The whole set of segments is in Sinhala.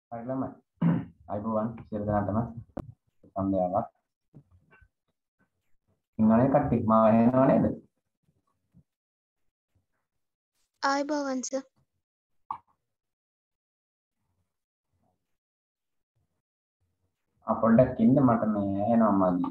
Hai lama. Ayuban silakan teman. Sambil ඉන්නවනේ කට්ටිය මාව ඇහෙනව නේද? ආයුබෝවන් සර්. පොඩ්ඩක් ඉන්න මට මේ ඇහෙනවා මදි.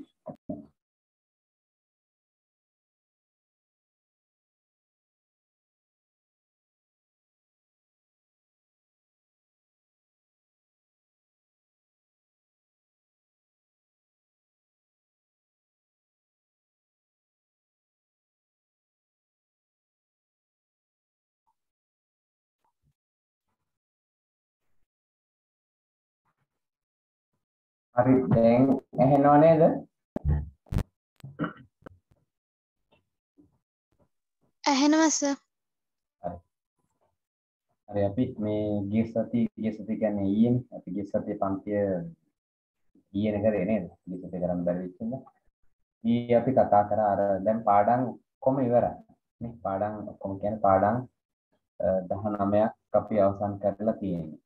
හරි දැන් ඇහෙනව නේද? ඇහෙනවා සර්. හරි. හරි අපි මේ ගිය සතිය කියන්නේ ඊයේනේ. අපි ගිය සතියේ පන්තිය ඊයේනේ කරේ නේද? ගිය සතියේ කරන්න බැරි වෙච්ච නිසා. ඊයේ අපි කතා කරා අර දැන් පාඩම් ඔක්කොම ඉවරයි. නේ පාඩම් ඔක්කොම කියන්නේ පාඩම් 19ක් අපි අවසන් කරලා තියෙනවා.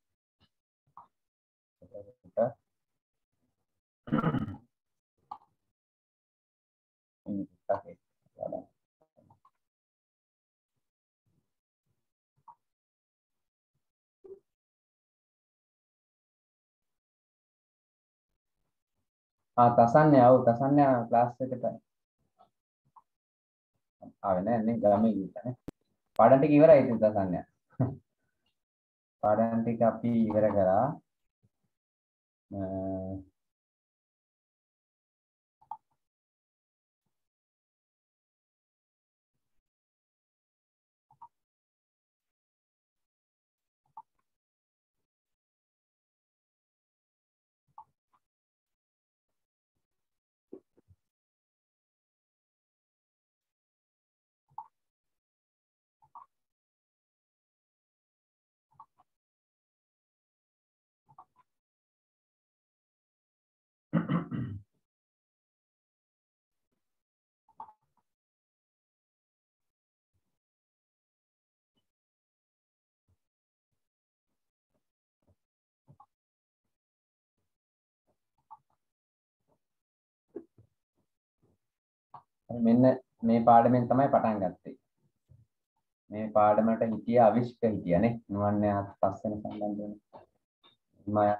තසන්නේ ක්ලාස් එකට ආවේ නැහැ නේ ගමේ ගිහින් පාඩම් ටික ඉවරයි ඉතින් තසන්නේ පාඩම් ටික අපි ඉවර කරා මෙන්න මේ පාඩමෙන් තමයි පටන් ගත්තේ. මේ පාඩමට හිටිය අවිෂ්ක හිටියනේ. නුවන්නේ පස්වෙනි සම්බන්ධ වෙන.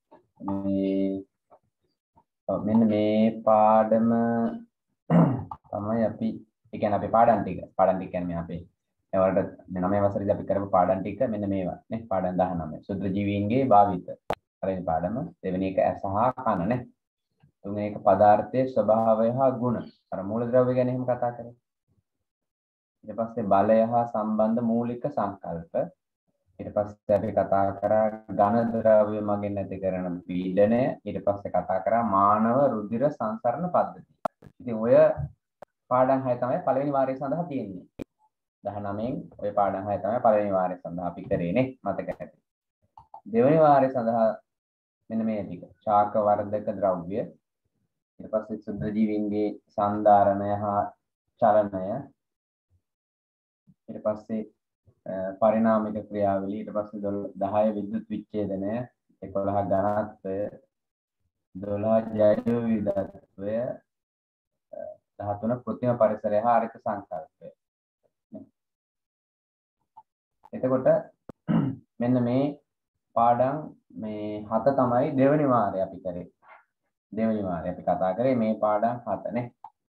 මෙන්න මේ පාඩම තමයි අපි ඒ කියන්නේ අපේ පාඩම් ටික කියන්නේ අපේ ඒවලට 9 වසරේදී අපි කරපු පාඩම් ටික මෙන්න මේවා නේ පාඩම් 19 සුද්ධ ජීවීන්ගේ භාවිත හරිනේ පාඩම දෙවෙනි එක ඇස හා කන නේ තුන්වෙනි එක පදාර්ථයේ ස්වභාවය හා ගුණ අර මූලද්‍රව්‍ය ගැන එහෙම කතා කරේ ඊට පස්සේ බලය හා සම්බන්ධ මූලික සංකල්ප ඊට පස්සේ අපි කතා කරා ඝන ද්‍රව්‍ය මගින් නැති කරන පීඩනය ඊට පස්සේ කතා කරා මානව රුධිර සංසරණ පද්ධතිය. ඉතින් ඔය පාඩම් 6 තමයි පළවෙනි වාරය සඳහා තියෙන්නේ. 19න් ඔය පාඩම් 6 තමයි පළවෙනි වාරය සඳහා අපි කරේනේ මතක ඇති. දෙවෙනි වාරය සඳහා මෙන්න මේ ටික. ශාක වර්ධක ද්‍රව්‍ය ඊට පස්සේ සුද්ධ ජීවීන්ගේ සංධාරණය හා චලනය ඊට පස්සේ පරිණාමික ක්‍රියාවලිය ඊට පස්සේ 10 විද්‍යුත් විච්ඡේදනය 11 ඝනත්වය 12 ජෛව විවිධත්වය 13 කෘත්‍රිම පරිසරය හා ආරික සංකල්පය. එතකොට මෙන්න මේ පාඩම් මේ 7 තමයි දෙවෙනි වාරේ අපි කරේ. දෙවෙනි වාරේ අපි කතා කරේ මේ පාඩම් 7 නේ.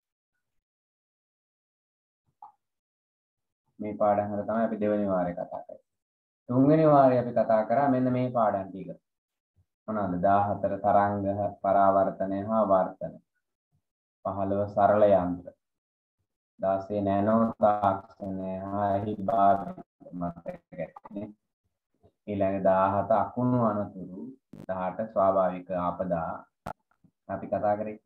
මේ පාඩම් 7 තමයි අපි දෙවෙනි වාරේ කතා කරේ. තුන්වෙනි වාරේ අපි කතා කරා මෙන්න මේ පාඩම් ටික. මොනවාද 14 තරංග පරාවර්තනය හා වර්තන 15 සරල යන්ත්‍ර 16 නැනෝ තාක්ෂණය හා එහි භාවිත මතකයි ඊළඟ 17 අකුණු අනතුරු 18 ස්වාභාවික ආපදා අපි කතා කරේ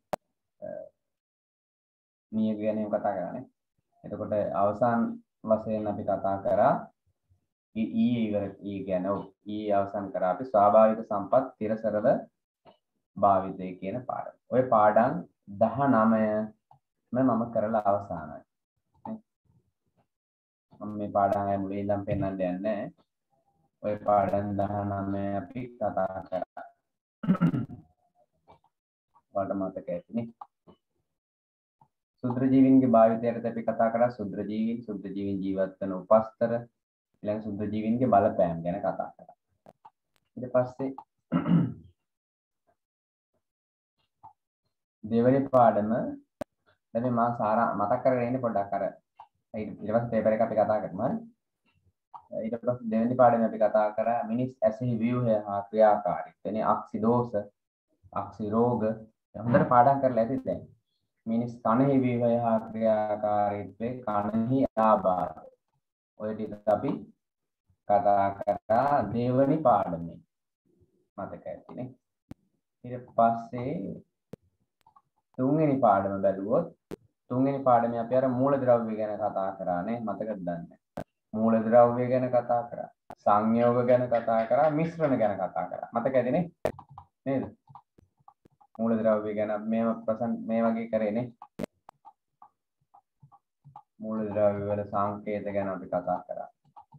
නියග ගැන කතා කරානේ එතකොට අවසාන වශයෙන් අපි කතා කරා ඊ අවසන් කරා අපි ස්වාභාවික සම්පත් තිරසරල භාවිතය කියන පාඩම. ওই පාඩම් 19 මම කරලා අවසానයි. මම මේ පාඩම් මුලින් ඉඳන් පෙන්නන්න යන්නේ ඔය පාඩම් 19 අපි කතා කරා. ඔයාලට මතක ඇතිනේ. සුද්ධජීවීන්ගේ භාවිතයට අපි කතා කරා. සුද්ධජීවීන් ජීවත් වෙන උපස්තර ඊළඟ සුද්ධජීවීන්ගේ බලපෑම් ගැන කතා කරා. ඊට පස්සේ දෙවෙනි පාඩම දැන් මම මතක් කරගෙන ඉන්නේ පොඩ්ඩක් අර ඊට පස්සේ පේපර් එක අපි කතා කරමු හරි. ඊට පස්සේ දෙවෙනි පාඩමේ අපි කතා කරා මිනිස් ඇසෙහි ව්‍යුහය හා ක්‍රියාකාරීත්වය. අක්සි දෝෂ, අක්සි රෝග හොඳට පාඩම් කරලා ඇති දැන්. මිනිස් කනෙහි ව්‍යුහය හා ක්‍රියාකාරීත්වය, කනෙහි ආබාධ. ඔය ටික අපි කතා කරා දෙවෙනි පාඩමේ. මතක ඇතිනේ. ඊට පස්සේ තුන්වෙනි පාඩම බැලුවොත් තුන්වෙනි පාඩමේ අපි අර මූලද්‍රව්‍ය ගැන කතා කරානේ මතකද දන්නේ මූලද්‍රව්‍ය ගැන කතා කරා සංයෝග ගැන කතා කරා මිශ්‍රණ ගැන කතා කරා මතකද නේද මූලද්‍රව්‍ය ගැන මේ වගේ කරේනේ මූලද්‍රව්‍ය වල සංකේත ගැන අපි කතා කරා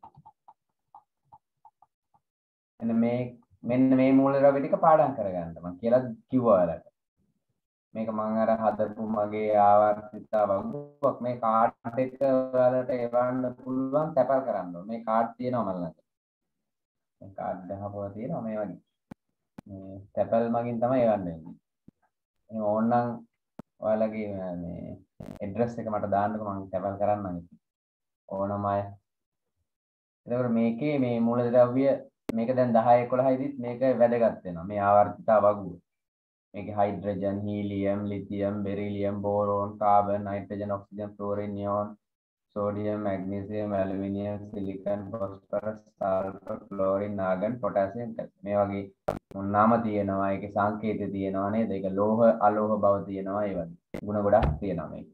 මෙන්න මේ මූලද්‍රව්‍ය ටික පාඩම් කරගන්න මම කියලා කිව්වා ඔයාලට මේක මම අර හදපු මගේ ආවර්තිත වගුවක් මේ කාඩ් එක ඔයාලට එවන්න පුළුවන් තැපල් කරන්න ඕනේ මේ කාඩ් තියෙනවා මම ළඟ මේ කාඩ් ගහපුවා තියෙනවා මේ වගේ මේ තැපල් මගින් තමයි එවන්න වෙන්නේ එහෙනම් ඕනනම් ඔයාලගේ මේ ඇඩ්‍රස් එක මට දාන්නකෝ මම තැපල් කරන්නම් ඕනම අය එතකොට මේකේ මේ මූලද්‍රව්‍ය මේක දැන් 10 11 ඉදිත් මේක වැදගත් වෙනවා මේ ආවර්තිත වගුව මේකේ hydrogen helium lithium beryllium boron carbon nitrogen oxygen fluorine neon sodium magnesium aluminium silicon phosphorus sulphur chlorine argon potassium මේ වගේ මොනවාම තියෙනවා ඒකේ සංකේත තියෙනවා නේද ඒක ලෝහ අලෝහ බව තියෙනවා ඒ වගේ ಗುಣ ගොඩක් තියෙනවා මේකේ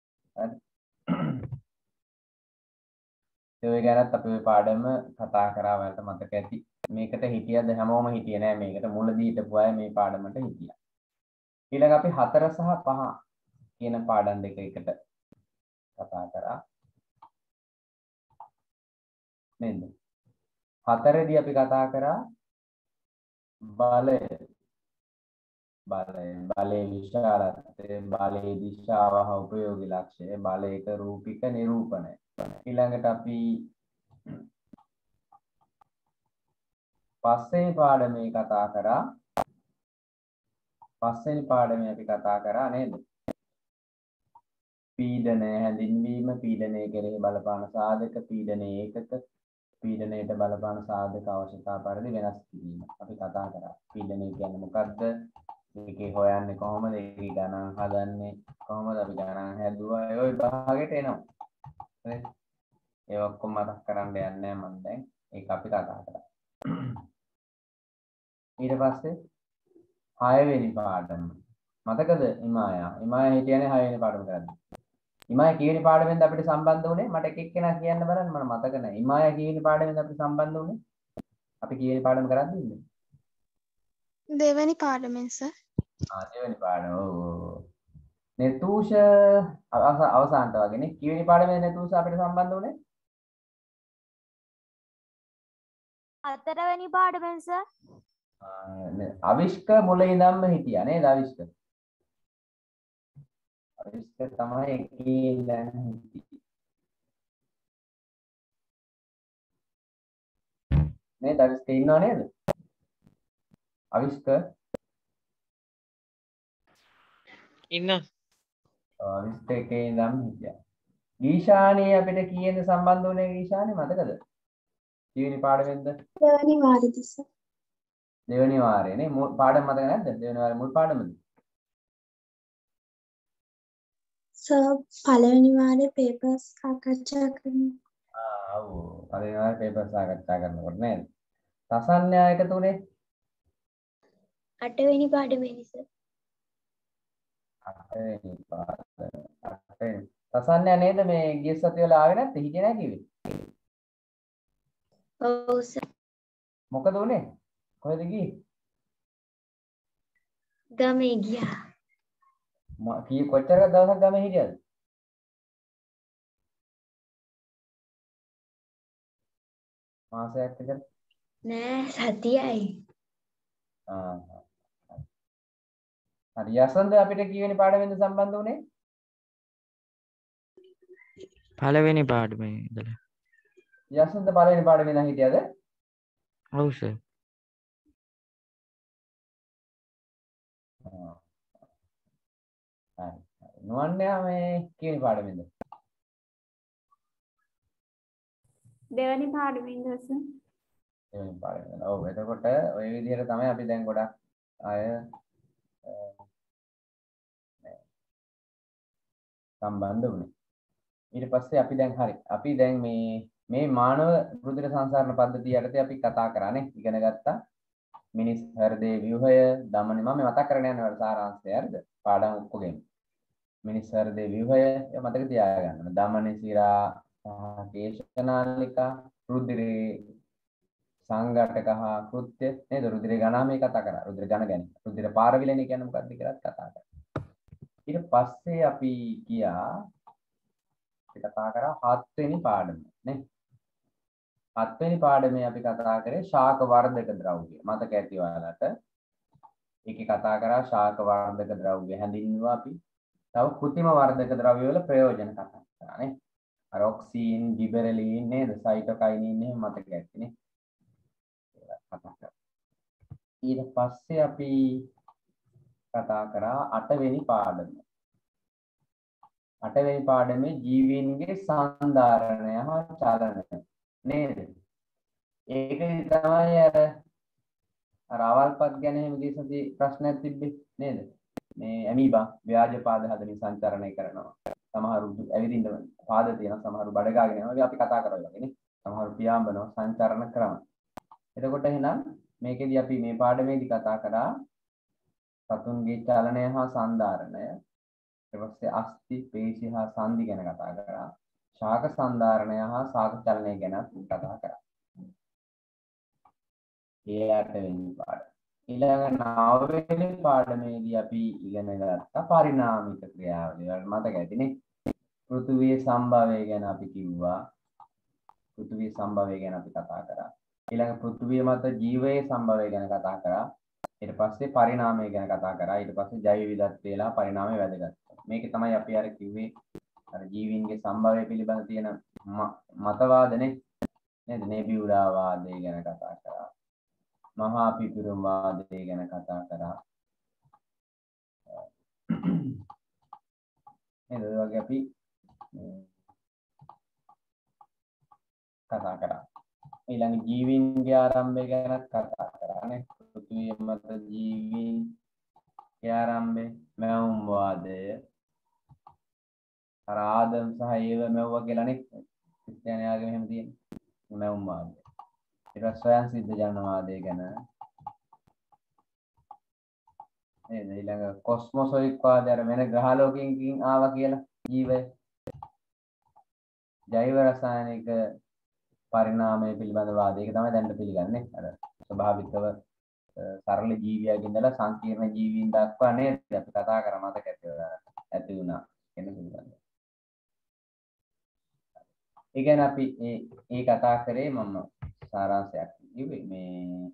හරි ඒ ගැනත් අපි මේ පාඩම කතා කරා වලට මතක ඇති මේකට හිටියද හැමෝම හිටියේ නෑ මේකට මුලදී හිටපු අය මේ පාඩමට හිටියා ඊළඟ අපි 4 සහ 5 කියන පාඩම් දෙක එකට කතා කරා නේද 4 දී අපි කතා කරා බලයේ විශාලත්වය බලයේ දිශාව හා උපයෝගී ලක්ෂ්‍ය බලයක රූපික නිරූපණය ඊළඟට අපි පස්වෙනි පාඩමේ කතා කරා පස්වෙනි පාඩමේ අපි කතා කරා නේද පීඩනය හැඳින්වීම පීඩනය කෙරෙහි බලපාන සාධක පීඩනයේ ඒකක පීඩනයට බලපාන සාධක අවශ්‍යතා පරිදි වෙනස් කිරීම අපි කතා කරා පීඩනය කියන්නේ මොකක්ද මේකේ හොයන්නේ කොහොමද ඒකේ ගණන් හදන්නේ කොහොමද අපි ගණන් හැදුවා ඒ විභාගෙට එනවා හරි ඒ ඔක්කොම මතක් කරන්න යන්නේ මම දැන් ඒක අපි කතා කරා ඊට පස්සේ 6 වෙනි පාඩම මතකද ඉමායා හිටියනේ 6 වෙනි පාඩම කරන්නේ ඉමායා කීවෙනි පාඩමෙන්ද අපිට සම්බන්ධ වුණේ මට එක එක්කෙනා කියන්න බලන්න මට මතක නැහැ ඉමායා කීවෙනි පාඩමෙන්ද අපිට සම්බන්ධ වුණේ අපි කීවෙනි පාඩම කරද්දී ඉන්නේ දෙවැනි පාඩමෙන් සර්. දෙවෙනි පාඩම ඔව් නෙතුෂ අවසානට වගේ නේ කීවෙනි පාඩමේ නෙතුෂ අපිට සම්බන්ධ වුණේ හතරවෙනි පාඩමෙන් සර්. අවිෂ්ක මුලින් ඉඳන්ම හිටියා නේද අවිෂ්ක තමයි එකේ ඉඳන් හිටියේ නේද අවිෂ්ක ඉන්නව නේද අවිෂ්ක ඉන්න අවිෂ්ක එකේ ඉඳන් හිටියා ගීෂානි අපිට කීයෙන්ද සම්බන්ධ වුණේ ගීෂානි මතකද කීවෙනි පාඩමෙන්ද දෙවැනි වාරෙදි සර්. දෙවෙනි වාරේ නේ පාඩම මතක නැද්ද දෙවෙනි වාරේ මුල් පාඩමද සර් පළවෙනි වාරේ පේපර්ස් සාකච්ඡා කරනවා. ඔව් පළවෙනි වාරේ පේපර් සාකච්ඡා කරනකොට නේද රසඤ්ඤා එකතු උනේ 8 වෙනි පාඩමේදී සර්. 8 වෙනි පාඩම රසඤ්ඤා නේද මේ ගිය සතිය වල ආවේ නැත්තේ හිටියේ නැහැ කිව්වේ ඔව් සර්. මොකද උනේ කොහෙද ගියේ ගමේ ගියා. කොච්චර දවසක් ගමේ හිටියද මාසයක් විතර නෑ සතියයි. හරි යසන්ද අපිට කීවෙනි පාඩමෙන්ද සම්බන්ධ වුණේ? පළවෙනි පාඩමේ ඉඳලා. යසන්ද පළවෙනි පාඩමේ නම් හිටියද? ඔව් සර්. හරි. නුවන්යා මේ කීවෙනි පාඩමෙන්ද? දෙවැනි පාඩමේ ඉඳලා සර්. දෙවෙනි පාඩමෙන්ද. ඔව් එතකොට ওই විදිහට තමයි අපි දැන් ගොඩක් අය සම්බන්ධ වුණේ. ඊට පස්සේ අපි දැන් හරි. අපි දැන් මේ මානව රුධිර සංසරණ පද්ධතිය යටතේ අපි කතා කරානේ. ඉගෙන ගත්තා. මිනිස් හෘදේ ව්‍යුහය දමන මම මතක් කරගෙන යනවා සාරාංශය හරිද? පාඩම් ඔක්කොගෙම. මිනිස් හෘදේ ව්‍යුහය මතක තියාගන්න. දමන සිරා කේශනාලිකා රුධිරේ සංඝටක හා කෘත්‍ය නේද? රුධිරේ ගණන මේ කතා කරා. රුධිර ගණ ගැන. රුධිර පාරවිලෙන කියන්නේ මොකක්ද කියලාත් කතා කරා. ඊට පස්සේ අපි කතා කරා 7 වෙනි පාඩම නේ. 7 වෙනි පාඩමේ අපි කතා කරේ ශාක වර්ධක ද්‍රව්‍ය. මතක ඇති ඔයාලට. ඒකේ කතා කරා ශාක වර්ධක ද්‍රව්‍ය හැඳින්වුවා අපි. තව කෘත්‍රිම වර්ධක ද්‍රව්‍ය වල ප්‍රයෝජන කතා කරා නේ. අර ඔක්සින්, ගිබරලින් නේද? සයිටොකයිනින් එහෙම මතක ඇතිනේ. කතා කරා. ඊට පස්සේ අපි කතා කරා 8 වෙනි පාඩම. 8 වෙනි පාඩමේ ජීවීන්ගේ සංධාරණය හා චලනය නේද? ඒකේ තමයි අර අවල්පත් ගැන එහෙම දේශති ප්‍රශ්නයක් තිබ්බේ නේද? මේ ඇමීබා ව්‍යාජ පාද හදමින් සංචරණය කරනවා. සමහරු ඇවිදින්න පාද තියෙන සමහරු බඩ ගාගෙන යනවා. අපි කතා කරා වගේ නේ. සමහරු පියාඹනවා සංචරණ ක්‍රම. එතකොට එහෙනම් මේකෙදි අපි මේ පාඩමේදී කතා කරා සතුන්ගේ චලනය හා සංධාරණය. ඊට පස්සේ අස්ථි, පේශි හා සංදි ගැන කතා කරා. ශාක සංධාරණය හා ශාක චලනය ගැන කතා කරා. ඒ 8 වෙනි පාඩම. ඊළඟ 9 වෙනි පාඩමේදී අපි ඉගෙන ගත්තා පරිණාමික ක්‍රියාවලිය. වල මතක ඇතිනේ. පෘථුවියේ සම්භවය ගැන අපි කිව්වා. පෘථුවියේ සම්භවය ගැන අපි කතා කරා. ඊළඟ පෘථුවිය මත ජීවයේ සම්භවය ගැන කතා කරා. ඊට පස්සේ පරිණාමය ගැන කතා කරා. ඊට පස්සේ ජෛව විවිධත්වයලා පරිණාමය වැදගත්. මේක තමයි අපි අර කිව්වේ අර ජීවීන්ගේ සම්භවය පිළිබඳ තියෙන මතවාදනේ නේද? නෙබියුලා වාදය ගැන කතා කරා. මහා පිපිරුම් වාදය ගැන කතා කරා. නේද? ඒ වගේ අපි කතා කරා. ඊළඟ ජීවීන්ගේ ආරම්භය ගැන කතා කරා නේ. පෘථිවිය මත ජීවීන්ගේ ආරම්භය මැවුම් වාදය. අර ආදම් සහ ඒව මැව්වා කියලා නේ. ක්‍රිස්තියානියාගේ මෙහෙම තියෙන මැවුම් වාදය. ඊට පස්සේ ස්වයං සිද්ධ ජනවාදය ගැන නේද? ඊළඟ කොස්මොසොයික් වාදය අර වෙන ග්‍රහ ලෝකයකින් ආවා කියලා ජීවය. ජෛව රසායනික පරිණාමය පිළිබඳ වාදය. ඒක තමයි දැන් පිළිගන්නේ. අර ස්වභාවිකව සරල ජීවියෙක් ඉඳලා සංකීර්ණ ජීවීන් දක්වා නේද අපි කතා කරා මතක ඇති වුණා කියන පිළිබඳ. ඒ කියන්නේ අපි ඒ කතා කරේ මම සාරාංශයක් කිව්වේ මේ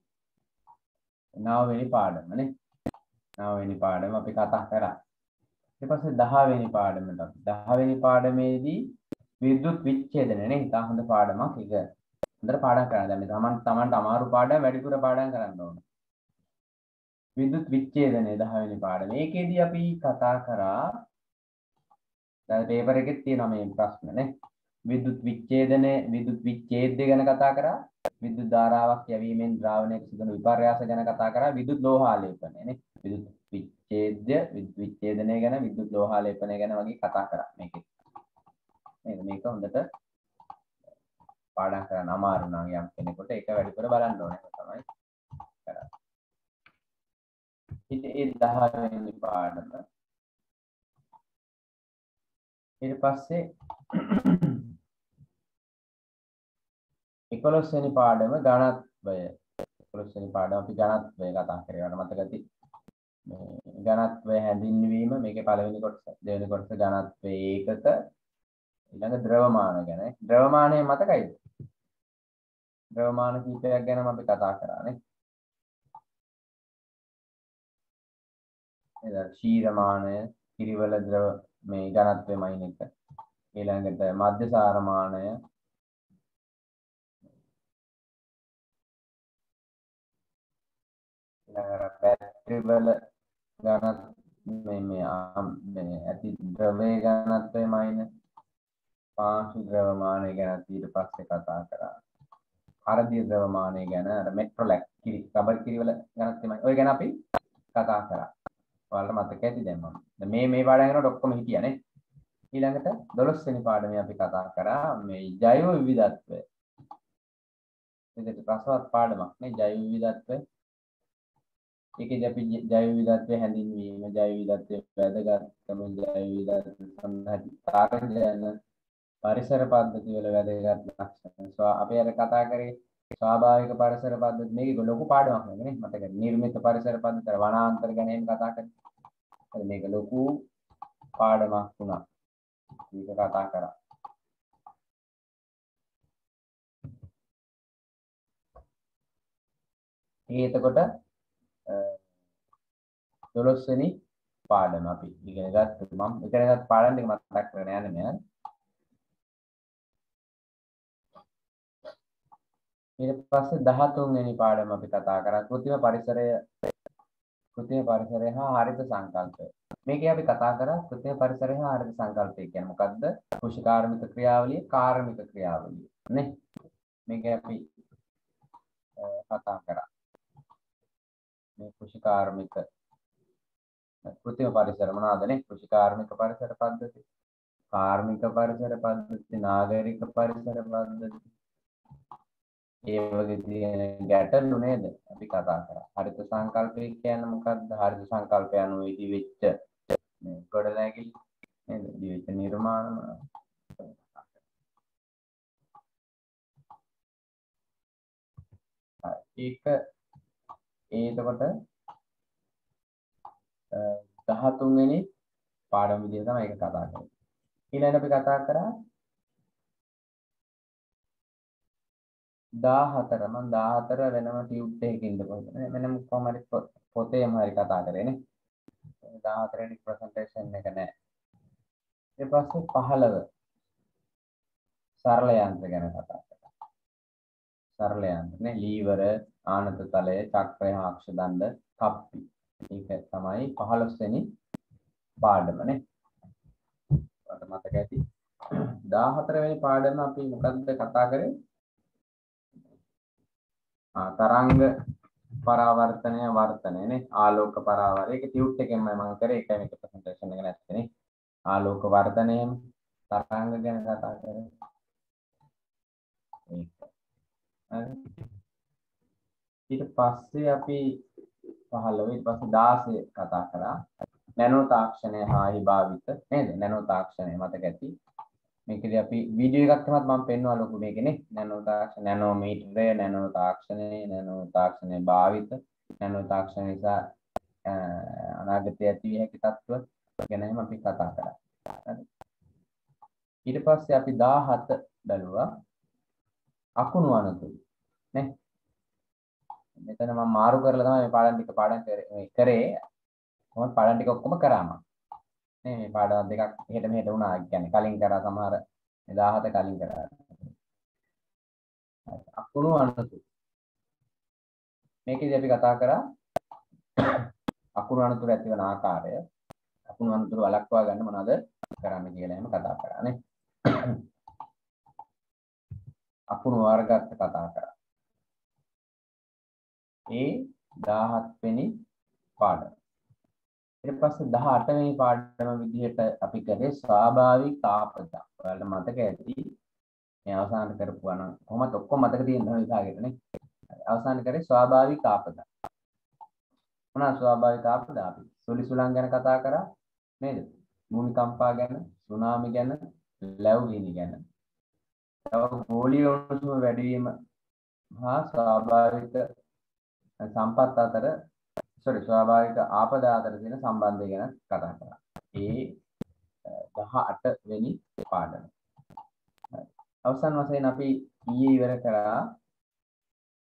9 වෙනි පාඩම නේ. 9 වෙනි පාඩම අපි කතා කරා. ඊට පස්සේ 10 වෙනි පාඩමට අපි 10 වෙනි පාඩමේදී විද්‍යුත් විච්ඡේදනය නේ. ඉතා හොඳ පාඩමක්. ඒක හොඳට පාඩම් කරන්න. දැන් තමන්ට අමාරු පාඩම් වැඩිපුර පාඩම් කරන්න ඕන. විද්‍යුත් විච්ඡේදනය 10 වෙනි පාඩම. ඒකෙදී අපි කතා කරා දැන් පේපර් එකේ තියෙනවා මේ ප්‍රශ්න නේ. විද්‍යුත් විච්ඡේදය ගැන කතා කරා. විද්‍යුත් ධාරාවක් යැවීමෙන් ද්‍රාවණයක සිදුවන විපර්යාස ගැන කතා කරා. විද්‍යුත් ලෝහාලේපනය නේ. විද්‍යුත් විච්ඡේදනය ගැන විද්‍යුත් ලෝහාලේපනය ගැන වගේ කතා කරා මේකේ. මේක හොඳට පාඩම් කරන්න අමාරු නම් යම් කෙනෙකුට ඒක වැඩිපුර බලන්න ඕනේ තමයි කරන්නේ. ඉතින් ඒ 10 වෙනි පාඩම ඊට පස්සේ 11 වෙනි පාඩම ඝනත්වය. 11 වෙනි පාඩම අපි ඝනත්වය කතා කරේ. වල මතක ඇති. මේ ඝනත්වය හැඳින්වීම මේකේ පළවෙනි කොටස. දෙවෙනි කොටස ඝනත්වයේ ඒකක ඊළඟ ද්‍රවමාන ගැන. ද්‍රවමානය මතකයිද? ද්‍රවමාන කීපයක් ගැනම අපි කතා කරානේ. නේද? ශීරමානය, කිරිවල ද්‍රව මේ ඝනත්වයමයින් එක. ඊළඟට මධ්‍යසාරමානය, ඊළඟට බැටරි වල ඝන මේ ඇති ද්‍රවයේ ඝනත්වයමයින් පාංශු ද්‍රවමානය ගැන ඊට පස්සේ කතා කරා. හරදිය ද්‍රවමානය ගැන අර මෙට්‍රොලැක් කිරි රබර් කිරිවල ඝනත්වයමයි. ඔය ගැන අපි කතා කරා. ඔයාලට මතක ඇති දැන් මම. මේ පාඩම් කරනකොට ඔක්කොම හිටියානේ. ඊළඟට 12 වෙනි පාඩමේ අපි කතා කරා මේ ජෛව විවිධත්වය. මේක රසවත් පාඩමක් නේ ජෛව විවිධත්වය. ඒකේදී අපි ජෛව විවිධත්වය හැඳින්වීම, ජෛව විවිධත්වයේ වැදගත්කම, ජෛව විවිධත්වය සම්බන්ධ තාරජන පරිසර පද්ධති වල වැදගත් ලක්ෂණ. අපි අර කතා කරේ ස්වාභාවික පරිසර පද්ධති මේක ලොකු පාඩමක් නේ මතකද? නිර්මිත පරිසර පද්ධති වනාන්තර ගැන එහෙම කතා කරේ. හරි මේක ලොකු පාඩමක් වුණා. මේක කතා කරා. එතකොට 12 වෙනි පාඩම අපි ඉගෙන ගත්තා. මම ඉගෙන ගත්ත පාඩම් ටික මතක් කරගෙන යන්නේ මම. ඊට පස්සේ 13 වෙනි පාඩම අපි කතා කරා කෘත්‍රිම පරිසරය හා හරිත සංකල්පය. මේකේ අපි කතා කරා කෘත්‍රිම පරිසරය හා හරිත සංකල්පය කියන්නේ මොකද්ද? කෘෂිකාර්මික ක්‍රියාවලිය, කාර්මික ක්‍රියාවලිය නේ. මේක අපි කතා කරා. මේ කෘෂිකාර්මික කෘත්‍රිම පරිසර මොනවාද නේ? කෘෂිකාර්මික පරිසර පද්ධති, කාර්මික පරිසර පද්ධති, නාගරික පරිසර පද්ධති. ඒ වගේ තියෙන ගැටලු නේද අපි කතා කරා. හරිත සංකල්පය කියන්නේ මොකක්ද? හරිත සංකල්පය අනුව ඉදි වෙච්ච මේ ගොඩනැගිලි නේද? ඉදි වෙච්ච නිර්මාණ ඒක එතකොට 13 වෙනි පාඩම විදිහට තමයි ඒක කතා කරන්නේ. ඊළඟට අපි කතා කරා 14 මම 14 වෙනම ටියුබ් එකකින් ඉඳපොත වෙනම කොහමද පොතේම හරි කතා කරේ නේ 14 වෙනි ප්‍රසන්ටේෂන් එක නෑ ඊට පස්සේ 15 සරල යන්ත්‍ර ගැන කතා කරා සරල යන්ත්‍ර නේ ලීවර ආනත තලය චක්‍රය හා අක්ෂ දණ්ඩ කප්පි ඒක තමයි 15 වෙනි පාඩම නේ ඔයාලට මතක ඇති 14 වෙනි පාඩම අපි මොකක්ද කතා කරේ තරංග පරාවර්තනය වර්තනය නේ ආලෝක පරාවර්තනය ඒක ටියුට් එකෙන්ම මම කරේ ඒකයි මේක ප්‍රසන්ටේෂන් එක නැත්තේ නේ ආලෝක වර්ධනයම තරංග ගැන කතා කරේ ඒක හරි ඊට පස්සේ අපි 15 ඊට පස්සේ 16 කතා කරා නැනෝ තාක්ෂණය හා භාවිත නේද නැනෝ තාක්ෂණය මතක ඇති මේකදී අපි වීඩියෝ එකක් තමයි මම පෙන්වුවා ලොකු මේකනේ නැනෝ තාක්ෂණ නැනෝමීටරය නැනෝ තාක්ෂණය භාවිත නැනෝ තාක්ෂණ නිසා අනාගතයේ ඇති විය හැකි තත්ත්ව ගැනම අපි කතා කරා. හරි. ඊට පස්සේ අපි 17 බැලුවා අකුණු අනතුරු නේ. මෙතන මම මාරු කරලා තමයි මේ පාඩම් ටික කරේ. කොහොමද පාඩම් ටික ඔක්කොම කරාම. නේ මේ පාඩම් දෙකක් එහෙට මෙහෙට වුණා. කියන්නේ කලින් කරා සමහර 17 කලින් කරා. අකුණු අනතුරු. මේකේදී අපි කතා කරා අකුණු අනතුරු ඇතිවන ආකාරය. අකුණු අනතුරු වළක්වා ගන්න මොනවද කරන්න කියලා එහෙම කතා කරා නේ. අකුණු වර්ගත් කතා කරා. ඒ 17 වෙනි පාඩම. ඊට පස්සේ 18 වෙනි පාඩම විදිහට අපි කරේ ස්වාභාවික ආපදා. ඔයාලට මතක ඇති මේ අවසාන කරපුවා නම් කොහොමද ඔක්කොම මතක තියෙන විභාගෙට නේ. අවසාන කරේ ස්වාභාවික ආපදා. මොනවා ස්වාභාවික ආපදා අපි සුලි සුළං ගැන කතා කරා නේද? භූමිකම්පා ගැන, සුනාමි ගැන, ලැබුගිනි ගැන. තව ගෝලීය උණුසුම වැඩි වීම හා ස්වාභාවික සම්පත් අතර ස්වාභාවික ආපදා අතර තියෙන සම්බන්ධය ගැන කතා කරා. ඒ 18 වෙනි පාඩම. අවසන් වශයෙන් අපි ඊයේ ඉවර කරා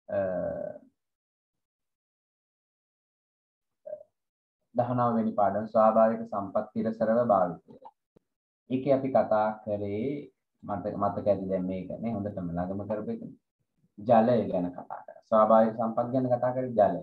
දහනව වෙනි පාඩම ස්වාභාවික සම්පත් පිරසරව භාවිතය. ඒකේ අපි කතා කරේ මතක ඇති දැන් මේක නේ හොඳටම ළඟම කරපු එක. ජලය ගැන කතා කරා. ස්වාභාවික සම්පත් ගැන කතා කරේ ජලය.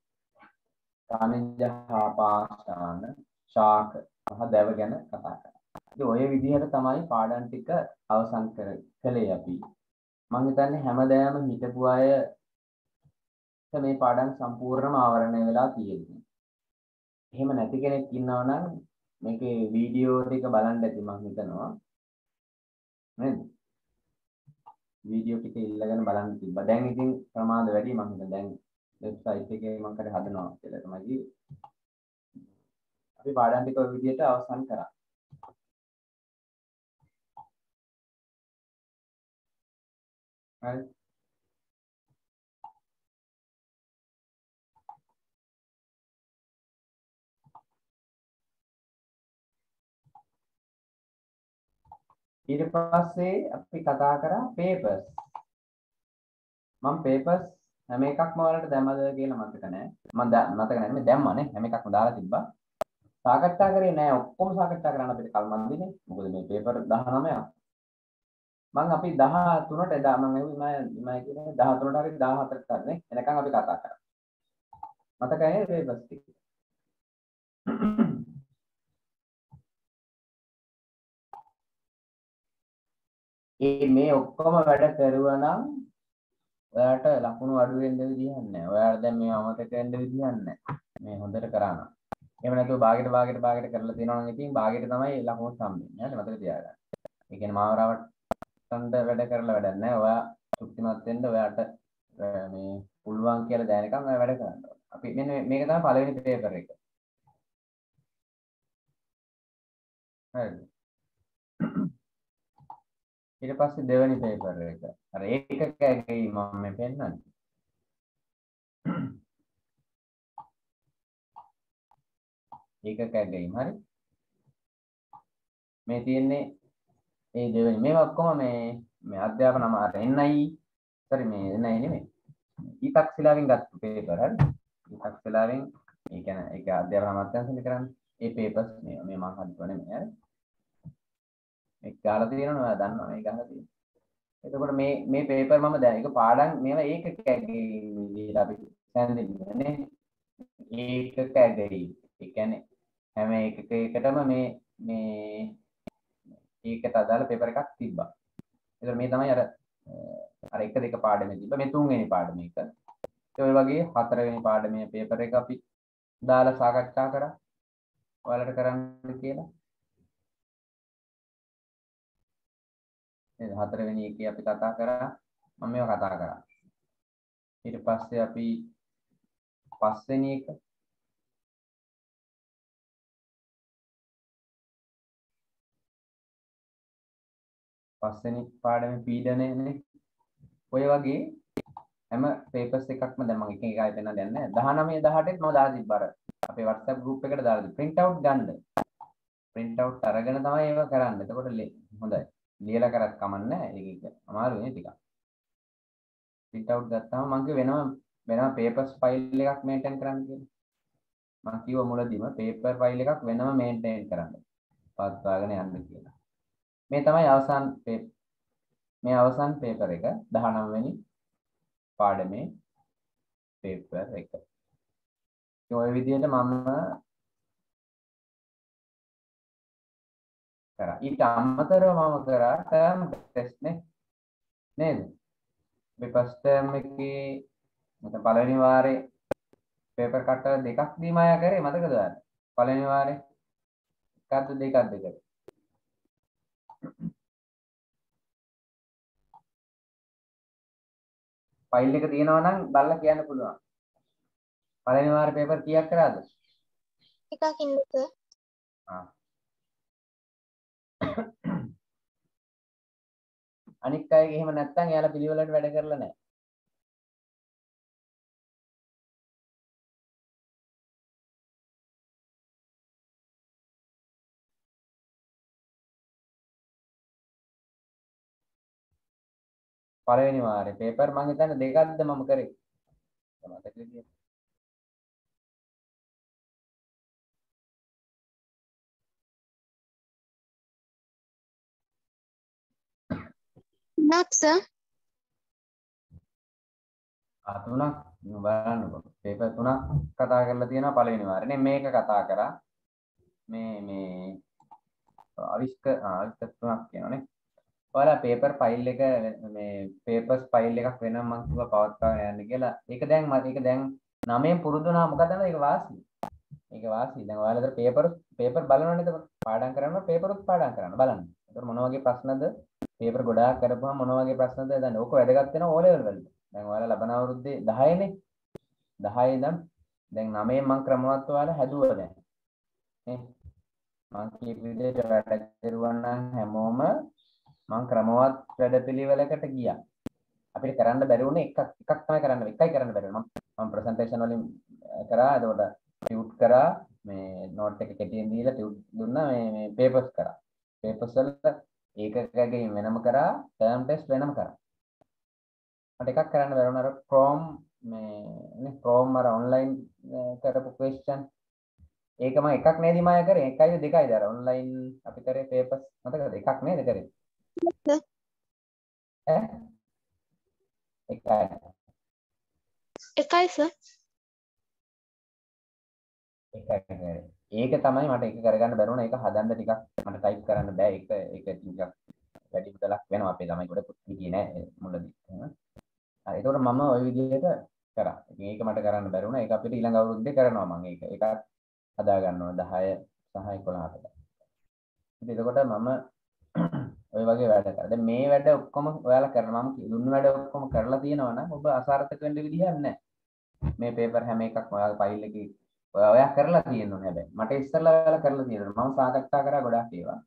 khනිජ හා පාෂාණ ශාක සහ දැව ගැන කතා කරා. ඉතින් ඔය විදිහට තමයි පාඩම් ටික අවසන් කළේ අපි. මම හිතන්නේ හැමදාම හිටපු අය මේ පාඩම් සම්පූර්ණම ආවරණය වෙලා තියෙනවා. එහෙම නැති කෙනෙක් ඉන්නවා නම් මේකේ වීඩියෝ ටික බලන්න ඇති මම හිතනවා. නේද? වීඩියෝ ටික ඉල්ලගෙන බලන්න තිබ්බා. දැන් ඉතින් ප්‍රමාද වැඩි මම හිතන දැන් වෙබ්සයිට් එකේ මම කර හදනවා කියලා තමයි කිව්වේ. අපි පාඩම් ටික ඔය විදිහට අවසන් කරා. හරි. ඊට පස්සේ අපි කතා කරා papers. මම papers හැම එකක්ම වලට දැම්මද කියලා මතක නැහැ. මම මතක නැහැ මේ දැම්මා නේ. හැම එකක්ම දාලා තිබ්බා. සාකච්ඡා කරේ නෑ ඔක්කොම සාකච්ඡා කරන්න අපිට කල් මන්දිනේ. මොකද මේ පේපර් 19ක්. මම අපි 13ට එදා මම කියන්නේ 13ට හරි 14ට හරි නේ. එනකන් අපි කතා කරා. මතකයි නේද පේපර්ස් ටික? මේ ඔක්කොම වැඩ කරුවා නම් ඔයාලට ලකුණු අඩු වෙන්න විදිහක් නැහැ. ඔයාලා දැන් මේ අමතක වෙන්න විදිහක් නැහැ. මේ හොඳට කරා නම්. එහෙම නැතුව භාගයට කරලා තියෙනවා නම් ඉතින් භාගයට තමයි ලකුණු සම්බෙන්නේ. හරි මතක තියාගන්න. ඒ කියන්නේ මාවරාවට සම්ද වැඩ කරලා වැඩක් නැහැ. ඔයා තෘප්තිමත් වෙන්න ඔයාට මේ පුළුවන් කියලා දැනනකම් ඔයා වැඩ කරන්න ඕනේ. අපි මෙන්න මේක තමයි පළවෙනි පේපර් එක. හරිද? ඊට පස්සේ දෙවෙනි පේපර් එක. අර ඒකකයේ මම මේ පෙන්නන්නේ. ඒකකයේ හරි. මේ තියෙන්නේ ඒ දෙවෙනි මේවා ඔක්කොම මේ අධ්‍යාපන අමාර NI sorry මේ NI නෙමෙයි. ඊටක් සිලාවෙන් ගත්ත පේපර් හරි. ඊටක් සිලාවෙන් ඒ කියන්නේ ඒක අධ්‍යාපන අමාත්‍යාංශයෙන් කරන්නේ. ඒ පේපර්ස් මේ මම හදුවා නෙමෙයි හරි. මේක ගාලා තියෙනවනේ ඔයා දන්නවා මේ ගාලා තියෙන. එතකොට මේ පේපර් මම දැන් ඒක පාඩම් මේවා ඒකකයේ විදිහට අපි සැලෙන්නේ නේ. ඒකකයේ. ඒ කියන්නේ හැම එකකයකටම මේ ඒකට අදාළ පේපර් එකක් තිබ්බා. ඒතර මේ තමයි අර 1 2 පාඩමේ තිබ්බා. මේ 3 වෙනි පාඩම එක. ඒ වගේ 4 වෙනි පාඩමේ පේපර් එක අපි දාලා සාකච්ඡා කරා. ඔයාලට කරන්න කියලා. නේද? 4 වෙනි එකේ අපි කතා කරා. මම මේවා කතා කරා. ඊට පස්සේ අපි 5 වෙනි එක පස්වෙනි පාඩමේ පීඩනය නේ. ඔය වගේ හැම පේපර්ස් එකක්ම දැන් මම එක එක ආයෙ පෙන්නන්න යන්නේ නැහැ. 19 18ත් මම දාලා තිබ්බා අර අපේ WhatsApp group එකට දාලා තිබ්බා. print out ගන්න. print out අරගෙන තමයි ඒව කරන්න. එතකොට හොඳයි. ලියලා කරත් කමන්නේ නැහැ. ඒක අමාරුයි නේ ටිකක්. print out ගත්තාම මම කිව්ව වෙනම papers file එකක් maintain කරන්න කියලා. මම කිව්ව මුලදීම paper file එකක් වෙනම maintain කරන්න. පවත්වාගෙන යන්න කියලා. මේ තමයි අවසන් පේපර් එක 19 වෙනි පාඩමේ පේපර් එක. ඔය විදිහට මම කරා. ඊට අමතරව මම කරා ටර්ම් ටෙස්ට් නේද? මේ ෆස්ට් ටර්ම් එකේ මට පළවෙනි වාරේ පේපර් කට් දෙකක් දීම අය කරේ මතකද ඔයාලට? පළවෙනි වාරේ එකක්ද දෙකක්ද කරේ? ෆයිල් එක තියෙනවා නම් බලලා කියන්න පුළුවන්. පළවෙනි වාර පේපර් කීයක් කරාද? එකක් ඉන්නක. අනික් අයගේ එහෙම නැත්නම් එයාලා පිළිවෙලට වැඩ කරලා නැහැ. පළවෙනි වාරේ පේපර් මම හිතන්නේ දෙකක්ද මම කරේ. මතක විදියට. Not sir. තුනක් බලන්නකො. පේපර් තුනක් කතා කරලා තියෙනවා පළවෙනි වාරේ. නේ මේක කතා කරා. මේ ආවිෂ්ක තුනක් කියනවානේ. ඔයාලා පේපර් ෆයිල් එක මේ පේපර්ස් ෆයිල් එකක් වෙනම මම කිව්වා පවත්වාගෙන යන්න කියලා. ඒක දැන් 9න් පුරුදු වුණා මොකද ඒක වාසිය. ඒක වාසිය. දැන් ඔයාලා පේපර් බලනවනේ එතකොට. පාඩම් කරනවා පේපරුත් පාඩම් කරන්න බලන්න. එතකොට මොන වගේ ප්‍රශ්නද පේපර් ගොඩාක් කරපුවම මොන වගේ ප්‍රශ්නද දැන් ඕක වැදගත් වෙනවා ඕ ලෙවල් වලට. දැන් ඔයාලා ලබන අවුරුද්දේ 10නේ. 10 ඉඳන් දැන් 9න් මම ක්‍රමවත් ඔයාලා හැදුවා දැන්. නේ. මම කීප විදිහට වැඩ කරුවා නම් හැමෝම මම ක්‍රමවත් වැඩපිළිවෙලකට ගියා. අපිට කරන්න බැරි වුණේ එකක් තමයි කරන්න එකයි කරන්න බැරි වුණා. මම ප්‍රසන්ටේෂන් වලින් කරා එතකොට ටියුට් කරා මේ නෝට් එක කෙටියෙන් දීලා ටියුට් දුන්නා මේ පේපර්ස් කරා. පේපර්ස් වල ඒකකගෙන් වෙනම කරා ටර්ම් ටෙස්ට් වෙනම කරා. මට එකක් කරන්න බැරි වුණා අර Chrome අර ඔන්ලයින් කරපු ක්වෙස්චන් ඒක මම එකක් නේද මාය කරේ එකයිද දෙකයිද අර ඔන්ලයින් අපි කරේ පේපර්ස් මතකද එකක් නේද කරේ එකයි sir. ඒක තමයි මට ඒක කරගන්න බැරුණා ඒක හදන්න ටිකක් මට ටයිප් කරන්න බෑ ඒක ටිකක් වැඩි මුදලක් වෙනවා අපේ ළමයි කොට කියේ නෑ මුලදී ඒකට මම ওই විදිහට කරා මේක මට කරන්න බැරුණා ඒක අපිට ඊළඟ අවුරුද්දේ කරනවා මම ඒකත් හදා ගන්න ඕන 10 සහ 11ට ඉතින් එතකොට මම ඔය වගේ වැඩ කරා දැන් මේ වැඩ ඔක්කොම ඔයාලා කරනවා මම දුන්න වැඩ ඔක්කොම කරලා තියෙනවා නම් ඔබ අසාර්ථක වෙන්න විදිහක් නැහැ මේ පේපර් හැම එකක්ම ඔයාලා ෆයිල් එකේ ඔයා කරලා තියෙනවා හැබැයි මට ඉස්සෙල්ලා ඔයාලා කරලා තියෙනවා මම සාකච්ඡා කරා ගොඩාක් ඒවා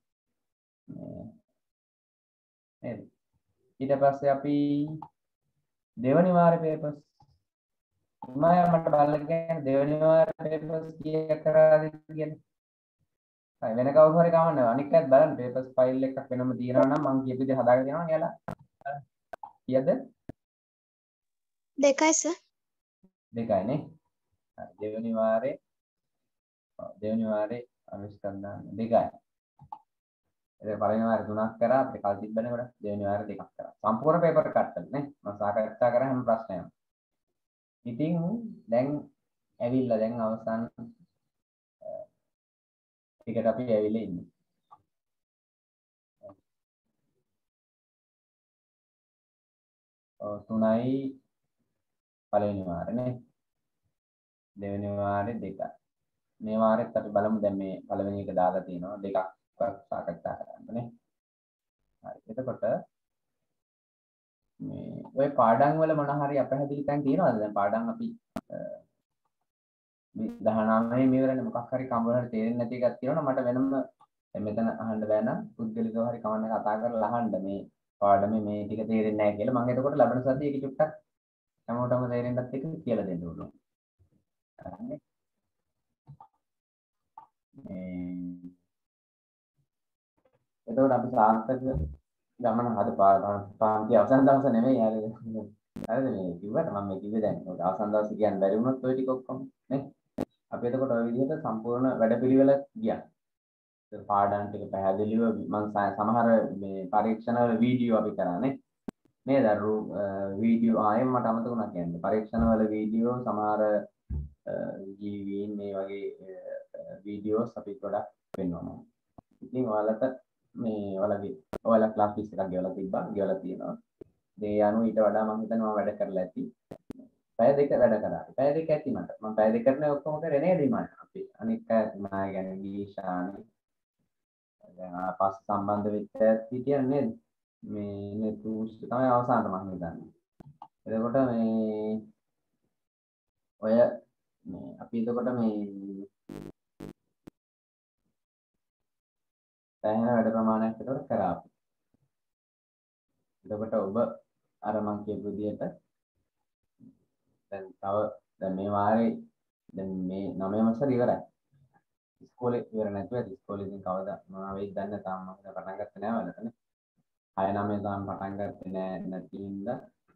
නේද ඊට පස්සේ අපි දෙවනි වාරේ පේපර්ස් මම මට බලන්න කියන්නේ දෙවනි වාරේ පේපර්ස් කීයක් කරාද කියන්නේ හරි වෙන කවුරු හරි කවන්න අනික් අයත් බලන්න පේපර්ස් ෆයිල් එකක් වෙනම තියෙනවා නම් මම කියපු විදිහට හදාගෙන තියෙනවා කියලා කීයද දෙකයි sir. දෙකයි නේ දෙවනි වාරේ අවිස්කම් දාන්න දෙකයි ඒක පළවෙනි වාරේ තුනක් කරා අපිට කල් තිබ්බනේ කොට දෙවෙනි වාරේ දෙකක් කරා සම්පූර්ණ පේපර් කට්ටල් නේ මම සාකච්ඡා කරා හැම ප්‍රශ්නයක්ම ඉතින් දැන් ඇවිල්ලා දැන් අවසන් ටිකට අපි ඇවිල්ලා ඉන්නේ තුනයි පළවෙනි වාරේ නේ දෙවෙනි වාරේ දෙකයි මේ වාරෙත් අපි බලමු දැන් මේ පළවෙනි එක දාලා තියෙනවා දෙකක් සාකච්ඡා කරන්න නේ හරි එතකොට මේ ඔය පාඩම් වල මොන හරි අපහැදිලි තැන් තියෙනවද දැන් පාඩම් අපි 19 මේවරනේ මොකක් හරි කම්බලට තේරෙන්නේ නැති එකක් තියෙනවා මට වෙනම මෙතන අහන්න බෑ නම් පුද්ගලිකව හරි කමන්න කතා කරලා අහන්න මේ පාඩමේ මේ ටික තේරෙන්නේ නැහැ කියලා මම එතකොට ලබන සතියේ ඒක චුට්ටක් හැමෝටම තේරෙන්නත් එක කියලා දෙන්න ඕනේ හරිනේ එතකොට අපි සාර්ථක ගමන පාන්ති අවසන් දවස නෙමෙයි හරිද හරිද මේ කිව්වට මම මේ කිව්වේ දැන් අවසන් දවසේ කියන්න බැරි වුණොත් ඔය ටික ඔක්කොම නේ අපි එතකොට ඔය විදිහට සම්පූර්ණ වැඩපිළිවෙල ගියා ඒ පාඩම් ටික පැහැදිලිව මම සමහර මේ පරීක්ෂණ වල වීඩියෝ අපි කරානේ නේද වීඩියෝ ආයෙත් මට අමතක වුණා කියන්නේ පරීක්ෂණ වල වීඩියෝ සමහර ජීවීන් මේ වගේ වීඩියෝස් අපි ගොඩක් පෙන්වනවා ඉතින් ඔයාලට මේ ඔයාලා ක්ලාස් ෆීස් එකක් ගෙවලා තියෙනවා. ඒ අනුව ඊට වඩා මම හිතනවා මම වැඩ කරලා ඇති. පැය දෙක වැඩ කරා. පැය දෙක ඇති මට. මම පැය දෙකනේ ඔක්කොම කරේ නේද ඉමන්. අපි අනික මම කියන්නේ ගීෂානි. දැන් ආපස් සම්බන්ධ වෙච්ච හිටියන් නේද? මේ තුස් තමයි අවසානට මම හිතන්නේ. එතකොට මේ ඔය මේ අපි එතකොට මේ දැන් වැඩ ප්‍රමාණයක් විතර කරා. එතකොට ඔබ අර මං කියපු විදිහට දැන් මේ වාරේ දැන් මේ 9 මාසෙ ඉවරයි. ඉස්කෝලේ ඉවර නැතුව ඇති. ඉස්කෝලේ ඉතින් කවදා මොනවා වෙයිද දන්නේ තාම මම පටන් ගත්තේ නෑ වලටනේ. 6 9 දාන්න පටන් ගත්තේ නෑ නැති හින්දා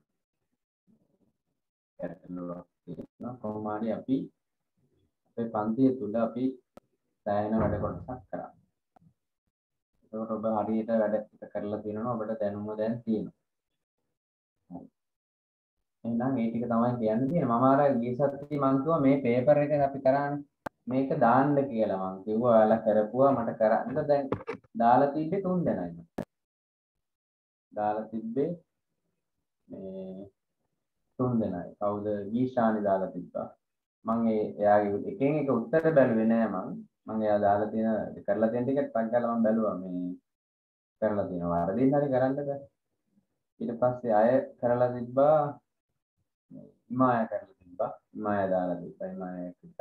ගැටලුවක් තියෙනවා. කොහොම හරි අපි අපේ පන්තිය තුල අපි සෑහෙන වැඩ කොටසක් කරා. ඒකට ඔබ හරියට වැඩ කරලා තියෙනවා. ඔබට දැනුම දැන් තියෙනවා. එහෙනම් මේ ටික තමයි කියන්න තියෙන්නේ. මම අර ගිය සතියේ මං කිව්වා මේ පේපර් එක අපි කරානේ. මේක දාන්න කියලා මං කිව්වා. ඔයාලා කරපුවා මට කරන්න දැන් දාලා තිබ්බේ 3 දෙනයි. දාලා තිබ්බේ මේ 3 දෙනයි. කවුද? ගීෂානි දාලා තිබ්බා. මං එයාගේ එකෙන් එක උත්තර බැලුවේ නෑ මං එයා දාලා තියෙන කරලා තියෙන ටික ටක් ගාලා මං බැලුවා මේ කරලා තියෙනවා. වරදින් හරි කරන්න බෑ. ඊට පස්සේ අය කරලා තිබ්බා හිමාය කරලා තිබ්බා. හිමාය දාලා තිබ්බා. හිමාය ටිකක්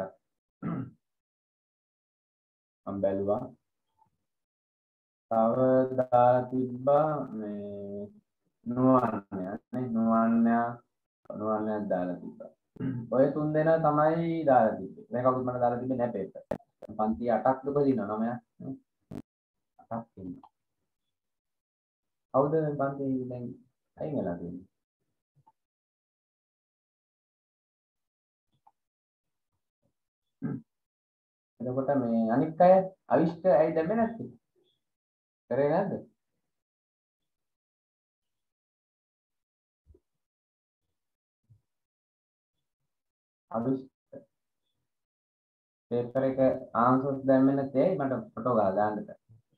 මම බැලුවා. තව දාලා තිබ්බා මේ නුවන්‍ය දාලා තිබ්බා. ඔය 3 දෙනා තමයි දාලා තිබ්බේ. මේ කවුරුත් මට දාලා තිබ්බේ නැහැ පේපර්. පන්ති 8ක් දුපදිනවා 9ක් 8ක් ඉන්නවා. කවුද මේ පන්ති දැන් අයින් වෙලා තියෙන්නේ? එතකොට මේ අනික් අය අවිෂ්ඨ ඇයි දැම්මේ නැත්තේ? කරේ නැද්ද? අවිෂ්ඨ පේපර් එක ආන්සර්ස් දැම්මේ නැත්තේ ඇයි? මට ෆොටෝ ගහලා දාන්න බෑ.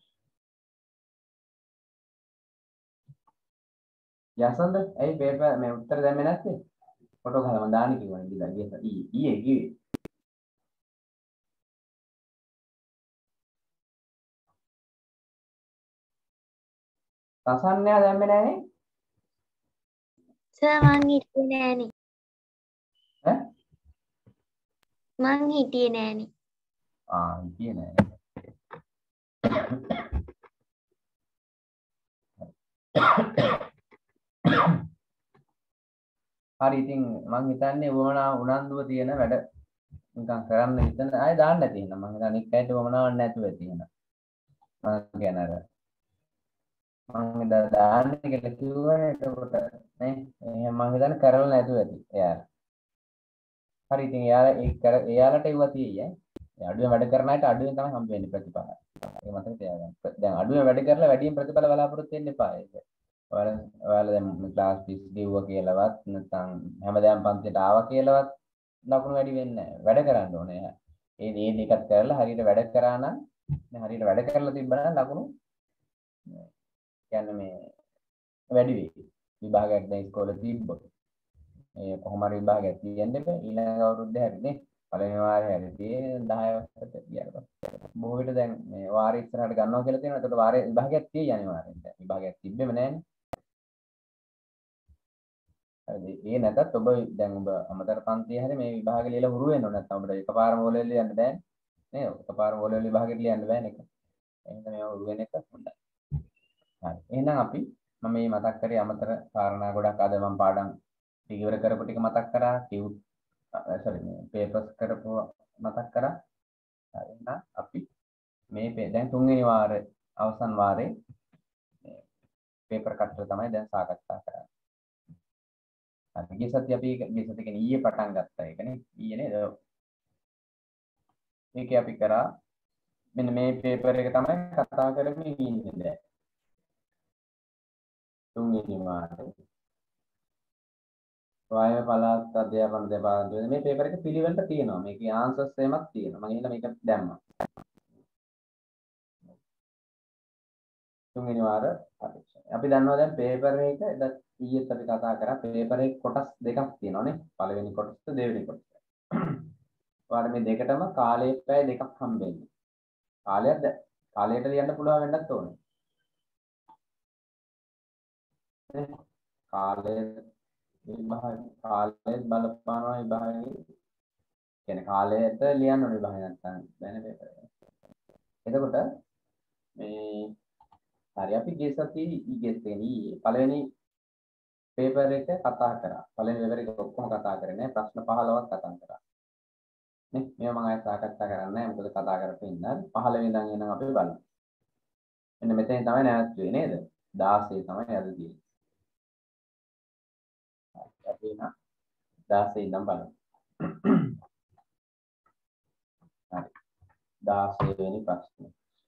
යසන්ද ඇයි පේපර් මේ උත්තර දැම්මේ නැත්තේ? ෆොටෝ ගහලා මම දාන්න කිව්වනේ ඉතින් ඊයේ කිව්වේ. රසන්නයා දැම්මේ නෑනේ. සර් මං හිටියේ නෑනේ. ඈ? මං හිටියේ නෑනේ. හිටියේ නෑ. හරි ඉතින් මං හිතන්නේ වමනා උනන්දුව තියෙන වැඩ නිකන් කරන්න හිතන ආයෙ දාන්න නැති වෙන මං හිතන්නේ එක්කයට වමනාවක් නැතුව තියෙන මං කියන අර මං දාන්න කියලා කිව්වනේ එතකොට නේ එහෙනම් මං හිතන්නේ කරලා නැතුව ඇති එයාලා හරි ඉතින් එයාලට ඒවා තියෙයි ඈ අඩුවෙන් වැඩ කරන අයට අඩුවෙන් තමයි හම්බ වෙන්නේ ප්‍රතිඵල ඒක මතක තියාගන්න දැන් අඩුවෙන් වැඩ කරලා වැඩියෙන් ප්‍රතිඵල බලාපොරොත්තු වෙන්න එපා ඒක ඔයාලා දැන් ක්ලාස් 30 ගෙව්වා කියලාවත් නැත්නම් හැමදාම පන්තියට ආවා කියලාවත් ලකුණු වැඩි වෙන්නේ නැහැ. වැඩ කරන්න ඕනේ. ඒ දෙකත් කරලා හරියට වැඩ කරා නම් හරියට වැඩ කරලා තිබ්බනම් ලකුණු කියන්නේ මේ වැඩි වෙයි. විභාගයක් දැන් ඉස්කෝලේ තිබ්බොත්. මේ කොහොම හරි විභාගයක් තියෙන්න බෑ. ඊළඟ අවුරුද්දේ හරිනේ. පළවෙනි වාරේ හරි තියෙන 10 වසරට ගියාට පස්සේ. බොහෝ විට දැන් මේ වාරේ ඉස්සරහට ගන්නවා කියලා තියෙනවා. ඒකට වාරේ විභාගයක් තියෙයි අනිවාර්යෙන්. දැන් විභාගයක් තිබ්බෙම නැහැනේ. ඒ නැතත් ඔබ දැන් ඔබ අමතර පන්තියේ හැරි මේ විභාගෙ ලියලා හුරු වෙන්න ඕන නැත්නම් ඔබට එකපාරම ඕලෙවල් ලියන්න බෑනේ නේද? එකපාරම ඕලෙවල් විභාගෙට ලියන්න බෑනේ ඒක. එහෙනම් මේවා හුරු වෙන එක හොඳයි. හරි. එහෙනම් අපි මම මේ මතක් කරේ අමතර කාරණා ගොඩක් අද මම පාඩම් ටික ඉවර කරපු ටික මතක් කරා. පේපර්ස් කරපු මතක් කරා. හරි. එහෙනම් අපි මේ දැන් තුන්වෙනි වාරේ අවසන් වාරේ පේපර් කට්ටර තමයි දැන් සාකච්ඡා කරන්නේ. ගිය සතිය අපි ගිය සතිය කියන්නේ ඊයේ පටන් ගත්තා ඒකනේ ඊයේ නේද මේකේ අපි කරා මෙන්න මේ පේපර් එක තමයි කතා කරමින් ඉන්නේ දැන් තුන්වෙනි වාරේ වායව පළාත් අධ්‍යාපන දෙපාර්තමේන්තුවේ මේ පේපර් එක පිළිවෙලට තියෙනවා මේකේ ආන්සර්ස් එහෙමත් තියෙනවා මම ඉතින් මේක දැම්මා තුන්වෙනි වාර පරීක්ෂා අපි දන්නවා දැන් පේපර් එක ඊයේත් අපි කතා කරා පේපර් එක කොටස් දෙකක් තියෙනවානේ පළවෙනි කොටස දෙවෙනි කොටස. ඔයාලා මේ දෙකටම කාලයේ පැය දෙකක් හම්බෙන්නේ. කාලයට ලියන්න පුළුවන් වෙන්නත් ඕනේ. නේ? කාලයේ බලපානවා විභාගයේ. කියන්නේ කාලයට ලියන්න ඕනේ විභාගය නැත්නම් බෑනේ පේපර් එක. එතකොට මේ හරි අපි ගිය සතියේ ඊයේ පළවෙනි පේපර් එක කතා කරා. පළවෙනි පේපර් එක ඔක්කොම කතා කරේ නෑ. ප්‍රශ්න 15ක් කතා කරා. නේ? මේවා මම ආයෙ සාකච්ඡා කරන්නේ නෑ. මොකද කතා කරපු ඉන්න 15 ඉඳන් එනම් අපි බලමු. මෙන්න මෙතෙන් තමයි නැවතුනේ නේද? 16 තමයි අද තියෙන්නේ. අපි නම් 16 ඉඳන් බලමු. හරි. 16 වෙනි ප්‍රශ්නේ.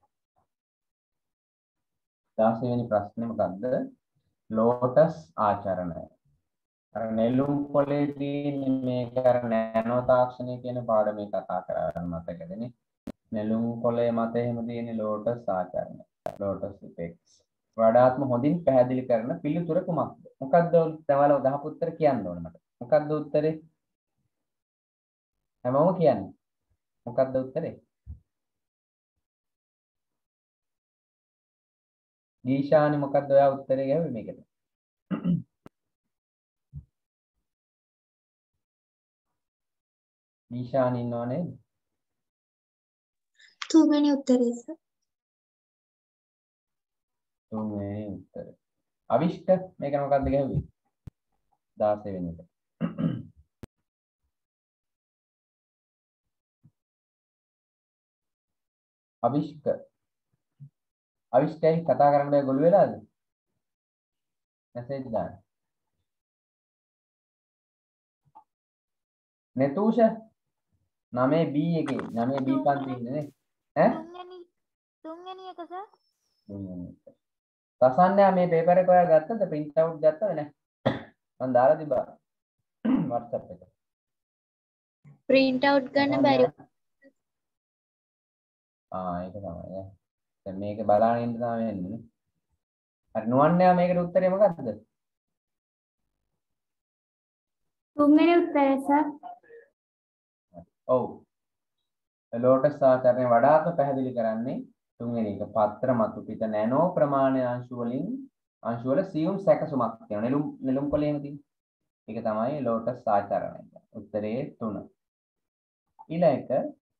16 වෙනි ප්‍රශ්නේ මොකද්ද? ලෝටස් ආචරණය. අර නෙළුම් පොලේ තියෙන මේක අර නැනෝ තාක්ෂණය කියන පාඩමේ කතා කරගෙන මතකදනේ. නෙළුම් පොලේ මත එහෙම තියෙන ලෝටස් ආචරණය. Lotus effects. වඩාත්ම හොඳින් පැහැදිලි කරන පිළිතුර කුමක්ද? මොකද්ද ඔයාලා ගහපු උත්තර කියන්න ඕනේ මට. මොකද්ද උත්තරේ? හැමෝම කියන්නේ. මොකද්ද උත්තරේ? දීශානි මොකද්ද ඔයා උත්තරේ ගැහුවේ මේකට? දීශානි ඉන්නව නේද? තුන්වෙනි උත්තරේ සර්. තුන්වෙනි උත්තරේ. අවිෂ්ක මේක මොකද්ද ගැහුවේ? 16 වෙනි එක. අවිෂ්කයි කතා කරන්න බෑ ගොළු වෙලාද? මැසේජ් දාන්න. නෙතුෂ 9B එකේ 9B පන්ති ඉන්නේ නේ. ඈ? තුන්වෙනි එක සර්. රසන්යා මේ පේපර් එක ඔයා ගත්තද? print out ගත්තද නැහැ? මම දාලා තිබ්බා WhatsApp එකට. print out ගන්න බැරි. ඒක තමයි නේ. දැන් මේක බලාගෙන ඉන්න තමයි වෙන්නේ. හරි නුවන්යා මේකට උත්තරේ මොකද්ද? තුන්වෙනි උත්තරය සර්. ඔව්. ලෝටස් ආචරණය වඩාත් පැහැදිලි කරන්නේ තුන්වෙනි එක. පත්‍ර මතු පිට නැනෝ ප්‍රමාණය අංශු වල සියුම් සැකසුමක් තියෙනවා. නෙළුම් කොළේම තියෙන. ඒක තමයි ලෝටස් ආචරණය. උත්තරේ 3. ඊළඟ එක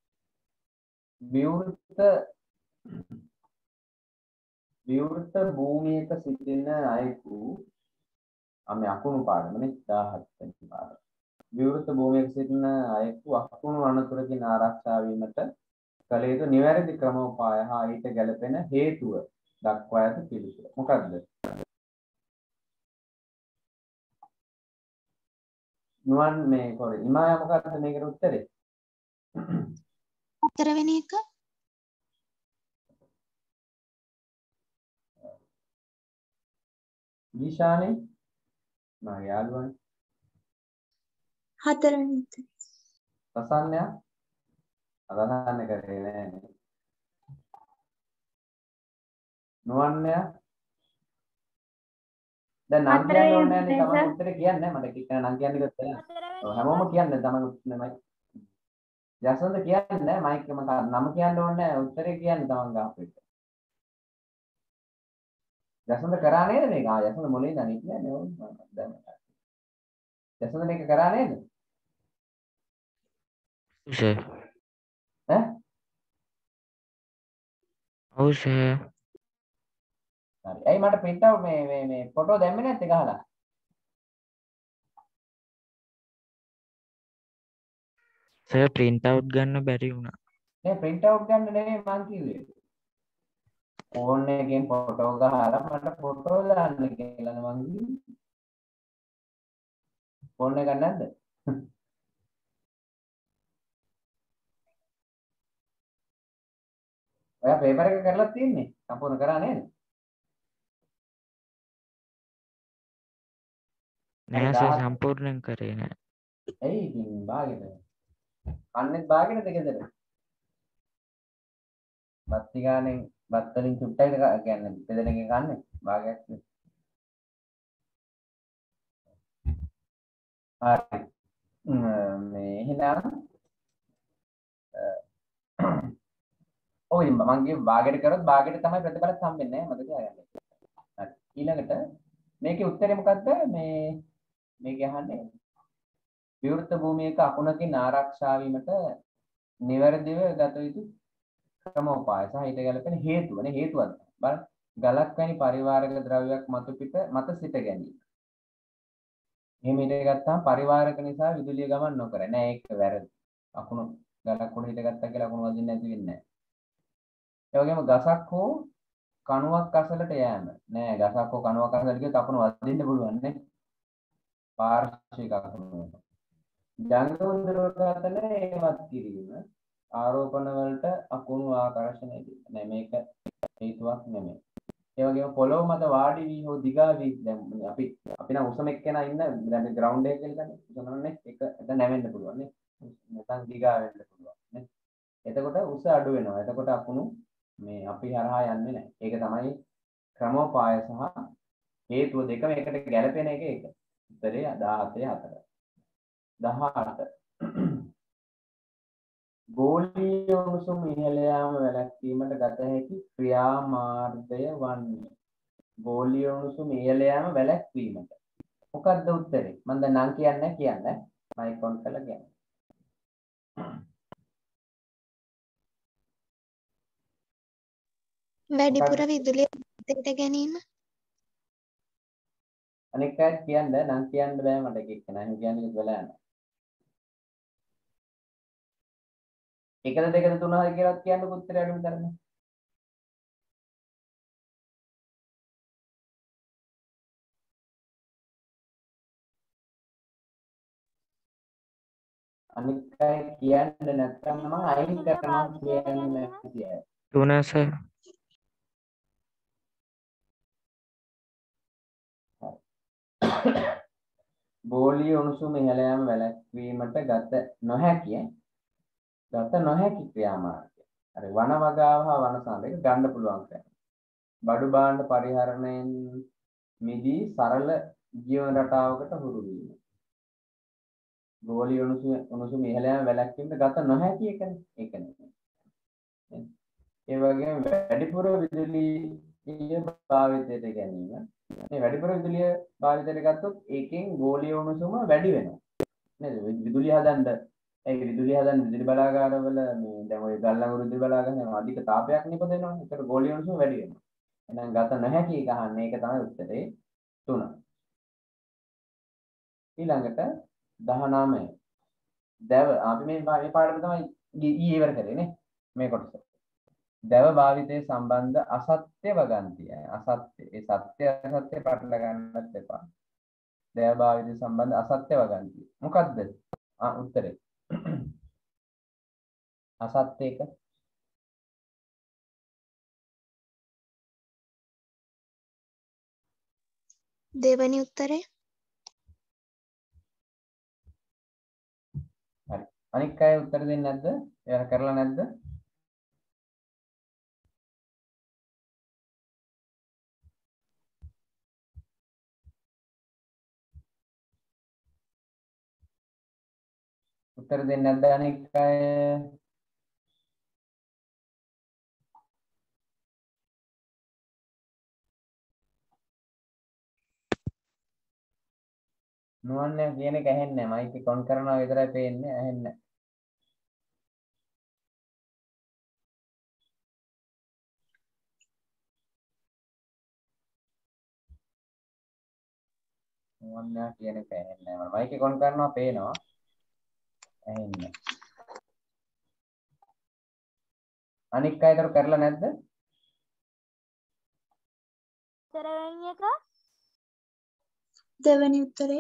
විවෘත භූමියක සිටින අයෙකු මේ අකුණු පාඩමනේ 17 වෙනි පාඩම. විවෘත භූමියක සිටින අයෙකු අකුණු අනතුරකින් ආරක්ෂා වීමට කළ යුතු නිවැරදි ක්‍රමෝපාය හා ඊට ගැලපෙන හේතුව දක්වා ඇති පිළිතුර. මොකක්ද? නුවන් මේ කොරේ ඉමායා මොකක්ද මේකට උත්තරේ? 4 වෙනි එක. දීශානේ මගේ යාළුවනේ. 4 වෙනි එක. රසන්යා අදහන්න කරේ නෑ. නුවන්යා දැන් නම් කියන්න ඕනේ නෑනේ තමයි උත්තරේ කියන්නේ මට කිව්වා නම් කියන්න ඉවත් වෙලා. ඔව් හැමෝම කියන්නේ තමයි උත්තරේ. යසන්ත කියන්නේ නෑ මයික් එක මට නම කියන්න ඕනේ නෑ උත්තරේ කියන්නේ තමන් ගහපු එක. යසන්ත කරා නේද මේක? යසන්ත මොලේ ඉඳන් කියන්නේ ඕන දැන්. යසන්ත මේක කරා නේද? සර්. ඈ? ඔව් සර්. හරි. ඇයි මට print out මේ ෆොටෝ දැම්මේ නැත්තේ ගහලා? සර් print out ගන්න බැරි වුණා. නේ print out ගන්න නෙමෙයි මං කිව්වේ. ෆෝන් එකෙන් ෆොටෝ ගහලා මට ෆොටෝ දාන්න කියලා මං කිව්වේ. ෆෝන් එක නැද්ද? ඔයා පේපර් එක කරලා තියෙන්නේ? සම්පූර්ණ කරා නේද? නෑ සර් සම්පූර්ණයෙන් කරේ නෑ. ඇයි ඉතින් බාගෙට? කන්නේත් බාගෙනද ගෙදර? බත්ති ගානේ බත් වලින් චුට්ටයිද කියන්නේ දෙදෙනෙක්ගෙන් කන්නේ? බාගයක් නේ. හරි. මේ එහෙනම් ඔය මම කිව්ව බාගෙට කරොත් බාගෙට තමයි ප්‍රතිඵලත් හම්බෙන්නේ නැහැ මතක තියාගන්න. හරි. ඊළඟට මේකේ උත්තරේ මොකද්ද? මේක අහන්නේ විවෘත භූමියක අකුණකින් ආරක්ෂා වීමට නිවැරදිව ගත යුතු ක්‍රමෝපාය සහ ඊට ගැලපෙන හේතුවනේ හේතුවක් බලන්න ගලක් වැනි පරිවාරක ද්‍රව්‍යයක් මත සිට ගැනීම. එහෙම හිටගත්තාම පරිවාරක නිසා විදුලිය ගමන් නොකර නෑ ඒක වැරදි. අකුණු ගලක් උඩ හිටගත්තා කියලා අකුණු වදින්න නැති වෙන්නේ නෑ. ඒ වගේම ගසක් හෝ කණුවක් අසලට යෑම. නෑ ගසක් හෝ කණුවක් අසලට ගියොත් අකුණු වදින්න පුළුවන් නේ. පාර්ශ්වික අකුණු. ජංග උන්දර ඝාතන ඒවත් කිරීම ආරෝපණ වලට අකුණු ආකර්ෂණය නෑ මේක හේතුවක් නෙමෙයි. ඒ වගේම පොළොව මත වාඩි වී හෝ දිගා වී දැන් අපි නම් උසම එක්කෙනා ඉන්න දැන් ග්‍රවුන්ඩ් එකේ කියලා ගන්න උසමනේ එක එතන නැවෙන්න පුළුවන් නේ. නැත්නම් දිගා වෙන්න පුළුවන් නේ. එතකොට උස අඩු වෙනවා. එතකොට අකුණු මේ අපි හරහා යන්නේ නැහැ. ඒක තමයි ක්‍රමෝපාය සහ හේතුව දෙකම එකට ගැලපෙන එක ඒක. උත්තරේ 17 4. 18 ගෝලීය උණුසුම ඉහළ යාම වැළැක්වීමට ගත හැකි ක්‍රියාමාර්ගය වන්නේ. ගෝලීය උණුසුම ඉහළ යාම වැළැක්වීමට. මොකක්ද උත්තරේ? මම දැන් නම් කියන්නේ මයික් ඔන් කරලා කියන්න. වැඩිපුර විදුලිය දෙට ගැනීම. අනික අය කියන්න නම් කියන්න බෑ මට එක එක නෑ කියන්නේ වෙලා යනවා. එකද දෙකද තුන හරි කියලා කියන්න උත්තරය අඩුම තරමේ. අනික අය කියන්න නැත්නම් මම අයින් කරනවා කියන්නේ නැති අය. 3 සර්. ගෝලීය උණුසුම ඉහළ යාම වැළැක්වීමට ගත නොහැකි ක්‍රියාමාර්ගය. හරි වන වගාව හා වන සඳක ගන්න පුළුවන් ක්‍රම. බඩු භාණ්ඩ පරිහරණයෙන් මිදී සරල ජීවන රටාවකට හුරු වීම. ගෝලීය උණුසුම ඉහළ යාම වැළැක්වීමට ගත නොහැකි එකනේ. ඒකනේ. ඒ වගේම වැඩිපුර විදුලිය භාවිතයට ගැනීම. මේ වැඩිපුර විදුලිය භාවිතයට ගත්තොත් ඒකෙන් ගෝලීය උණුසුම වැඩි වෙනවා. නේද? විදුලිය හදන්න විදුලි බලාගාරවල මේ දැන් ඔය ගල්ලඟුරු විදුලි බලාගාරන අධික තාපයක් නිපදවෙනවා. ඒකට ගෝලීය උණුසුම වැඩි වෙනවා. එහෙනම් ගත නොහැකි එක අහන්නේ ඒක තමයි උත්තරේ 3. ඊළඟට 19. දැව අපි මේ පාඩම තමයි ඊයේ ඉවර කරේ නේ මේ කොටස. දැව භාවිතයේ සම්බන්ධ අසත්‍ය වගන්තිය. අසත්‍ය ඒ සත්‍ය අසත්‍ය පටල ගන්නත් එපා. දැව භාවිතයේ සම්බන්ධ අසත්‍ය වගන්තිය. මොකද්ද? උත්තරේ. අසත්‍ය එක. දෙවැනි උත්තරේ. හරි. අනික් අය උත්තර දෙන්නේ නැද්ද? එයාලා කරලා නැද්ද? උත්තර දෙන්නේ නැද්ද අනික් අය? නුවන්නේ කියන එක ඇහෙන්නේ නැහැ. මයික් එක ඔන් කරනවා විතරයි පේන්නේ ඇහෙන්නේ නැහැ. නුවන්නේ කියන එක ඇහෙන්නේ නැහැ. මයික් එක ඔන් කරනවා පේනවා. ඇහෙන්නේ. අනික් අයතර කරලා නැද්ද? දෙවෙනි එක දෙවැනි උත්තරේ.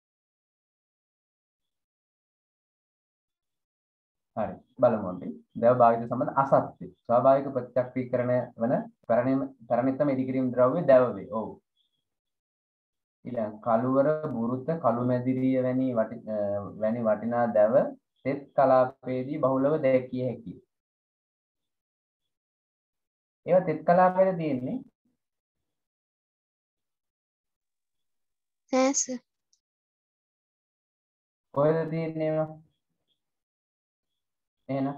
හරි බලමු අපි. දැව භාවිත සම්බන්ධ අසත්‍ය. ස්වාභාවික ප්‍රත්‍යක්ෂීකරණය වන පරිණිතම ඉදිකිරීම ද්‍රව්‍ය දැව වේ. ඔව්. ඊළඟ කළුවර බුරුත කළු මැදිරිය වැනි වටිනා දැව තෙත් කලාපයේදී බහුලව දැකිය හැකියි. ඒවා තෙත් කලාපයේ තියෙන්නේ නෑස. කොහෙද තියෙන්නේ ඒවා? එහෙනම්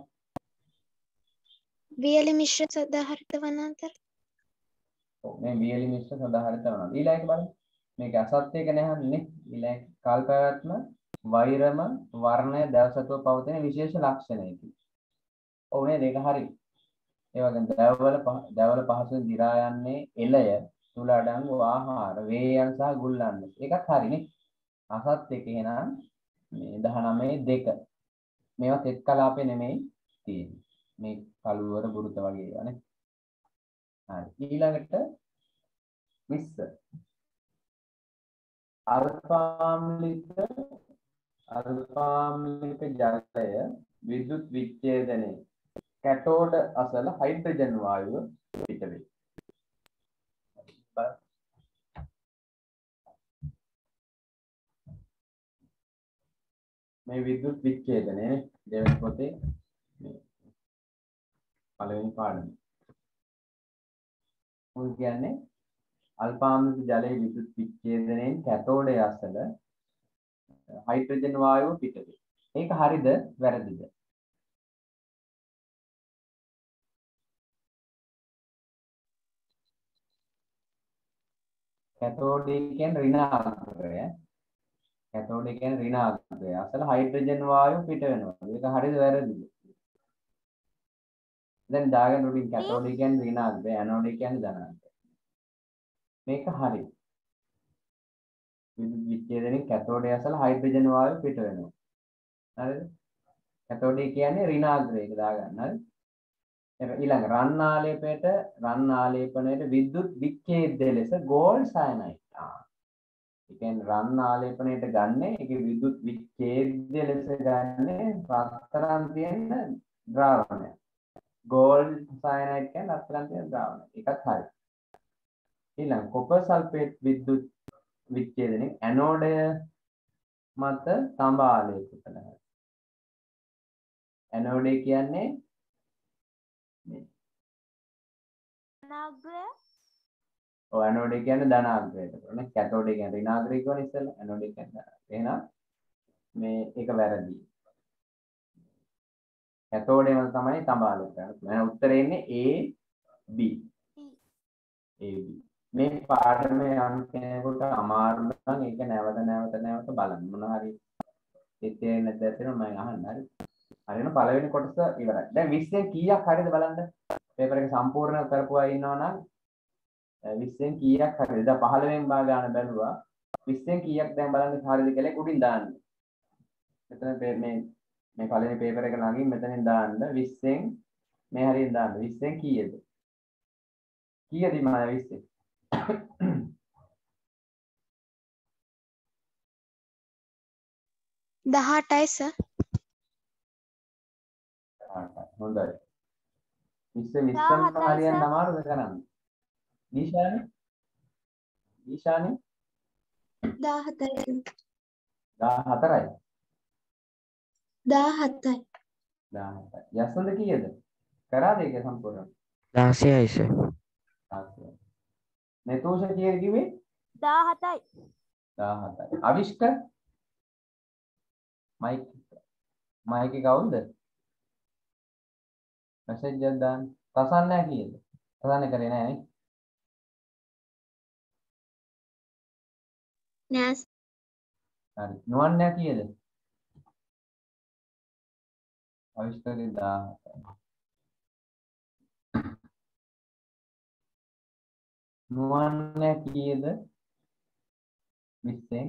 වියලි මිශ්‍ර සදාහරිත වනාන්තර. ඔව් මේ වියලි මිශ්‍ර සදාහරිත වනාන්තර. ඊළඟට බලන්න. මේක අසත්‍යයක නැහන්නේ. ඊළඟ කාල් පැවැත්ම වෛරම වර්ණය දවසතුව පවතින විශේෂ ලක්ෂණයකි. ඔව් නේද? ඒක හරි. ඒ වගේම දැවවල පහසුවෙන් දි รา යන්නේ එළය තුල අඩංගු ආහාර වේයන් සහ ගුල්ලන්. ඒකත් හරිනේ. අසත්‍යක එහෙනම් මේ 19 2 මේවා තෙත් කලාපේ නෙමෙයි තියෙන්නේ. මේ කළුවර බුරුත වගේ ඒවා නේ. හරි ඊළඟට 20 අල්පාම්ලික ජලය විද්‍යුත් විච්ඡේදනයේ කැතෝඩ අසල හයිඩ්‍රජන් වායුව පිට වේ. මේ විද්‍යුත් විච්ඡේදනයේ දෙවෙනි පොතේ මේ පළවෙනි පාඩම. මොකද කියන්නේ අල්පාම්ලික ජලයේ විද්‍යුත් විච්ඡේදනයෙන් කැතෝඩය අසල හයිඩ්‍රජන් වායුව පිට වේ. ඒක හරිද වැරදිද? කැතෝඩය කියන්නේ ඍණාග්‍රය. කැතෝඩය කියන්නේ ඍණාග්‍රය. අසල හයිඩ්‍රජන් වායුව පිට වෙනවා. ඒක හරිද වැරදිද? දැන් දාගෙන උඩින් කැතෝඩය කියන්නේ ඍණාග්‍රය, ඇනෝඩය කියන්නේ ධනාග්‍රය. මේක හරි. විද්‍යුත් විච්ඡේදනයේ කැතෝඩය අසල හයිඩ්‍රජන් වායුව පිට වෙනවා. හරිද? කැතෝඩය කියන්නේ ඍණාග්‍රය. ඒක දාගන්න. හරි? ඊළඟ රන් ආලේපනයේ විද්‍යුත් විච්ඡේදය ලෙස ගෝල් සයනයිඩ්. ඒ කියන්නේ රන් ආලේපනයට ගන්න ඒකේ විද්‍යුත් විච්ඡේදය ලෙස ගන්න රත්තරන් තියෙන ද්‍රාවණය. ගෝල් සයනයිඩ් කියන්නේ රත්තරන් තියෙන ද්‍රාවණය. ඒකත් හරි. ඊළඟ කොපර් සල්ෆේට් විද්‍යුත් විච්ඡේදනයේ ඇනෝඩය මත තඹ ආලේප කරනවා. ඇනෝඩය කියන්නේ ධනාග්‍රය ඔව් ඇනෝඩය කියන්නේ ධනාග්‍රයට. නේ කැතෝඩය කියන්නේ ඍණාග්‍රය කියන්නේ ඉස්සෙල්ලා ඇනෝඩය කියන්නේ ධනාග්‍රය. එහෙනම් මේ ඒක වැරදි. කැතෝඩය වල තමයි තඹාලු කරන්නේ. මම උත්තරේ ඉන්නේ A B. A B. මේ පාඩමේ යම් කෙනෙකුට අමාරු නම් ඒක නැවත බලන්න. මොන හරි ඉතින් නැත්නම් මම අහන්න හරි. හරියන පළවෙනි කොටස ඉවරයි. දැන් 20න් කීයක් හරියද බලන්න. පේපර් එක සම්පූර්ණ කරපු අය ඉන්නවා නම් 20න් කීයක් හරියද? දැන් 15න් බා ගන්න බැලුවා. 20න් කීයක් දැන් බලන්න හරියද කියලා උඩින් දාන්න. මෙතන මේ පළවෙනි පේපර් එක ළඟින් මෙතනින් දාන්න 20න් මේ හරියෙන් දාන්න. 20න් කීයද? කීයද මම 20න්? 18යි සර්. හොඳයි. 20ම හරියන්න අමාරුද කරන්න? දීශානි 17යි. 14යි. 17යි. 17යි. යසන්ද කීයද? කරාද ඒක සම්පූර්ණ? 16යි සර්. 16යි. नेतोष කීයද කිව්වේ? 17යි. 17යි. අවිෂ්ක මයික් එක කවුද? මැසේජ් එකක් දාන්න. තසන්නෑ කීයද? තසන්න කරේ නෑ නේ. නෑ. හරි. නුවන්නෑ කීයද? අවිෂ්කගේ 17යි. නුවන්නෑ කීයද? 20න්.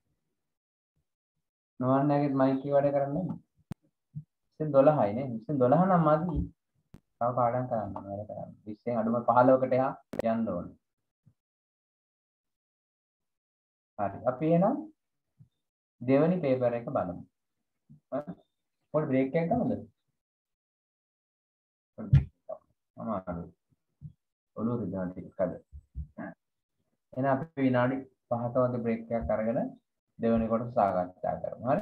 නුවන්නෑගේ මයික් එක වැඩ කරන්නේ නැහැ. 12යි නේ. 12 නම් මදි. තව පාඩම් කරන්න වැඩ කරන්න. 20න් අඩුම 15කට එහා යන්න ඕනේ. හරි. අපි එහෙනම් දෙවෙනි පේපර් එක බලමු. පොඩි බ්‍රේක් එකක් ගමුද? අමාරුයි. ඔළුව රිදෙනවා ටිකක් අද. එහෙනම් අපි විනාඩි 5ක වගේ බ්‍රේක් එකක් අරගෙන දෙවෙනි කොටස සාකච්ඡා කරමු. හරි?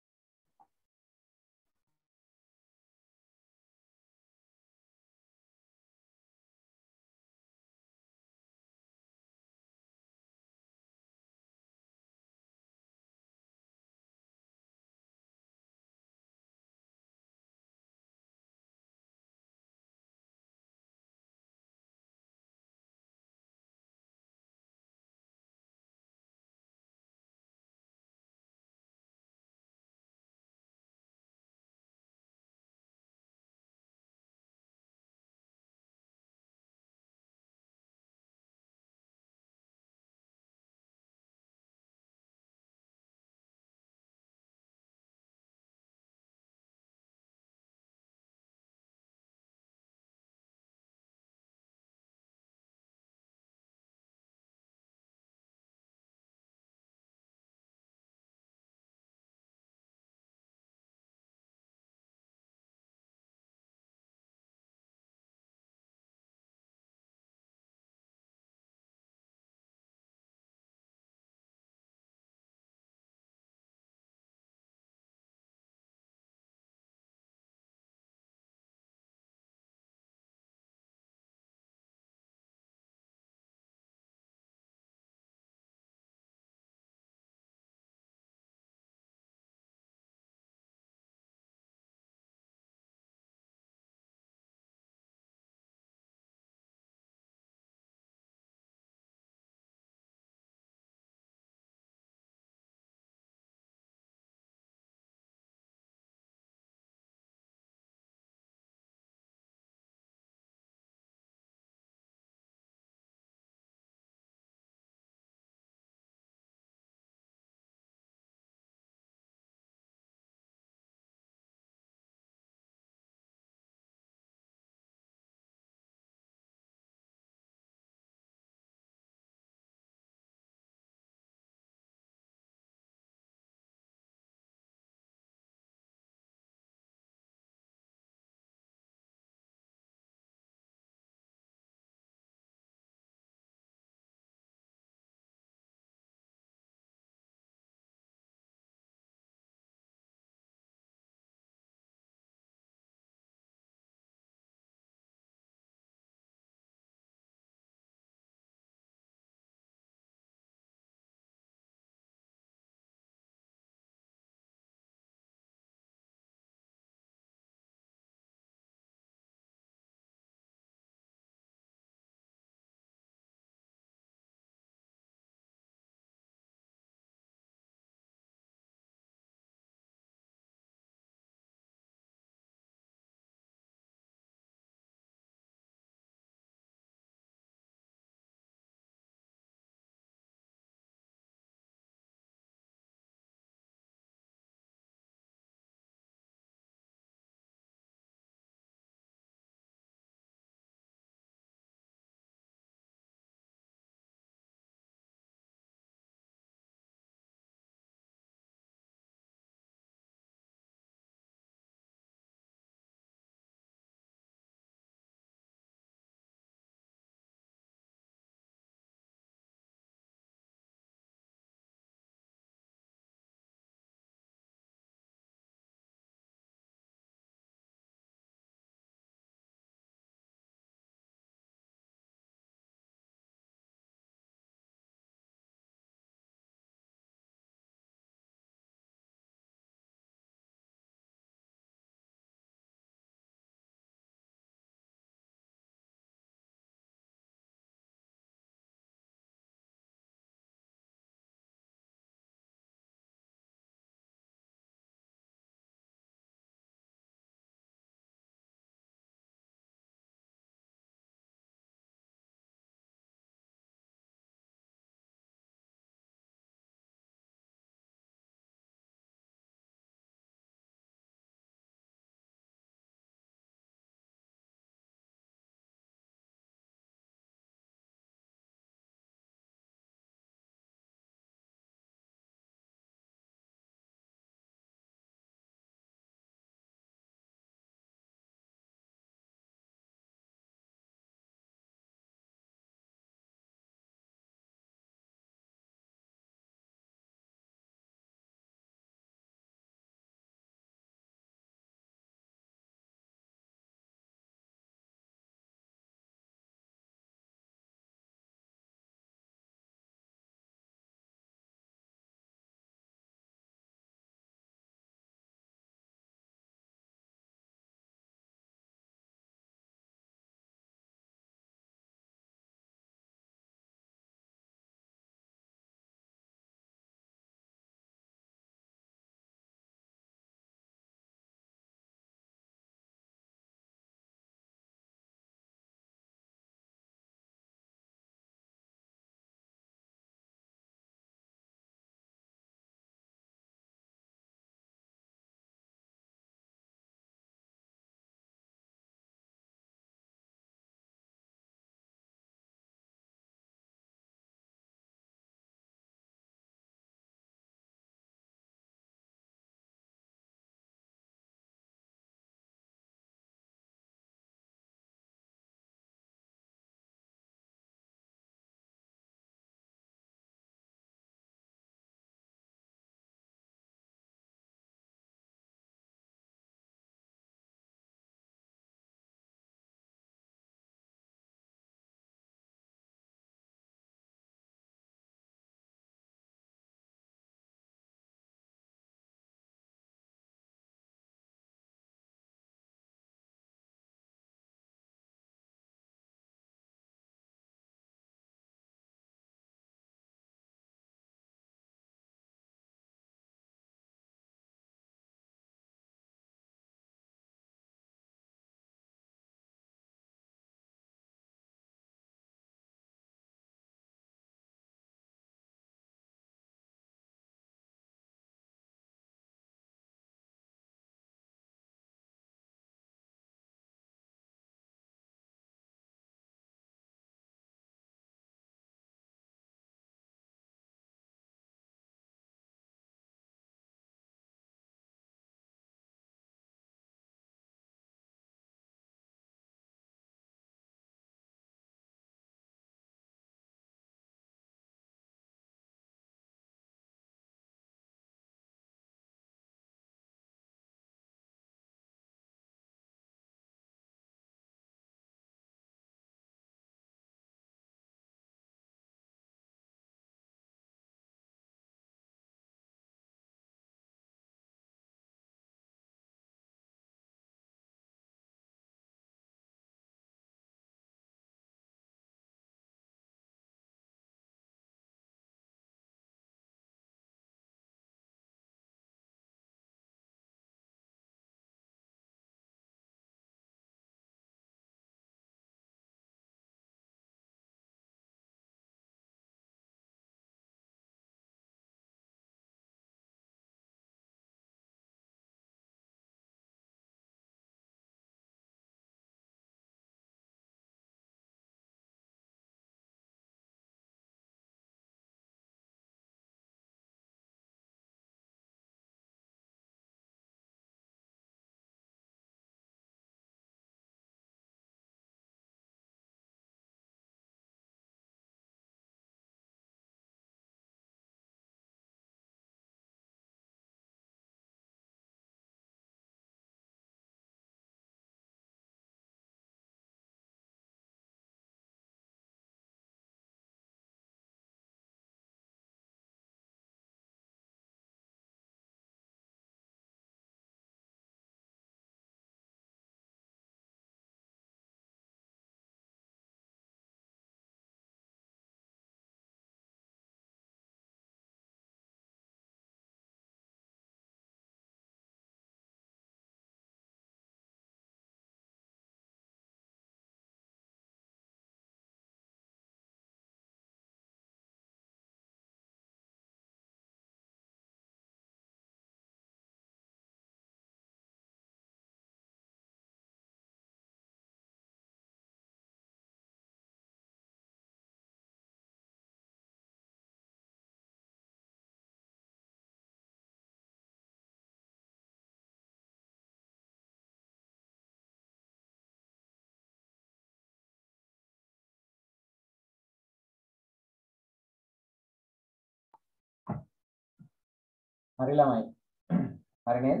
හරි ළමයි. හරි නේද?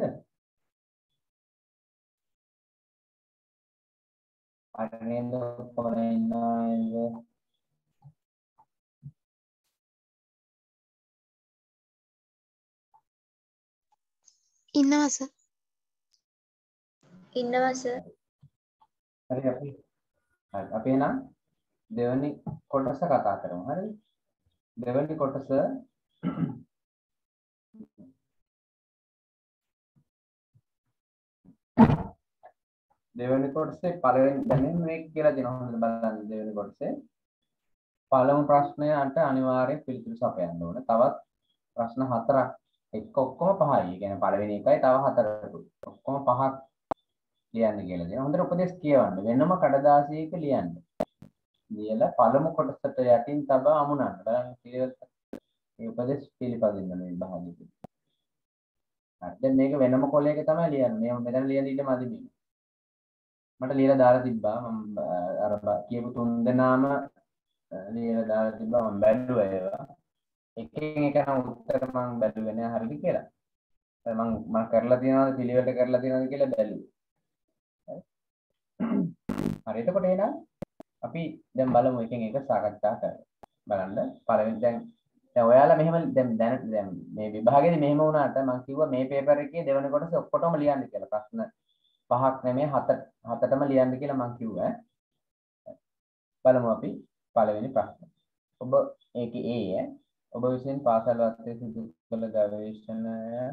හරි නේද? ඔක්කොම ඉන්නවද? ඉන්නවා සර්. ඉන්නවා සර්. හරි අපි එහෙනම් දෙවෙනි කොටස කතා කරමු. හරිද? දෙවෙනි කොටස දෙවෙනි කොටසේ පළවෙනි දැන් මේක කියලා දෙනවා හොඳට බලන්න. දෙවෙනි කොටසේ පළමු ප්‍රශ්නයට අනිවාර්යෙන් පිළිතුරු සපයන්න ඕන. තවත් ප්‍රශ්න හතරක් එක්ක ඔක්කොම පහයි. ඒ කියන්නේ පළවෙනි එකයි තව හතරකුයි. ඔක්කොම පහක් ලියන්න කියලා දෙනවා. හොඳට උපදේශ කියවන්න. වෙනම කඩදාසියක ලියන්න. ලියලා පළමු කොටසට යටින් තබා අමුණන්න. බලන්න පිළිවෙල මේ උපදේශ පිළිපදින්න මේ විභාගෙදී. හරි. දැන් මේක වෙනම කොලයක තමයි ලියන්නේ. මේ මෙතන ලියන්න ඉන්න මදි මේ. මට ලියලා දාලා තිබ්බා. මම අර කියපු තුන් දෙනාම ලියලා දාලා තිබ්බා. මම බැලුවා ඒවා. එකෙන් එක නම් උත්තර මම බැලුවේ නෑ හරිද කියලා. මම කරලා තියනවාද පිළිවෙලට කරලා තියනවාද කියලා බැලුවා. හරි. එතකොට එහෙනම් අපි දැන් බලමු එකෙන් එක සාකච්ඡා කරමු. බලන්න පළවෙනි දැන් ඔයාලා මෙහෙම දැන් මේ විභාගෙදී මෙහෙම වුණාට මම කිව්වා මේ පේපර් එකේ දෙවෙනි කොටස ඔක්කොටම ලියන්න කියලා. ප්‍රශ්න පහක් නෙමෙයි හතටම ලියන්න කියලා මම කිව්වා. බලමු අපි පළවෙනි ප්‍රශ්න. ඔබ ඒකේ ඔබ විසින් පාසල් වත්තේ සිදු කළ ගවේෂණය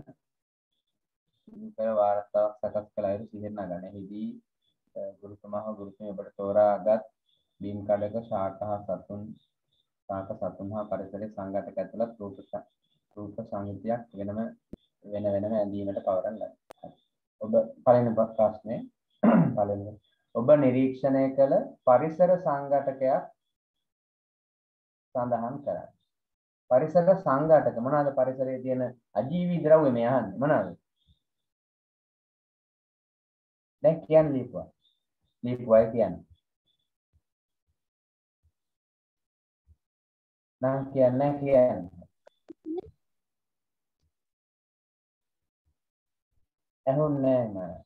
කර වාර්තාවක් සකස් කළ අයුරු සිහින නගන. එහිදී ගුරුතුමා හා ගුරුතුමිය ඔබට තෝරාගත් බීම් කඩක ශාක සතුන් හා පරිසරයේ සංඝටක ඇතුළත් රූප සංහිතියක් වෙනම ඇඳීමට පවරන ලයි. ඔබ පළවෙනි ප්‍රශ්නේ ඔබ නිරීක්ෂණය කළ පරිසර සංඝටකයක් සඳහන් කරයි. පරිසර සංඝටක මොනවාද? පරිසරයේ තියෙන අජීවී ද්‍රව්‍ය මේ අහන්නේ මොනවාද? දැන් කියන්න ලියපුවා කියන්නේ. නම් කියන්නේ. ඇහුන්නේ නැහැ.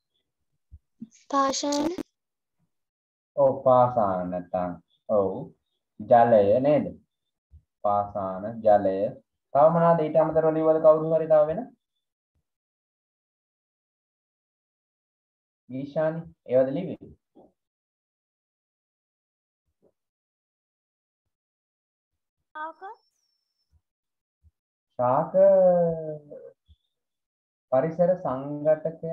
පාෂාණ. ඔව් පාසාන නැත්තම් ඔව් ජලය නේද? පාසාන ජලය. තව මොනවාද ඊට අමතරව ලියවද කවුරු හරි තව වෙන? ඊශානි ඒවද ලිව්වේ? ශාක පරිසර සංඝටකයක්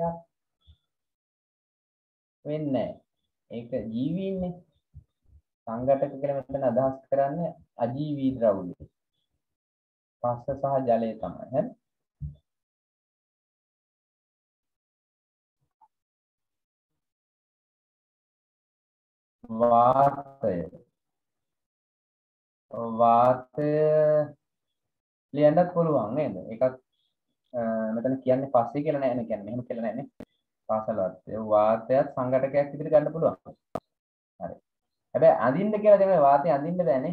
වෙන්නේ නැහැ. ඒක ජීවීන්නේ. සංඝටක කියලා මෙතන අදහස් කරන්නේ අජීවී ද්‍රව්‍ය. පස්ස සහ ජලය තමයි. හරි? වාතය ලියන්නත් පුළුවන් නේද? ඒකත් මෙතන කියන්නේ පස්සේ කියලා නෑ නේ කියන්නේ. මෙහෙම කියලා නෑනේ. පාසල වාතයත් සංඝටකයක් විදිහට ගන්න පුළුවන්. හරි. හැබැයි අඳින්න කියලා දෙන්නේ වාතය අඳින්න බෑනේ.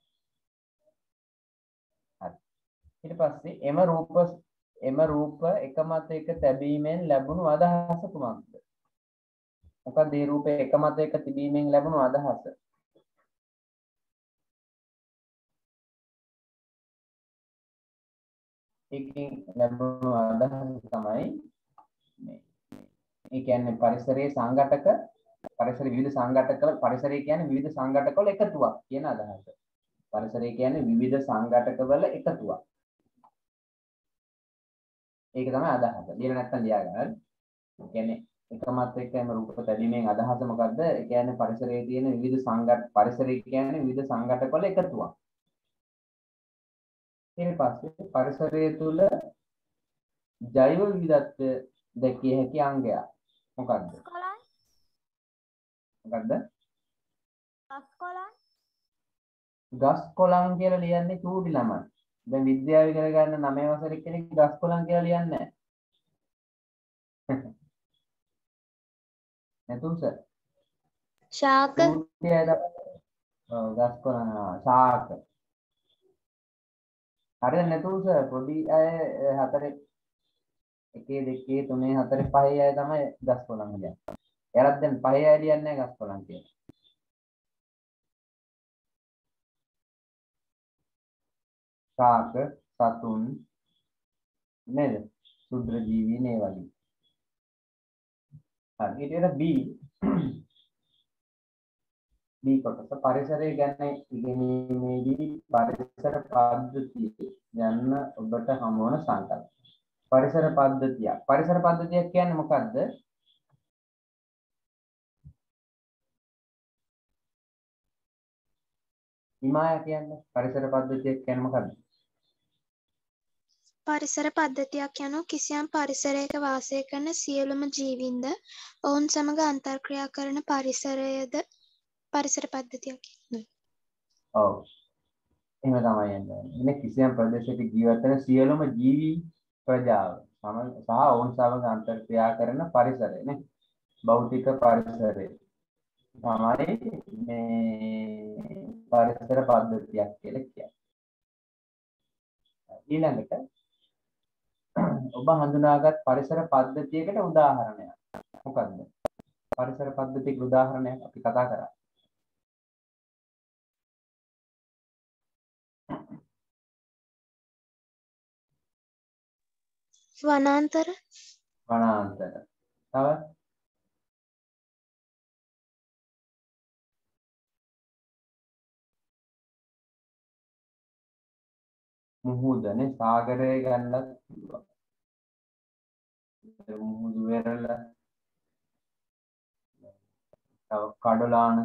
හරි. ඊට පස්සේ එම රූප එක මත එක තැබීමෙන් ලැබුණු අදහස කුමක්ද? මොකද මේ රූපේ එක මත එක තිබීමෙන් ලැබුණු අදහස? එකකින් ලැබුණු අදහස තමයි මේ. ඒ කියන්නේ පරිසරයේ සංඝටක පරිසර විවිධ සංඝටකවල පරිසරය කියන්නේ විවිධ සංඝටකවල එකතුවක් කියන අදහස. පරිසරය කියන්නේ විවිධ සංඝටකවල එකතුවක්. ඒක තමයි අදහස. ලියලා නැත්තම් ලියා ගන්න. ඒ කියන්නේ එකමත් එක්කම රූප තැබීමෙන් අදහස මොකද්ද? ඒ කියන්නේ පරිසරයේ තියෙන විවිධ පරිසරය කියන්නේ විවිධ සංඝටකවල එකතුවක්. ඊට පස්සේ පරිසරය තුල ජෛව විවිධත්වය දැකිය හැකි අංගයක් මොකද්ද? මොකද්ද? ගස් කොළන් කියලා ලියන්නේ චූටි ළමයි. දැන් විද්‍යාව ඉගෙන ගන්න 9 වසරේ කෙනෙක් ගස් කොළන් කියලා ලියන්නේ නැහැ. නැතුම් සර්. ශාක. ගස් කොළන් ශාක. හරියන්නේ නැතුව සර් පොඩි අය හතරේ එකේ දෙකේ තුනේ හතරේ පහේ අය තමයි ගස් කොළන් හදන්නේ. එයාලත් දැන් පහේ අය ලියන්නේ නැහැ ගස් කොළන් කියලා. ශාක සතුන් නේද? ශුද්‍ර ජීවීන් ඒ වගේ. හරි ඊට B B කොටස පරිසරය ගැන ඉගෙනීමේදී පරිසර පද්ධතිය යන්න ඔබට හමු වන සංකල්ප. පරිසර පද්ධතිය. පරිසර පද්ධතිය කියන්නේ මොකද්ද? හිමාය කියන්නේ පරිසර පද්ධතිය කියන්නේ මොකද්ද? පරිසර පද්ධතියක් යනු කිසියම් පරිසරයක වාසය කරන සියලුම ජීවීන්ද ඔවුන් සමග අන්තර්ක්‍රියා කරන පරිසරයද පරිසර පද්ධතියක් කියනවා. ඔව්. එහෙම තමයි යන්නේ. ඉන්නේ කිසියම් ප්‍රදේශයක ජීවත් වෙන සියලුම ජීවි ප්‍රජාව සහ ඔවුන් සමග අන්තර්ක්‍රියා කරන පරිසරය නේ. භෞතික පරිසරය. තමයි මේ පරිසර පද්ධතියක් කියලා කියන්නේ. ඊළඟට ඔබ හඳුනාගත් පරිසර පද්ධතියකට උදාහරණයක් මොකක්ද? පරිසර පද්ධතියක උදාහරණයක් අපි කතා කරා. වනාන්තර වනාන්තර. තව මුහුදනේ සාගරය ගන්නත් පුළුවන්. මුහුදු වෙරළ තව කඩලාන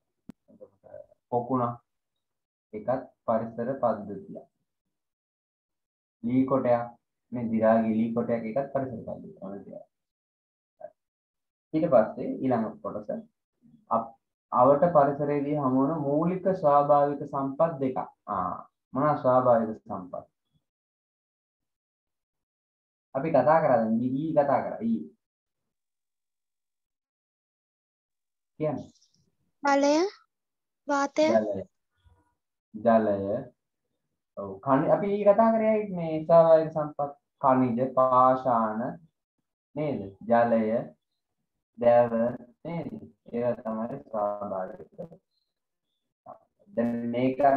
පොකුණ එකත් පරිසර පද්ධතියක්. ලී කොටයක් මේ දිරාගේ ලී කොටයක් එකත් පරිසර පද්ධතියක්. ඊට පස්සේ ඊළඟ කොටස අවට පරිසරයේදී හමු වන මූලික ස්වාභාවික සම්පත් දෙකක්. මොනවා ස්වාභාවික සම්පත්? අපි කතා කරා ඊ කතා කරා ඊ. කියන්නේ බලය වාතය ජලය ඔව් අපි ඊ කතා කරේ මේ ස්වාභාවික සම්පත් khනිජ පාෂාණ නේද? ජලය දැව නේද? ඒවා තමයි ස්වාභාවික. දැන් මේක අර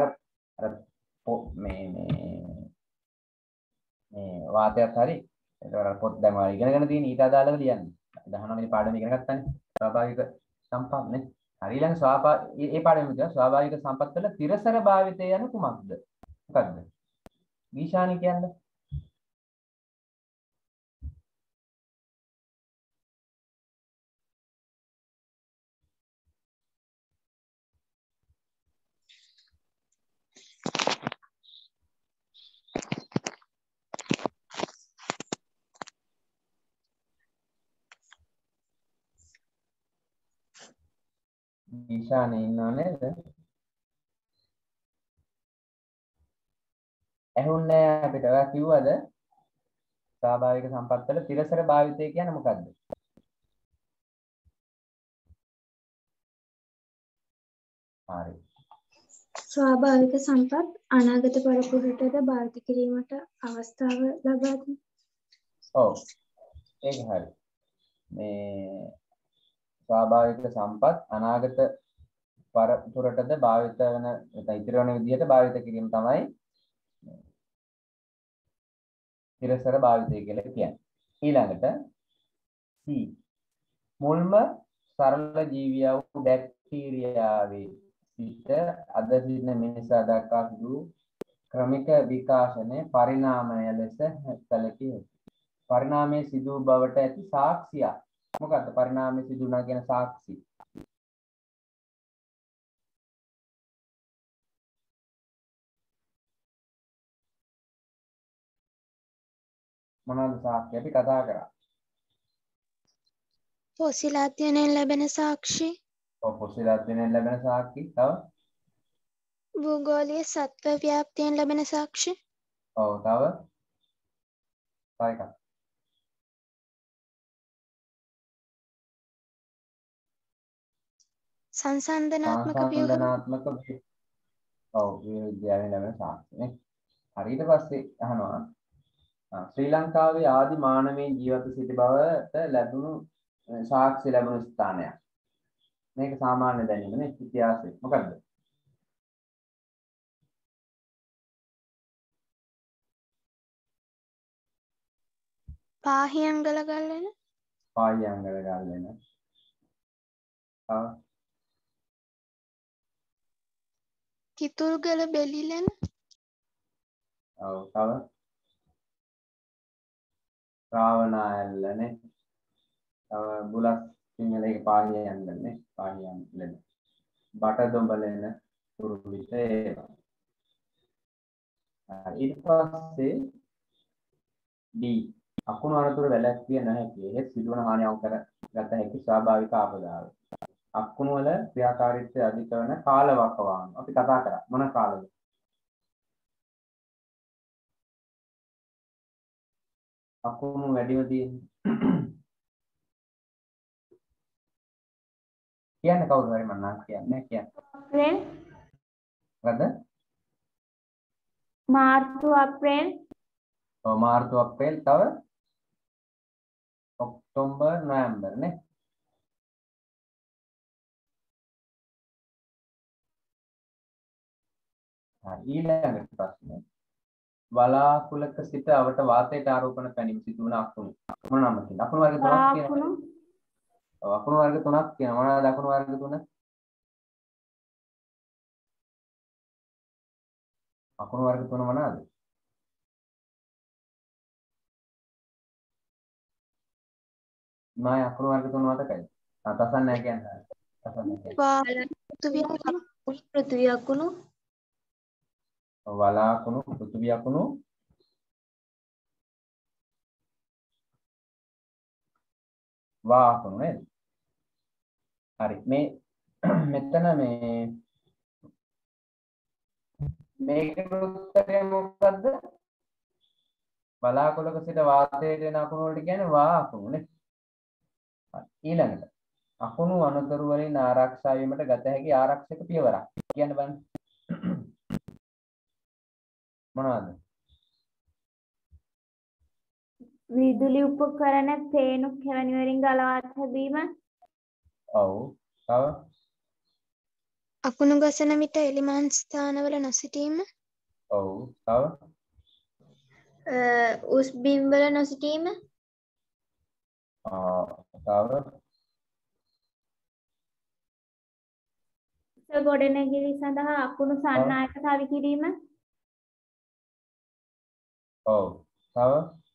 මේ වාතයත් හරි ඒතර පොත් දැන් ඔයාලා ඉගෙනගෙන තියෙන ඊට අදාළව ලියන්න. 19 වෙනි පාඩම ඉගෙන ගත්තානේ. ස්වාභාවික සම්පත් නේ. හරි ඊළඟ ඒ පාඩමෙන් විතර ස්වාභාවික සම්පත් වල තිරසර භාවිතය යන කුමක්ද? මොකද්ද? දීශානි කියන්නේ දීශානි ඉන්නව නේද? ඇහුන්නේ අපිට. ඔයා කිව්වද? ස්වාභාවික සම්පත් වල තිරසර භාවිතය කියන්නේ මොකද්ද? හරි. ස්වාභාවික සම්පත් අනාගත පරපුරටද භාවිත කිරීමට අවස්ථාව ලබා දෙන. ඔව්. ඒක හරි. මේ ස්වාභාවික සම්පත් අනාගත පරපුරටද භාවිත වෙන ඉතිරි වෙන විදිහට භාවිත කිරීම තමයි තිරසර භාවිතය කියලා කියන්නේ. ඊළඟට C මුල්ම සරල ජීවියා වූ බැක්ටීරියාවේ සිට අද සිටින මිනිසා දක්වා සිදු ක්‍රමික විකාශනයේ පරිණාමය ලෙස සැලකිය හැකියි. පරිණාමයේ සිදු බවට ඇති සාක්ෂියක්. මොකක්ද පරිණාමයේ සිදු වුණා කියන සාක්ෂි? මොනවාද සාක්ෂි අපි කතා කරා? පොසිල් අධ්‍යයනයෙන් ලැබෙන සාක්ෂි, පොසිල් අධ්‍යයනයෙන් ලැබෙන සාක්ෂි, තව භූගෝලීය සත්ව ව්‍යාප්තියෙන් ලැබෙන සාක්ෂි. ඔව් තව එකක්. සංසන්දනාත්මක ව්‍යුහ. ඔව් විද්‍යාවෙන් ලැබෙන සාක්ෂි නේ. හරි ඊට පස්සේ අහනවා ශ්‍රී ලංකාවේ ආදි මානවයන් ජීවත් සිටි බවට ලැබුණු සාක්ෂි ලැබුණු ස්ථානයක්. මේක සාමාන්‍ය දැනීම නේ ඉතිහාසයේ. මොකද්ද? පාහියන්ගල ගල්ලෙන පාහියන්ගල ගල්ලෙන. කිතුල්ගල බෙලිලෙන ඔව් තව රාවණාඇල්ලනේ. තව බුලත් සිංහලයේ පාහියන්ගලනේ. පාහියන්ගල. බටදොඹලෙන තුරුවිත ඒවා. ඊට පස්සේ D අකුණු අනතුර වැළැක්විය නොහැකි. එහෙත් සිදුවන හානිය අවු කර ගත හැකි ස්වාභාවික ආපදාව. අකුණු වල ක්‍රියාකාරීත්වය අධික වන කාලවකවානු. අපි කතා කරා මොන කාලෙද? අකුණු වැඩිම තියෙන්නේ. කියන්නේ කවුරු හරි මම නම් කියන්නේ කියන්නේ. මොකද? මාර්තු අප්‍රේල්. ඔව් මාර්තු අප්‍රේල් තව ඔක්තෝබර් නොවැම්බර් නේ. ඊළඟට ප්‍රශ්නේ වලාකුළක සිට අවට වාතයට ආරෝපණ පැනීම සිදුවන අකුණු මොන නම කියනවා? අකුණු වර්ග තුනක් කියනවා. ඔව් අකුණු වර්ග තුනක් කියනවා. මොනවාද අකුණු වර්ග තුන? අකුණු වර්ග තුන මොනවාද? මාය අකුණු වර්ග තුන මතකයි. තසන් නැහැ කියන්නේ. තසන් නැහැ. පෘථිවි අකුණු වලාකුණු පෘථිවි අකුණු වාකුණු නේද? හරි මේ මෙතන මේකේ උත්තරය මොකද්ද? බලාකුළක සිට වාතයට එන අකුණු වලට කියන්නේ වාකුණු නේ. ඊළඟට අකුණු අනතුරු වලින් ආරක්ෂා වීමට ගත හැකි ආරක්ෂක පියවරක් කියන්න බලන්න. මොනවද? විදුලි උපකරණ පේනු කෙවණි වලින් ගලවා තැබීම. ඔව්. තව අකුණු ගසන විට එලිමහන් ස්ථානවල නොසිටීම. ඔව්. තව උස් බිම් වල නොසිටීම. තව ගොඩනැගිලි සඳහා අකුණු සන්නායක සවි කිරීම. ඔව්. තව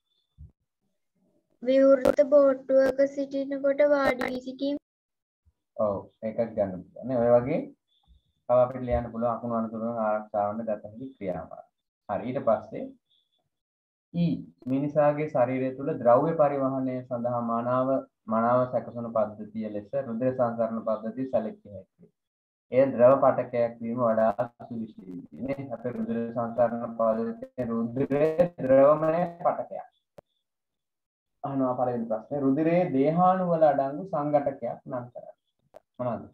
විවෘත බෝට්ටුවක සිටිනකොට වාඩි වී සිටීම. ඔව් ඒකත් ගන්න පුළුවන් නේ. ඔය වගේ තව අපිට ලියන්න පුළුවන් අකුණු අනතුරුන් ආරක්ෂාවන්න ගත හැකි ක්‍රියාමාර්ග. හරි ඊට පස්සේ මිනිසාගේ ශරීරය තුළ ද්‍රව්‍ය පරිවහනය සඳහා මනාව සැකසුණු පද්ධතිය ලෙස රුධිර සංසරණ පද්ධතිය සැලකිය හැකියි. එය ද්‍රව පටකයක් වීම වඩාත් සුවිශේෂී නේ. අපේ රුධිර සංසරණ පද්ධතියේ රුධිරයේ ද්‍රවමය පටකයක්. අහනවා පළවෙනි ප්‍රශ්නේ රුධිරයේ දේහාණු වල අඩංගු සංඝටකයක් නම් කරන්න. මොනවාද?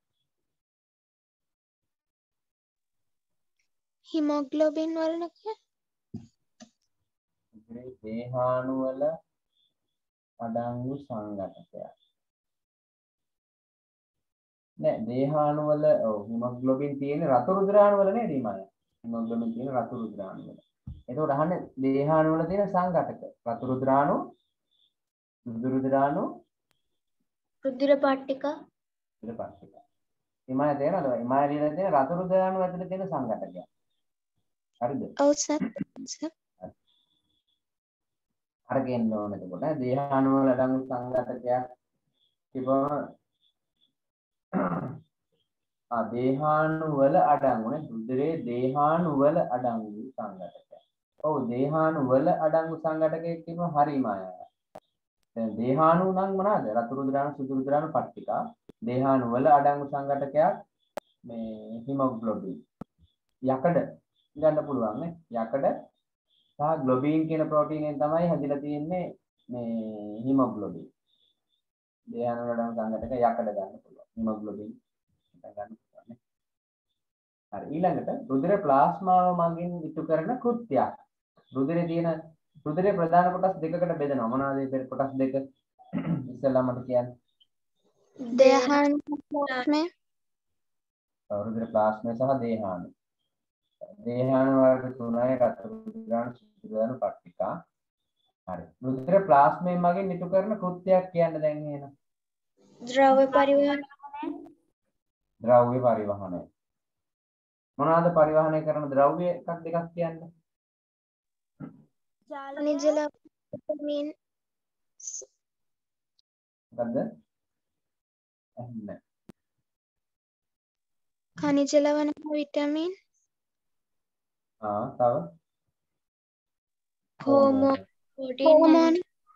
හිමොග්ලොබින් වලනක රුධිරයේ දේහාණු වල අඩංගු සංඝටකයක්. නෑ දේහාණු වල හිමොග්ලොබින් තියෙන රතු රුධිරාණු වල නේද ඊමයි. හිමොග්ලොබින් තියෙන රතු රුධිරාණු වල. එතකොට අහන්නේ දේහාණු වල තියෙන සංඝටක. රතු රුධිරාණු රුධිරාණු රුධිර පට්ටික. රුධිර පට්ටික. ඊමයි තේරෙනවද? ඊමයි ලියලා තියෙන රතු රුධිරාණු ඇතුලේ තියෙන සංඝටකයක්. හරිද? ඔව් සර්. අර කියන්න ඕනේ එතකොට දේහාණු වල අඩංගු සංඝටකයක් තිබම දේහාණු වල අඩංගුනේ රුධිරයේ දේහාණු වල අඩංගු සංඝටකයක්. ඔව් දේහාණු වල අඩංගු සංඝටකයක් කියනවා හරියම අය. දැන් දේහාණු නම් මොනවාද? රතු රුධිරාණු සුදු රුධිරාණු පට්ටිකා. දේහාණු වල අඩංගු සංඝටකයක් මේ හිමොග්ලොබින්. යකඩ ගන්න පුළුවන් නේ. යකඩ සහ ග්ලොබින් කියන ප්‍රෝටීනයෙන් තමයි හැදිලා තියෙන්නේ මේ හිමොග්ලොබින්. දේහාණු වල අඩංගු සංඝටක යකඩ ගන්න පුළුවන්. හිමොග්ලොබින් ගන්න පුළුවන් නේ. හරි ඊළඟට රුධිර ප්ලාස්මාව මගින් ඉටු කරන කෘත්‍යයක්. රුධිරේ තියෙන රුධිරේ ප්‍රධාන කොටස් දෙකකට බෙදෙනවා. මොනවාද ඒ කොටස් දෙක? ඉස්සෙල්ලා මට කියන්න. දේහාන ප්ලාස්මය රුධිර ප්ලාස්මය සහ දේහාන. දේහාන වර්ග තුනයි රත් රුධිරාණු සුද්ධාණු පට්ටිකා. හරි. රුධිර ප්ලාස්මයෙන් මගින් ඉටු කරන කෘත්‍යයක් කියන්න දැන් එහෙනම්. ද්‍රව්‍ය පරිවහන ද්‍රව්‍ය පරිවහනය. මොනවාද පරිවහනය කරන ද්‍රව්‍ය එකක් දෙකක් කියන්න. खनिज लवण विटामिन මොකද්ද? අහන්න. खनिज लवण विटामिन තව හෝමෝන හෝමෝන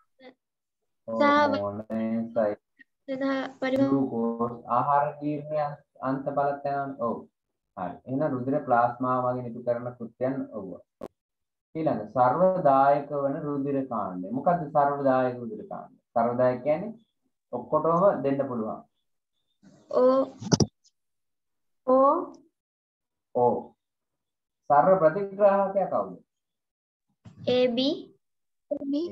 පරිවහන ග්ලූකෝස් ආහාර ජීර්ණය අන්ත බලත් යනවා. ඔව්. හරි. එහෙනම් රුධිර ප්ලාස්මා වගේ නිතු කරන කෘත්‍යයන් ඔව්. ඊළඟ සර්වදායක වන රුධිර කාණ්ඩය. මොකද්ද සර්වදායක රුධිර කාණ්ඩය? සර්වදායක කියන්නේ ඔක්කොටම දෙන්න පුළුවන්. ඕ. සර්ව ප්‍රතිග්‍රාහකයා කවුද? AB හොඳයි.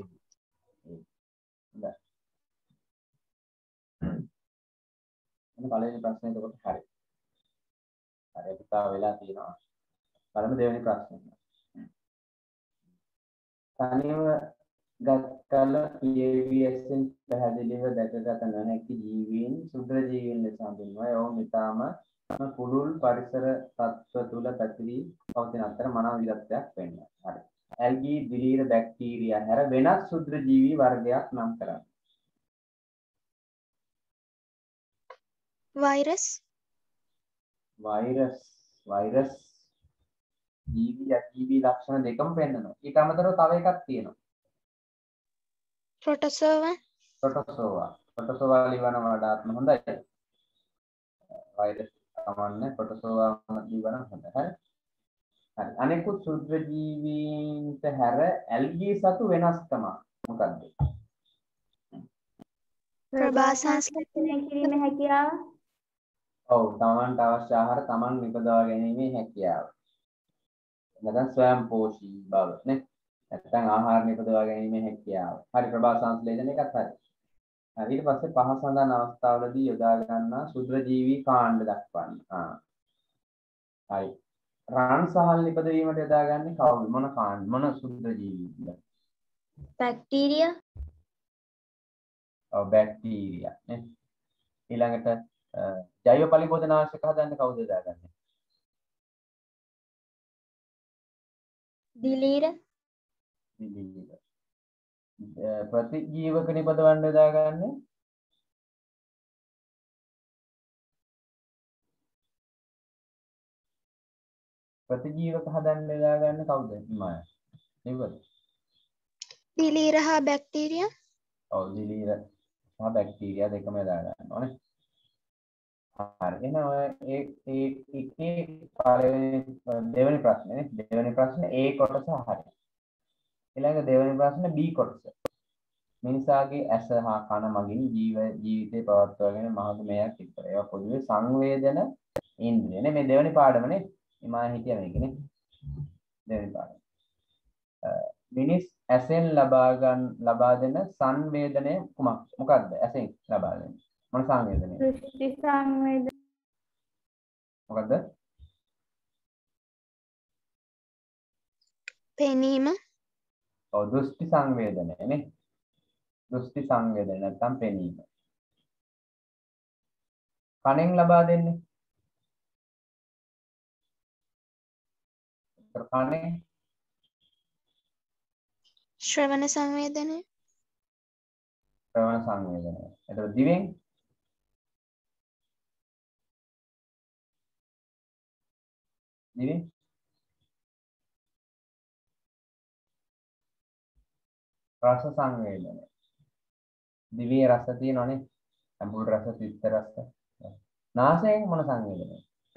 පළවෙනි ප්‍රශ්නේ එතකොට හරි. හරි පුතා වෙලා තියෙනවා. බලමු දෙවෙනි ප්‍රශ්නේ. තනියම ගත්කල PAVSෙන් පැහැදිලිව දැකගත නොහැකි ජීවීන් සුද්ධ ජීවීන් ලෙස හඳුන්වනවා. ඒවා මිතාම පුළුල් පරිසර තත්ත්ව තුල පැතිරී පවතින අතර මනෝ විදක්තයක් වෙනවා. හරි. ඇල්ගී, දිලීර, බැක්ටීරියා හැර වෙනත් සුද්ධ ජීවී වර්ගයක් නම් කරන්න. वायरस වෛරස් ජීවී අජීවී ලක්ෂණ දෙකම පෙන්වනවා. ඊට අමතරව තව එකක් තියෙනවා. प्रोटोजोआ ප්‍රොටෝසෝවා ලිවන වඩාත්ම හොඳයි. වෛරස් කමන්නේ ප්‍රොටෝසෝවා ලිවන හොඳයි. හරි. හරි. අනෙකුත් සුද්ධ ජීවීන්ට හැර ඇල්ගී සතු වෙනස්කම මොකක්ද? ප්‍රභාසංස්කරණය කිරීමේ හැකියාව. ඔව් තමන්ට අවශ්‍ය ආහාර තමන් නිපදවා ගැනීමේ හැකියාව. නැත්නම් ස්වයංපෝෂී බව නේ. නැත්නම් ආහාර නිපදවා ගැනීමේ හැකියාව. හරි ප්‍රභා සංශ්ලේෂණ එකත් හරි. හරි ඊට පස්සේ පහ සඳහන් අවස්ථාවලදී යොදා ගන්නා සුද්ධ ජීවී කාණ්ඩ දක්වන්න. හරි. රන් සහල් නිපදවීමට යොදාගන්නේ කවුද? මොන කාණ්ඩ? මොන සුද්ධ ජීවීද? बैक्टीरिया ඔව් බැක්ටීරියා නේ. ඊළඟට ජෛව පලිබෝධනාශක හදන්න කවුද යොදාගන්නේ? दिलीर ප්‍රතිජීවක නිපදවන්න යොදාගන්නේ ප්‍රතිජීවක හදන්න යොදාගන්නේ කවුද? මම. නෙවෙයි. दिलीर हा बैक्टीरिया ඔව් දිලීර සහ බැක්ටීරියා දෙකම යොදා ගන්න ඕනේ. හරි. එහෙනම් ඔය ඒකේ පළවෙනි දෙවෙනි ප්‍රශ්නේ නේ. දෙවෙනි ප්‍රශ්නේ A කොටස හරි. ඊළඟ දෙවෙනි ප්‍රශ්නේ B කොටස. මිනිසාගේ ඇස හා කන මගින් ජීවිතේ පවත්වාගෙන මහඟු මෙයක් ඉතර. ඒවා පොදුවේ සංවේදන ඉන්ද්‍රිය නේ. මේ දෙවෙනි පාඩමනේ. මම හිතියා මේකනේ. දෙවෙනි පාඩම. මිනිස් ඇසෙන් ලබා දෙන සංවේදනය කුමක්ද? මොකක්ද ඇසෙන් ලබා දෙන්නේ? මොන සංවේදනයද? දෘෂ්ටි සංවේදනය. මොකද්ද? पेनीम ඔව් දෘෂ්ටි සංවේදනය නේ. දෘෂ්ටි සංවේදනය නැත්නම් පෙනීම. කනෙන් ලබා දෙන්නේ. කනෙන් श्रवण संवेदनය ශ්‍රවණ සංවේදනය. එතකොට දිවෙන් රස සංවේදනය. දිවේ රස තියෙනවනේ. අඹුල් රස, තිත්ත රස. නාසයෙන් මොන සංවේදනය?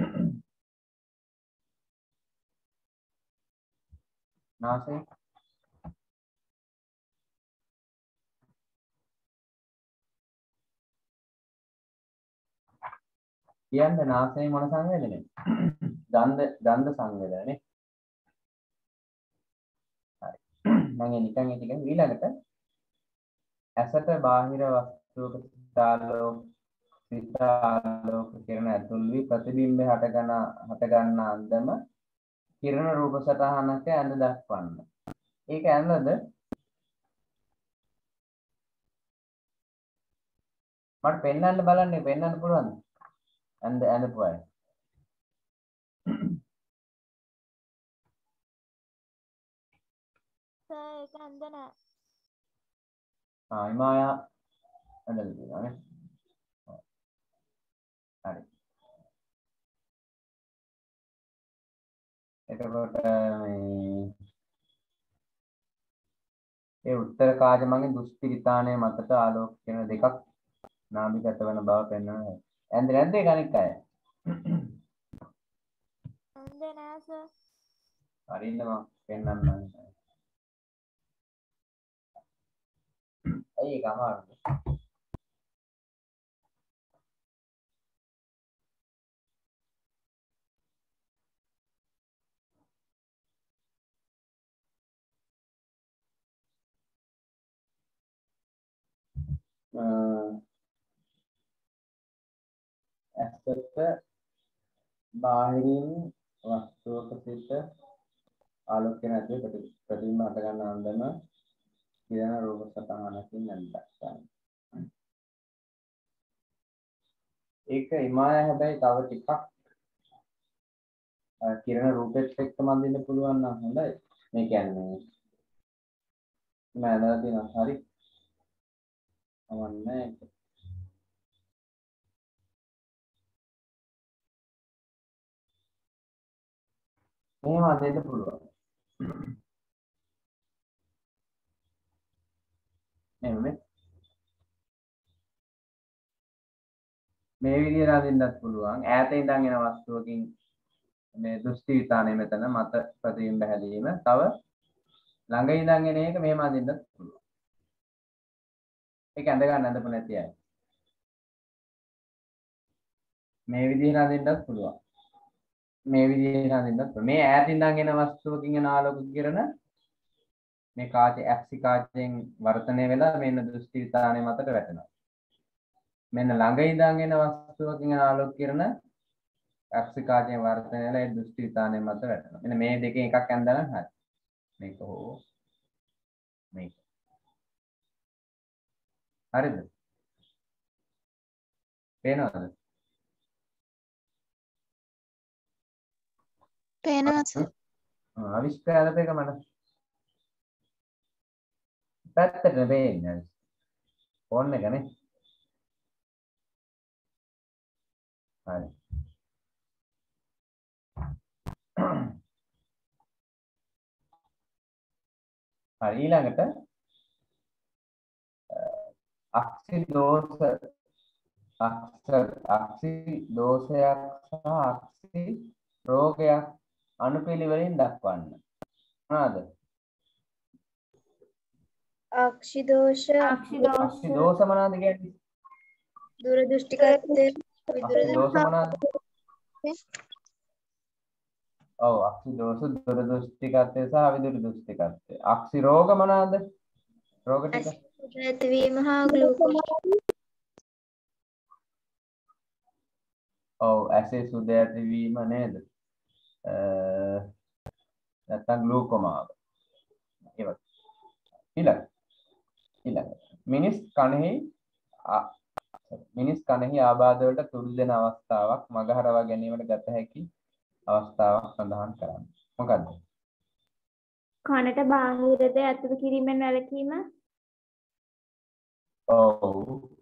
නාසයෙන් කියන්නේ නාසයෙන් මොන සංවේදනයද? ගන්ධ සංවේදනනේ. හරි. මම නිකන් ඒ ටික ඊළඟට ඇසට බාහිර වස්තුවක සිතාලෝක කිරණ ඇතුල් වී ප්‍රතිබිම්බ හටගන්න අන්දම කිරණ රූප සටහනක ඇඳ දක්වන්න. ඒක ඇඳද මට පෙන්වන්න බලන්න පෙන්වන්න පුළුවන්ද? ඇඳපු අය. ඒක ඇඳ නෑ. ඉමායා ඇඳලා තියෙනවා නේ. හරි. එතකොට ඒ උත්තර කාර්යමගේ දුෂ්පිරිතානයේ මතට ආලෝක කියන දෙකක් නාභිගත වන බව පෙන්වනවා. ඇඳ නැද්ද ඒක අනික් අය? ඇඳ නෑ සර්. හරිද මම පෙන්වන්නම්. අය ඒක අමාරුද? ඇසට බාහිරින් වස්තුවක සිට ආලෝකය නැති ප්‍රතිබිම්බ හට ගන්න අන්දම කිරණ රූප සටහනකින් නැන්දක්සන්. ඒක ඉමාය හැබැයි තව ටිකක් කිරණ රූපෙත් එක්කම අඳින්න පුළුවන් නම් හොඳයි. මේ කියන්නේ මම ඇඳලා තියෙනවා හරි. අවන්නේ මේව අඳින්න පුළුවන්. මේ විදිහට අඳින්නත් පුළුවන්. ඈත ඉඳන් එන වස්තුවකින් මේ දෘෂ්ටි විතානේ මෙතන මත ප්‍රතිබිම්බ හැදීම. තව ළඟ ඉඳන් එන එක මෙහෙම අඳින්නත් පුළුවන්. ඒක ඇඳ ගන්න ඇඳපු නැති අය. මේ විදිහට අඳින්නත් පුළුවන්. මේ විදිහට අඳින්නත් පුළුවන්. මේ ඈත ඉඳන් එන වස්තුවකින් එන ආලෝක කිරණ මේ කාච ඇක්සි කාචයෙන් වර්ධනය වෙලා මෙන්න දෘෂ්ටි විතානේ මතට වැටෙනවා. මෙන්න ළඟ ඉඳන් එන වස්තුවකින් එන ආලෝක කිරණ ඇක්සි කාචයෙන් වර්ධනය වෙලා ඒ දෘෂ්ටි විතානේ මත වැටෙනවා. මෙන්න මේ දෙකෙන් එකක් ඇඳලා හරි. මේක හෝ මේක. හරිද? පේනවද? පේනවා සර්. අවිස්කාරද එක මට පැත්තට වෙන්නේ ෆෝන් එක නේ. හරි. හරි ඊළඟට අක්ෂි දෝෂයක් සහ අක්ෂි රෝගයක් අනුපිළිවෙලින් දක්වන්න. මොනවාද? අක්ෂි දෝෂ මොනවාද කියන්නේ? දුරදෘෂ්ටිකත්වය දෝෂ මොනවාද? ඔව් අක්ෂි දෝෂ දුරදෘෂ්ටිකත්වය සහ අවිදුරදෘෂ්ටිකත්වය. අක්ෂි රෝග මොනවාද? රෝග ටික ඇතිවීම හා ග්ලූකෝස්. ඔව් ඇසේ සුද ඇතිවීම නේද? නැත්නම් ග්ලූකෝමාව. ඒවත්. ඊළඟ මිනිස් කනෙහි ආබාධ වලට තුඩු දෙන අවස්ථාවක් මගහරවා ගැනීමට ගත හැකි අවස්ථාවක් සඳහන් කරන්න. මොකද්ද? කනට බාහිරද ඇතුළු කිරීමෙන් වැළකීම. ඔව්.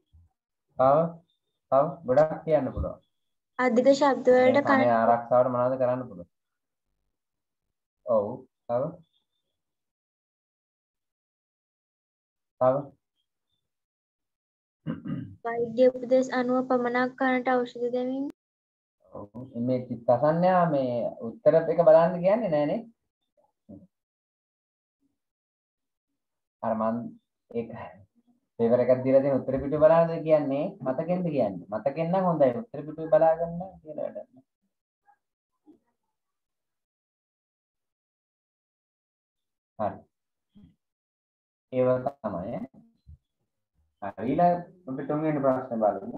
තව ගොඩක් කියන්න පුළුවන්. අධික ශබ්ද වලට කනේ ආරක්ෂාවට මොනවද කරන්න පුළුවන්? ඔව්. තව වෛද්‍ය උපදෙස් අනුව පමණක් කනට ඖෂධ දෙමින්. ඔව්. මේ චිත්තසන්‍යා මේ උත්තරත් එක බලන්න කියන්නේ නෑනේ. අර මම ඒක පේපර් එකක් දීලා තියෙන උත්තර පිටුව බලන්නද කියන්නේ මතකෙන්ද කියන්නේ? මතකෙන් නම් හොඳයි. උත්තර පිටුව බලා ගන්න කියලා වැඩක් නෑ. ඒව තමයි. හරි ඊළඟ අපි තුන්වෙනි ප්‍රශ්නේ බලමු.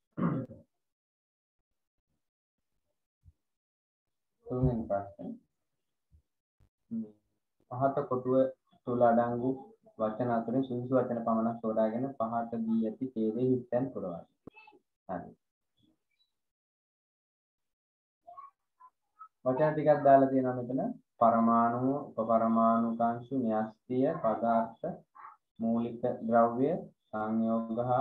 තුන්වෙනි ප්‍රශ්නේ. පහත කොටුව තුල අඩංගු වචන අතරින් සුදුසු වචන පමණක් තෝරාගෙන පහත දී ඇති ඡේදයේ හිතෙන් පුරවන්න. හරි. වචන ටිකක් දාලා තියෙනවා මෙතන. පරමාණු, උපපරමාණුකාංශු, න්‍යෂ්ටිය, පදාර්ථ, මූලික ද්‍රව්‍ය, සංයෝග හා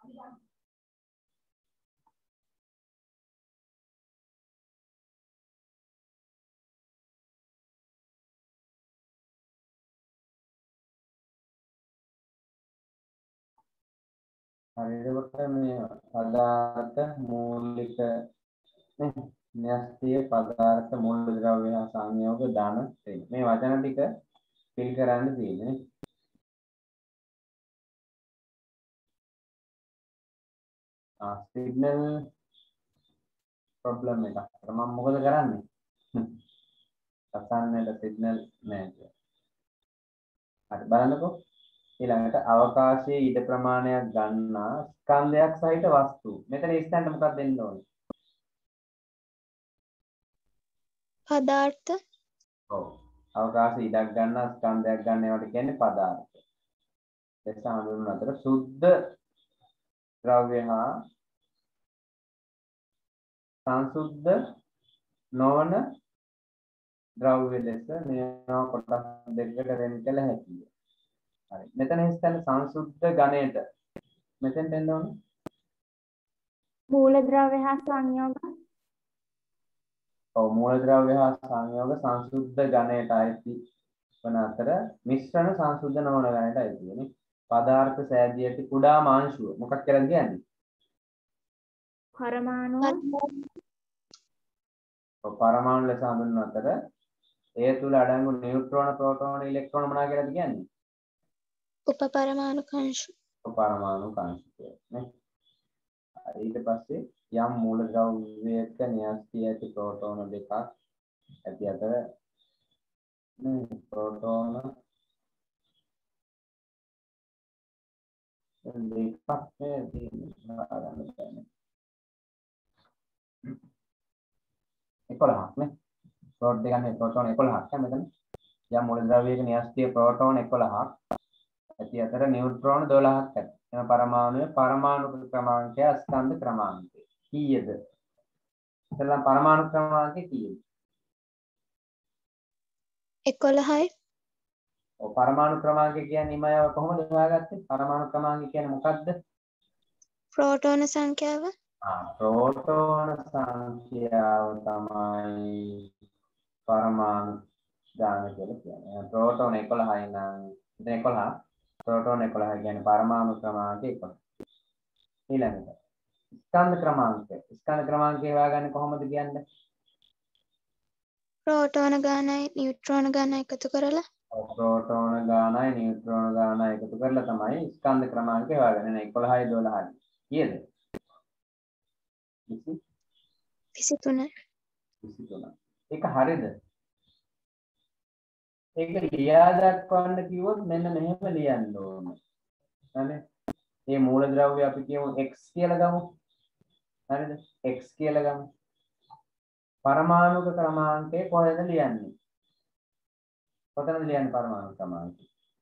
හරි එතකොට මේ පදාර්ථ මූලික න්‍යෂ්ටිය පදාර්ථ මූලික ද්‍රව්‍ය හා සංයෝග දාන මේ වචන ටික ෆිල් කරන්න තියෙන්නේ. සිග්නල් ප්‍රොබ්ලම් එකක්. මම මොකද කරන්නේ? අසන්නට සිග්නල් නැහැ. හරි බලන්නකෝ. ඊළඟට අවකාශයේ ඉඩ ප්‍රමාණයක් ගන්නා ස්කන්ධයක් සහිත වස්තු. මෙතන ඉස්සෙන්ට මොකක්ද දෙන්න ඕනේ? පදාර්ථ. ඔව්. අවකාශයේ ඉඩක් ගන්නා ස්කන්ධයක් ගන්න ඒවට කියන්නේ පදාර්ථ. ලෙස හඳුන්වන අතර සුද්ධ ද්‍රව්‍ය හා සංසුද්ධ නොවන ද්‍රව්‍ය ලෙස මේවා කොටස් දෙකකට වෙන් කළ හැකියි. හරි. මෙතන ඉස්සෙල්ලා සංසුද්ධ ඝණයට මෙතෙන් දෙන්න ඕනේ. මූලද්‍රව්‍ය හා සංයෝග. ඔව් මූලද්‍රව්‍ය හා සංයෝග සංසුද්ධ ඝණයට අයිති වන අතර මිශ්‍රණ සංසුද්ධ නොවන ඝණයට අයිති වෙන්නේ. පදාර්ථ සෑදී ඇති කුඩා මාංශුව මොකක් කියලාද කියන්නේ? පරමාණු. ඔව් පරමාණු ලෙස හඳුන්වන අතර ඒ තුල අඩංගු නියුට්‍රෝන, ප්‍රෝටෝන, ඉලෙක්ට්‍රෝන මොනවා කියලාද කියන්නේ? උපපරමාණුකාංශු. උපපරමාණු කාංශ කියන්නේ. ඊට පස්සේ යම් මූලද්‍රව්‍යයක න්‍යෂ්ටි ඇති ප්‍රෝටෝන දෙකක් ඇති අතර ප්‍රෝටෝන දෙකක් තියෙනවා. 11ක් නේ. ප්‍රෝටෝන දෙකක් නේ ප්‍රෝටෝන 11ක් මෙතන. යම් මූලද්‍රව්‍යයක න්‍යෂ්ටි ප්‍රෝටෝන 11ක් ඇති අතර නියුට්‍රෝන 12ක් ඇති. එම පරමාණුවේ පරමාණු ක්‍රමාංකය ස්කන්ධ ක්‍රමාංකය කීයද? ඉතින් පරමාණු ක්‍රමාංකය කීයද? 11යි. ඔව් පරමාණු ක්‍රමාංකය කියන්නේ ඉමයව කොහොමද හොයාගත්තේ? පරමාණු ක්‍රමාංකය කියන්නේ මොකක්ද? ප්‍රෝටෝන සංඛ්‍යාව. ප්‍රෝටෝන සංඛ්‍යාව තමයි පරමාණු ගාන කියලා කියන්නේ. ප්‍රෝටෝන 11යි නම් ඉතින් 11 ප්‍රෝටෝන 11 කියන්නේ පරමාණු ක්‍රමාංකය 11. ඊළඟට ස්කන්ධ ක්‍රමාංකය. ස්කන්ධ ක්‍රමාංකය හොයාගන්නේ කොහොමද කියන්නේ? ප්‍රෝටෝන ගානයි නියුට්‍රෝන ගානයි එකතු කරලා. ප්‍රෝටෝන ගානයි නියුට්‍රෝන ගානයි එකතු කරලා තමයි ස්කන්ධ ක්‍රමාංකය හොයාගන්නේ. 11යි 12යි. කීයද? 23. 23. ඒක හරියද? ඒක ලියා දක්වන්න කිව්වොත් මෙන්න මෙහෙම ලියන්න ඕන. හරි. මේ මූලද්‍රව්‍ය අපි කියමු x කියලා ගමු. හරිද? x කියලා ගමු. පරමාණුක ක්‍රමාංකය කොහෙද ලියන්නේ? කොතනද ලියන්නේ පරමාණු ක්‍රමාංකය?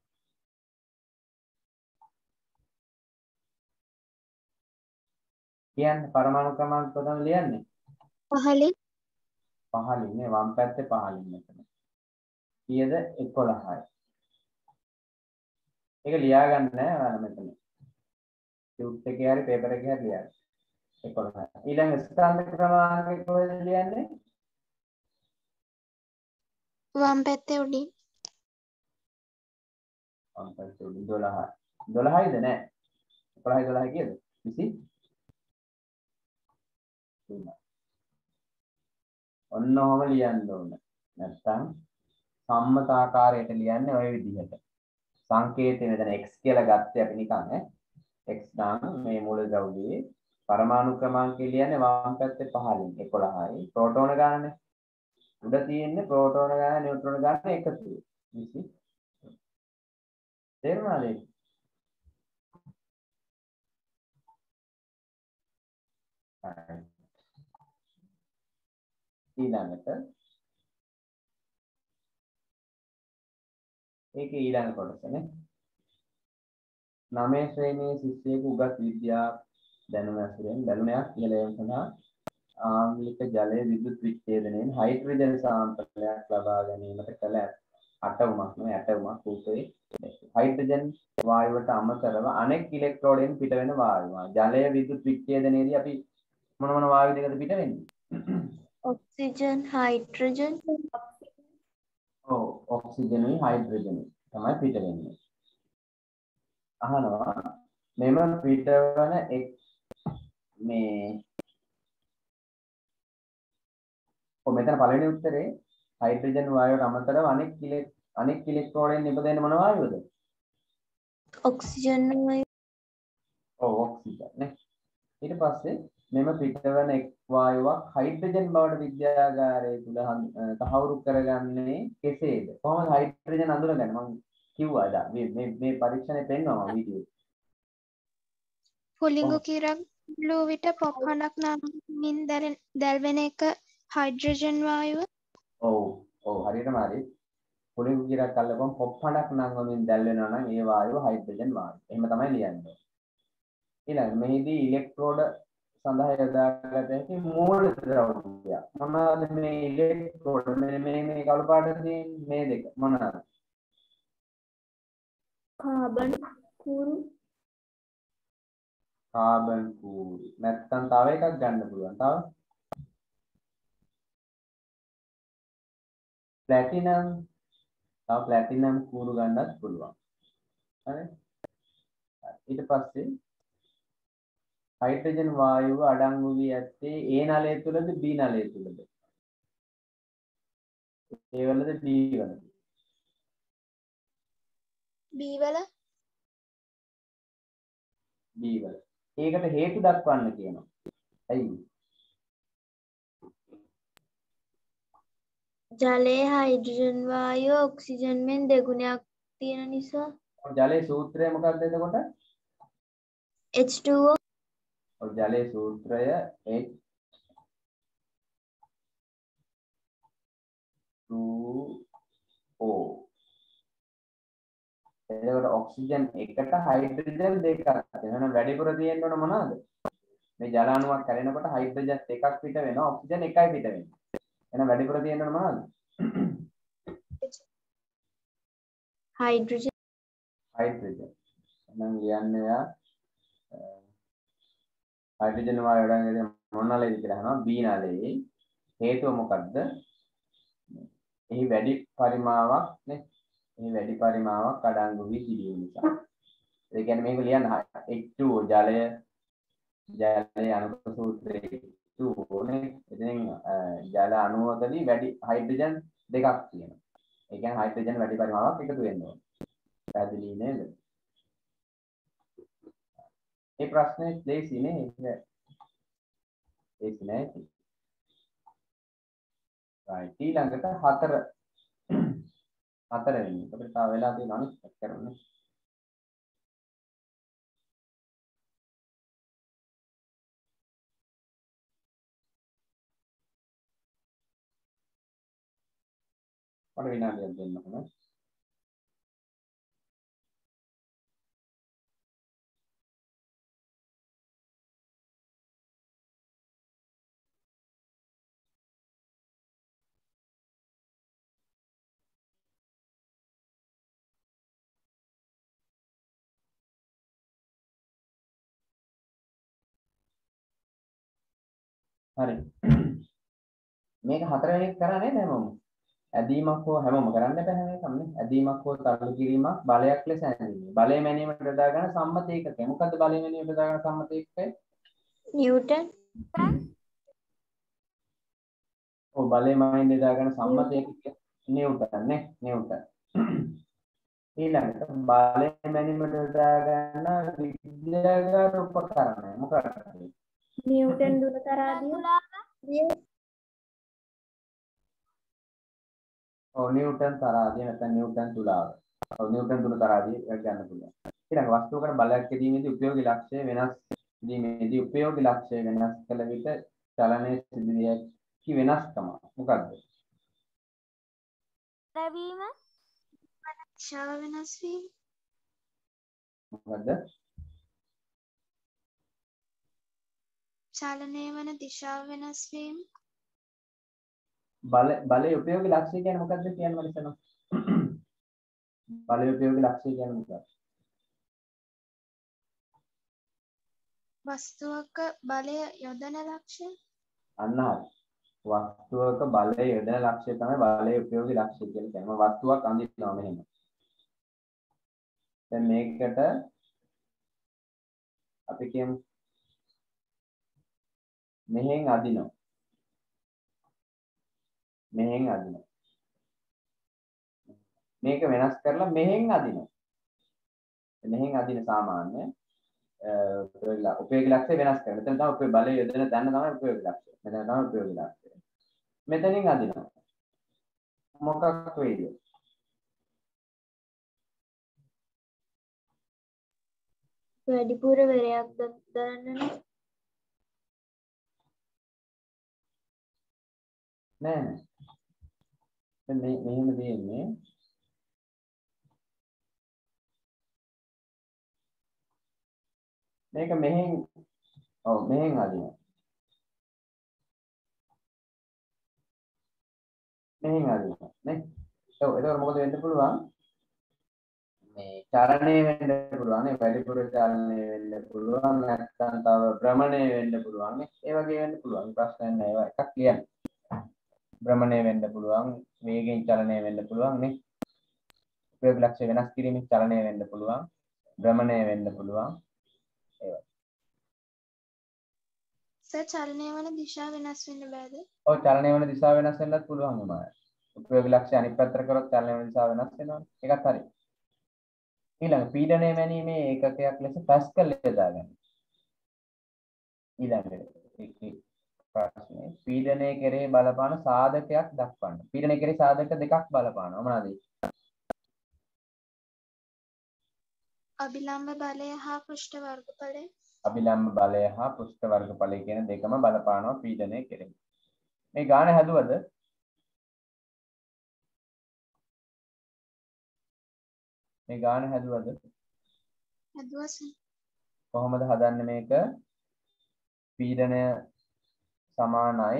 කියන්නේ පරමාණු ක්‍රමාංක කොතනද ලියන්නේ? පහලින්. පහලින් නේ වම් පැත්තේ පහලින් මෙතන. කීයද? 11යි. ඒක ලියා ගන්න නෑ ඔයාලා මෙතන. ෂූට් එකේ හරි පේපර් එකේ හරි ලියන්න. 11යි. ඊළඟ ස්කන්ධ ක්‍රමාංකය කොහෙද ලියන්නේ? වම් පැත්තේ උඩින්. වම් පැත්තේ උඩින් 12යි. 12යිද නෑ? 11යි 12යි කීයද? 23. ඔන්න ඔහම ලියන්න ඕන. නැත්තම් සම්මත ආකාරයට ලියන්නේ ওই විදිහට. සංකේතය මෙතන x කියලා ගත්තේ අපි නිකන් ඈ. x නම් මේ මූලද්‍රව්‍යයේ පරමාණු ක්‍රමාංකය ලියන්නේ වම් පැත්තේ පහලින් 11යි. ප්‍රෝටෝන ගානනේ. උඩ තියෙන්නේ ප්‍රෝටෝන ගාන නියුට්‍රෝන ගාන එකතු. තේරුණාද? ඊළඟට ඒකේ ඊළඟ කොටසනේ 9 ශ්‍රේණියේ ශිෂ්‍යයෙකු උගත් විද්‍යා දැනුම ඇසුරෙන් බැලුමක් කියලා යන සඳහා ආම්ලික ජලය විදුලි විච්ඡේදනයෙන් හයිඩ්‍රජන් සාම්පලයක් ලබා ගැනීමට කළ අටවුමක් නෙවෙයි ඇටවුමක් උපේ හයිඩ්‍රජන් වායුවට අමතරව අනෙක් ඉලෙක්ට්‍රෝඩයෙන් පිටවෙන වායුව. ජලය විදුලි විච්ඡේදනයේදී අපි මොන වායු දෙකද පිට වෙන්නේ? ඔක්සිජන් හයිඩ්‍රජන් ඔව් ඔක්සිජනුයි හයිඩ්‍රජනුයි තමයි පිට වෙන්නේ. අහනවා මෙම පිටවන එක් මේ මෙතන පළවෙනි උත්තරේ හයිඩ්‍රජන් වායුවට අමතරව අනෙක් ඉලෙක්ට්‍රෝඩයෙන් නිපදවෙන මොන වායුවද? ඔක්සිජන් වායුව. ඔව් ඔක්සිජන් නේ. ඊට පස්සේ මෙම පිටවන එක් වායුවක් හයිඩ්‍රජන් බවට විද්‍යාගාරයේ තුල තහවුරු කරගන්නේ කෙසේද? කොහොමද හයිඩ්‍රජන් අඳුරගන්නේ? මම කිව්වා දා මේ පරීක්ෂණය පෙන්වනවා වීඩියෝ. පුලිඟු කිරක් ලෝ විට පොප් හඬක් නමින් දැල්වෙන එක හයිඩ්‍රජන් වායුව. ඔව් හරියටම හරි. පුලිඟු කිරක් අල්ලපුවම පොප් හඬක් නංවමින් දැල්වෙනවා නම් ඒ වායුව හයිඩ්‍රජන් වායුව. එහෙම තමයි ලියන්නේ. ඊළඟ මෙහිදී ඉලෙක්ට්‍රෝඩ සඳහා යොදාගත හැකි මූල ද්‍රව්‍ය. මොනවාද මේ ඉලෙක්ට්‍රෝඩ? මේ කළු පාට තියෙන මේ දෙක මොනවාද? කාබන් කුරු නැත්තම් තව එකක් ගන්න පුළුවන්. තව ප්ලැටිනම් කූරු ගන්නත් පුළුවන්. හරි. ඊට පස්සේ හයිඩ්‍රජන් වායුව අඩංගු වී ඇත්තේ A නලය තුලද B නලය තුලද? A වලද B වලද? B වල. B වල. ඒකට හේතු දක්වන්න කියනවා. ඇයි? ජලයේ හයිඩ්‍රජන් වායුව ඔක්සිජන් මෙන් දෙගුණයක් තියෙන නිසා. ජලයේ සූත්‍රය මොකක්ද එතකොට? H2O. ජලයේ සූත්‍රය H2O. එතකොට ඔක්සිජන් එකට හයිඩ්‍රජන් දෙකක්. එහෙනම් වැඩිපුර තියෙන්න ඕන මොනවාද? මේ ජල අණුවක් කැරෙනකොට හයිඩ්‍රජන් දෙකක් පිට වෙනවා, ඔක්සිජන් එකයි පිට වෙන්නේ. එහෙනම් වැඩිපුර තියෙන්න ඕන මොනවාද? හයිඩ්‍රජන්. එහෙනම් ලියන්නේ යා හයිඩ්‍රජන් වායුවෙන් මොන නලයේද කියලා අහනවා. B නලයේ. හේතුව මොකද්ද? එහි වැඩි පරිමාවක් නේ. එහි වැඩි පරිමාවක් අඩංගු වී තිබීම නිසා. ඒ කියන්නේ මේක ලියන්න H2O ජලයේ අණු සූත්‍රයේ H2O නේ. ඉතින් ජල අණුවකදී වැඩි හයිඩ්‍රජන් දෙකක් තියෙනවා. ඒ කියන්නේ හයිඩ්‍රජන් වැඩි පරිමාවක් එකතු වෙන්න ඕනේ. පැහැදිලි නේද? ඒ ප්‍රශ්නේ ලේසි නේ. ඒක නෑ. right ඊළඟට 4 වෙනි. අපිට තව වෙලා තියෙනවා නේ චෙක් කරන්න. මට විනාඩියක් දෙන්න ඕන. හරි. මේක 4 වෙනි එක කරා නේද හැමෝම? ඇදීමක් හෝ හැමෝම කරන්න බෑ හැම එකම නේ. ඇදීමක් හෝ තල්ලු කිරීමක් බලයක් ලෙස ඇඳීම. බලය මැනීමට යොදා ගන්න සම්මත ඒකකය. මොකද්ද බලය මැනීමට යොදා ගන්න සම්මත ඒකකය? නිව්ටන්. ඔව් බලය මැනීමට යොදා ගන්න සම්මත ඒකකය නිව්ටන් නේ. නිව්ටන්. ඊළඟට බලය මැනීමට යොදා ගන්න විද්‍යාගාර උපකරණය මොකක්ද? නිව්ටන් දුරතරාදිය. ඔව් නිව්ටන් තරාදිය නැත්නම් නිව්ටන් තුලාව. न्यूटन තුල තරහදී ගන්න පුළුවන්. ඊළඟ වස්තුවකට බලයක් කිරීමේදී උපයෝගී ලක්ෂ්‍ය වෙනස් කිරීමේදී උපයෝගී ලක්ෂ්‍ය වෙනස් කළ විට චලනයේ සිදුවිය හැකි වෙනස්කම මොකක්ද? රැවීම දිශාව වෙනස් වීම. මොකද්ද? චලනය වන දිශාව වෙනස් වීම. බලයේ උපයෝගී ලක්ෂ්‍ය කියන්නේ මොකක්ද කියන්න මම හිතනවා. බලයේ උපයෝගී ලක්ෂ්‍ය කියන්නේ මොකක්ද? වස්තුවක බලය යොදන ලක්ෂ්‍ය. අන්න හරි. වස්තුවක බලය යොදන ලක්ෂ්‍ය තමයි බලයේ උපයෝගී ලක්ෂ්‍ය කියලා කියන්නේ. වස්තුවක් අඳිනවා මෙහෙම. දැන් මේකට අපි කියමු මෙහෙන් අදිනවා. මෙහෙන් අදිනවා. මේක වෙනස් කරලා මෙහෙන් අදිනවා. මෙහෙන් අදින සාමාන්‍ය උපයෝගී ලක්ෂ්‍ය වෙනස් කරනවා. මෙතන තමයි උපයෝගී බලය යොදන තැන තමයි උපයෝගී ලක්ෂ්‍ය. මෙතන තමයි උපයෝගී ලක්ෂ්‍ය. මෙතනින් අදිනවා. මොකක් වෙයිද? වැඩිපුර වරයක් දරන්න නෑ නෑ. දැන් මෙහෙම දෙන්නේ මේක මෙහෙන් මෙහෙන් අදිනවා. මෙහෙන් අදිනවා නේ. ඒක මොකද වෙන්න පුළුවන්? මේ චලනය වෙන්න පුළුවන් නේ. වැඩිපුර චලනය වෙන්න පුළුවන්. නැත්නම් තව භ්‍රමණය වෙන්න පුළුවන් නේ. ඒ වගේ වෙන්න පුළුවන්. ප්‍රශ්නයක් නෑ. ඒවා එකක් කියන්නේ. භ්‍රමණය වෙන්න පුළුවන්. වේගයෙන් චලනය වෙන්න පුළුවන් නේ. උපයෝගී ලක්ෂ්‍ය වෙනස් කිරීමෙන් චලනය වෙන්න පුළුවන්. භ්‍රමණය වෙන්න පුළුවන්. සර් චලනය වන දිශාව වෙනස් වෙන්න බෑද? ඔව් චලනය වෙන දිශාව වෙනස් වෙන්නත් පුළුවන් උමාය. උපයෝගී ලක්ෂ්‍ය අනිත් පැත්තට කරොත් චලනය වෙන දිශාව වෙනස් වෙනවනේ. ඒකත් හරි. ඊළඟ පීඩනය මැනීමේ ඒකකයක් ලෙස පැස්කල් යොදා ගන්න. ඊළඟට ප්‍රශ්නේ පීඩනය කෙරෙහි බලපාන සාධකයක් දක්වන්න. පීඩනය කෙරෙහි සාධක දෙකක් බලපානවා. මොනවාද? අභිලම්බ බලය හා පෘෂ්ඨ වර්ගඵලය. අභිලම්බ බලය හා පෘෂ්ඨ වර්ගඵලය කියන දෙකම බලපානවා පීඩනය කෙරෙහි. මේ ගාන හැදුවද? මේ ගාන හැදුවද? හැදුවා සර්. කොහොමද හදන්නේ මේක? පීඩනය සමානයි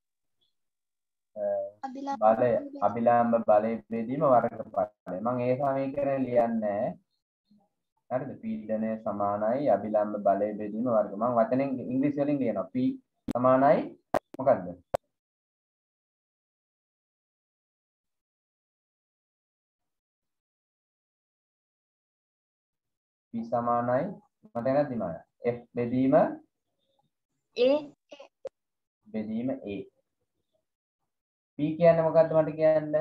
බලය අභිලම්බ බලය බෙදීම වර්ගඵලය. මම ඒ සමීකරණය ලියන්නේ නැහැ. හරිද? පීඩනය සමානයි අභිලම්බ බලය බෙදීම වර්ග. මම වචනෙන් ඉංග්‍රීසි වලින් ලියනවා. P සමානයි මොකද්ද? P සමානයි මට නැද්ද මාය? F බෙදීම බෙදීම A. P කියන්නේ මොකද්ද මට කියන්න?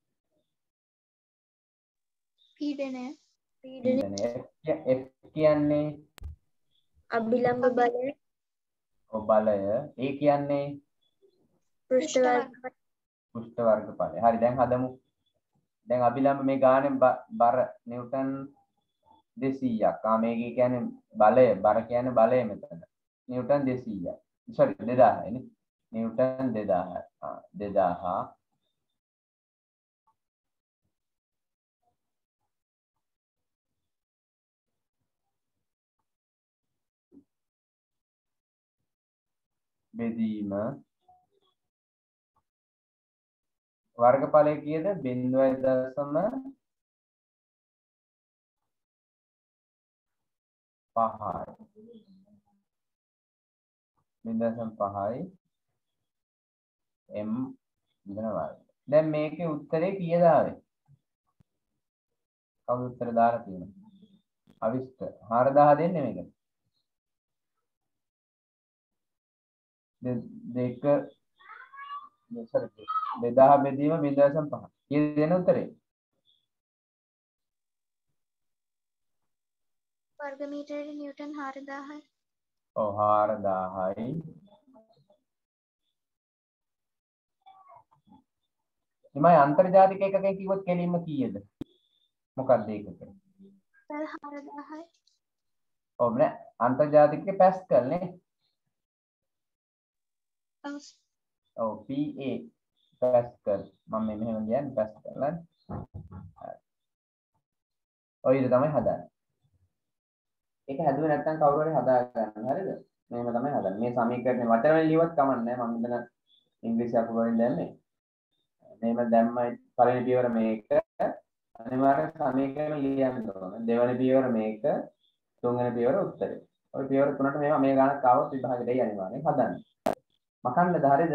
පීඩනය. පීඩනය. F කියන්නේ අභිලම්බ බලය බලය. A කියන්නේ පෘෂ්ඨ වර්ගඵලය. හරි දැන් හදමු. දැන් අභිලම්බ මේ ගානේ බර නිව්ටන් 200ක්. මේකේ කියන්නේ බලය බර කියන්නේ බලය මෙතන. නිව්ටන් 200ක්. sorry 2000 නේ. නිව්ටන් 2000. 2000 බෙදීම වර්ගඵලය කීයද? 0.5යි. 0.5යි m වෙනවා. දැන් මේකේ උත්තරේ කීයද ආවේ? කවුද උත්තර දාලා තියෙන්නේ? අවිෂ්ඨ 4000 දෙන්නේ මේකට. දෙක 2000 බෙදීම 0.5. කීයද දෙන උත්තරේ? වර්ග මීටරයට නිව්ටන් 4000යි. ඔව් 4000යි. එමය අන්තර්ජාතික එකකෙන් කිව්වොත් කෙලින්ම කීයද? මොකක්ද ඒක? පැල් 4000යි. ඔව් නේ අන්තර්ජාතික පැස්කල් නේ. ඔව් ඔව් PA පැස්කල් මම මෙහෙම කියන්නේ පැස්කල් හරි. ඔය ඉතින් තමයි හදන්නේ. ඒක හැදුවේ නැත්නම් කවුරු හරි හදා ගන්න හරිද? මෙහෙම තමයි හදන්නේ. මේ සමීකරණේ වචන වලින් ලියුවත් කමන්නේ නැහැ. මම මෙතන ඉංග්‍රීසි අකුරු වලින් දැම්මේ. මෙහෙම දැම්මයි පළවෙනි පියවර මේක. අනිවාර්යෙන් සමීකරණ ලියන්න ඕන. දෙවෙනි පියවර මේක. තුන්වෙනි පියවර උත්තරේ. ඔය පියවර තුනට මේ ගණක් ආවොත් විභාගෙට එයි අනිවාර්යෙන් හදන්න. මකන්නද හරිද?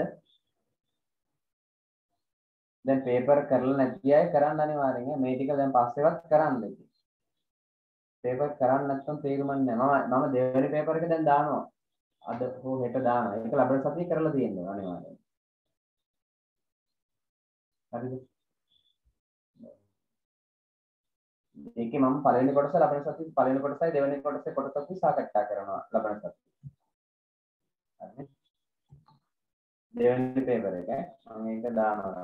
දැන් පේපර් කරලා නැති අය කරන්න අනිවාර්යෙන්. මේ ටික දැන් පස්සෙවත් කරන්න ඉතින්. පේපර් කරන්න නැත්නම් තේරුම් නැහැ. මම දෙවෙනි පේපර් එක දැන් දානවා. අද හෝ හෙට දානවා. ඒක ලබන සතියේ කරලා තියෙනවා අනිවාර්යෙන්. හරිද? ඒකේ මම පළවෙනි කොටස ලබන සතියේ පළවෙනි කොටසයි දෙවෙනි කොටසේ කොටසත් සාකච්ඡා කරනවා ලබන සතියේ. හරිද? දෙවෙනි පේපර් එක මම ඒක දානවා.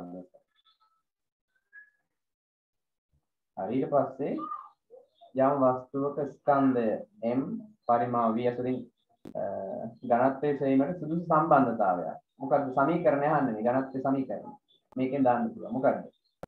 හරි ඊට පස්සේ යම් වස්තුවක ස්කන්ධය m පරිමාව v අතරින් ඝනත්වයේ සෙවීමට සුදුසු සම්බන්ධතාවයක්. මොකද්ද සමීකරණය අහන්නේ මේ ඝනත්වයේ සමීකරණය. මේකෙන් දාන්න පුළුවන්. මොකද්ද?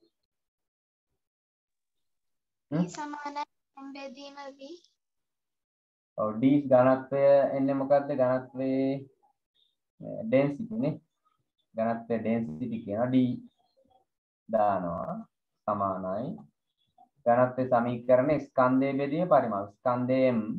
සමානයි m බෙදීම v. ඔව් d ඝනත්වය එන්නේ මොකද්ද? ඝනත්වයේ density නේ. ඝනත්වයේ density කියනවා d දානවා සමානයි ඝනත්වයේ සමීකරණයේ ස්කන්ධයේ බෙදීම පරිමාව. ස්කන්ධයේ m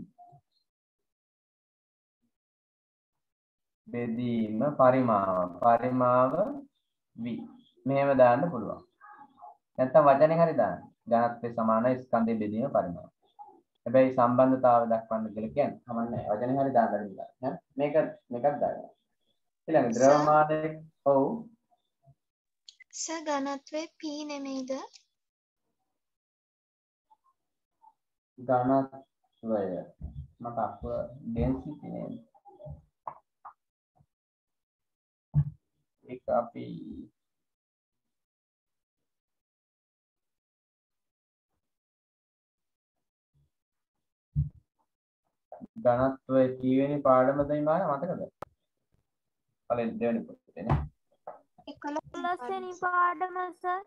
බෙදීම පරිමාව v. මෙහෙම දාන්න පුළුවන්. නැත්නම් වචනෙන් හරි දාන්න. ඝනත්වයේ සමානයි ස්කන්ධයේ බෙදීම පරිමාව. හැබැයි සම්බන්ධතාවය දක්වන්න කියලා කියන්නේ කමන්නේ. වචනෙන් හරි දාන්න හරි දාන්න. මේකක් දාන්න. ඊළඟ ද්‍රව්‍යමානයේ ඔව් ඝනත්වයේ p නෙමෙයිද? ඝනත්වය මට අප density නේද? ඒක අපි ඝනත්වය කීවෙනි පාඩමද ඉමාන මතකද? පළවෙනි දෙවෙනි පොතේ නේ. 11 වෙනි පාඩම සර්.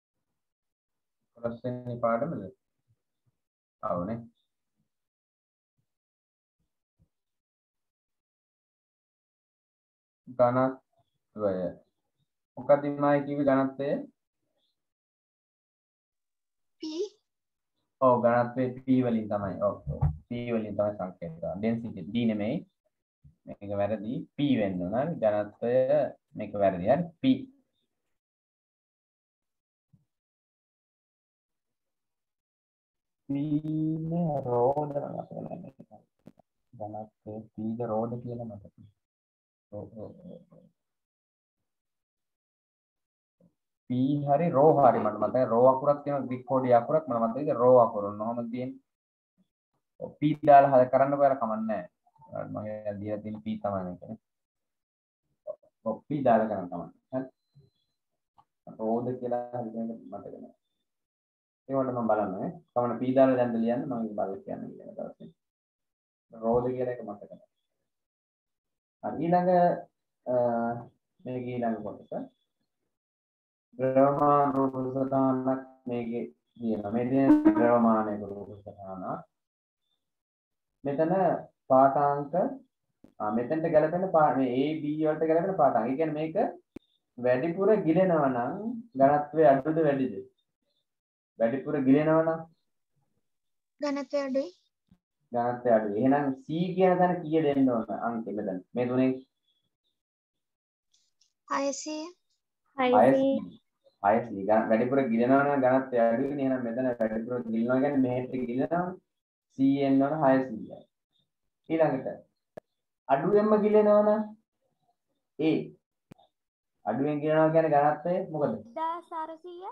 11 වෙනි පාඩමද? ආව නේ. ඝනත්වය මොකක්ද ඉමායි කිව්වේ ඝනත්වය? p. ඔව් ඝනත්වයේ p වලින් තමයි. ඔව් p වලින් තමයි සංකේත කරන්නේ. density d නෙමෙයි. මේක වැරදි. p වෙන්න ඕන. ඝනත්වය මේක වැරදි. හරි p. p නේ රෝධ ඝනත්වය p ද රෝධ කියලා මතක. p හරි රෝ හරි මට මතකයි රෝ අකුරක් තියෙනවා ග්‍රීක කෝඩේ අකුරක් මම මතකයි රෝ අකුර නෝම තියෙන්නේ. ඔව් p දාලා හද කරන්න බෑ කමන්නේ නැහැ. මම දීලා තියෙන p තමයි මේක නේ. ඔව් p දාලා කරන්න තමයි. හරි. රෝද කියලා හිතන්න මතක නැහැ. ඒවට මම බලන්නේ. කමන p දාලා දැන් ලියන්න මම බලලා කියන්නේ ඊළඟ දවසේ. රෝද කියලා එක මතක නැහැ. හරි ඊළඟ මේක ඊළඟ කොටස. ද්‍රව්‍යමාන රූප සටහනක් මේකේ තියෙනවා. මේ තියෙන ද්‍රව්‍යමානයක රූප සටහනක්. මෙතන පාඨාංක මෙතෙන්ට ගැලපෙන මේ A B වලට ගැලපෙන පාඨාංක. ඒ කියන්නේ මේක වැඩිපුර ගිලෙනවා නම් ඝනත්වය අඩුද වැඩිද? වැඩිපුර ගිලෙනවා නම් ඝනත්වය අඩුයි. ඝනත්වය අඩුයි. එහෙනම් C කියන තැන කීය දෙන්න ඕන අංකෙ මෙතන? මේ තුනෙන් 600. 600 වැඩිපුර ගිලෙනවා නම් ඝනත්වය අඩුයි නේ. එහෙනම් මෙතන වැඩිපුර ගිලනවා කියන්නේ මෙහෙට ගිලෙනවා C එන්න ඕන 600යි. ඊළඟට අඩුවෙන්ම ගිලෙනවා නම් A අඩුවෙන් ගිලනවා කියන්නේ ඝනත්වය මොකද? 1400.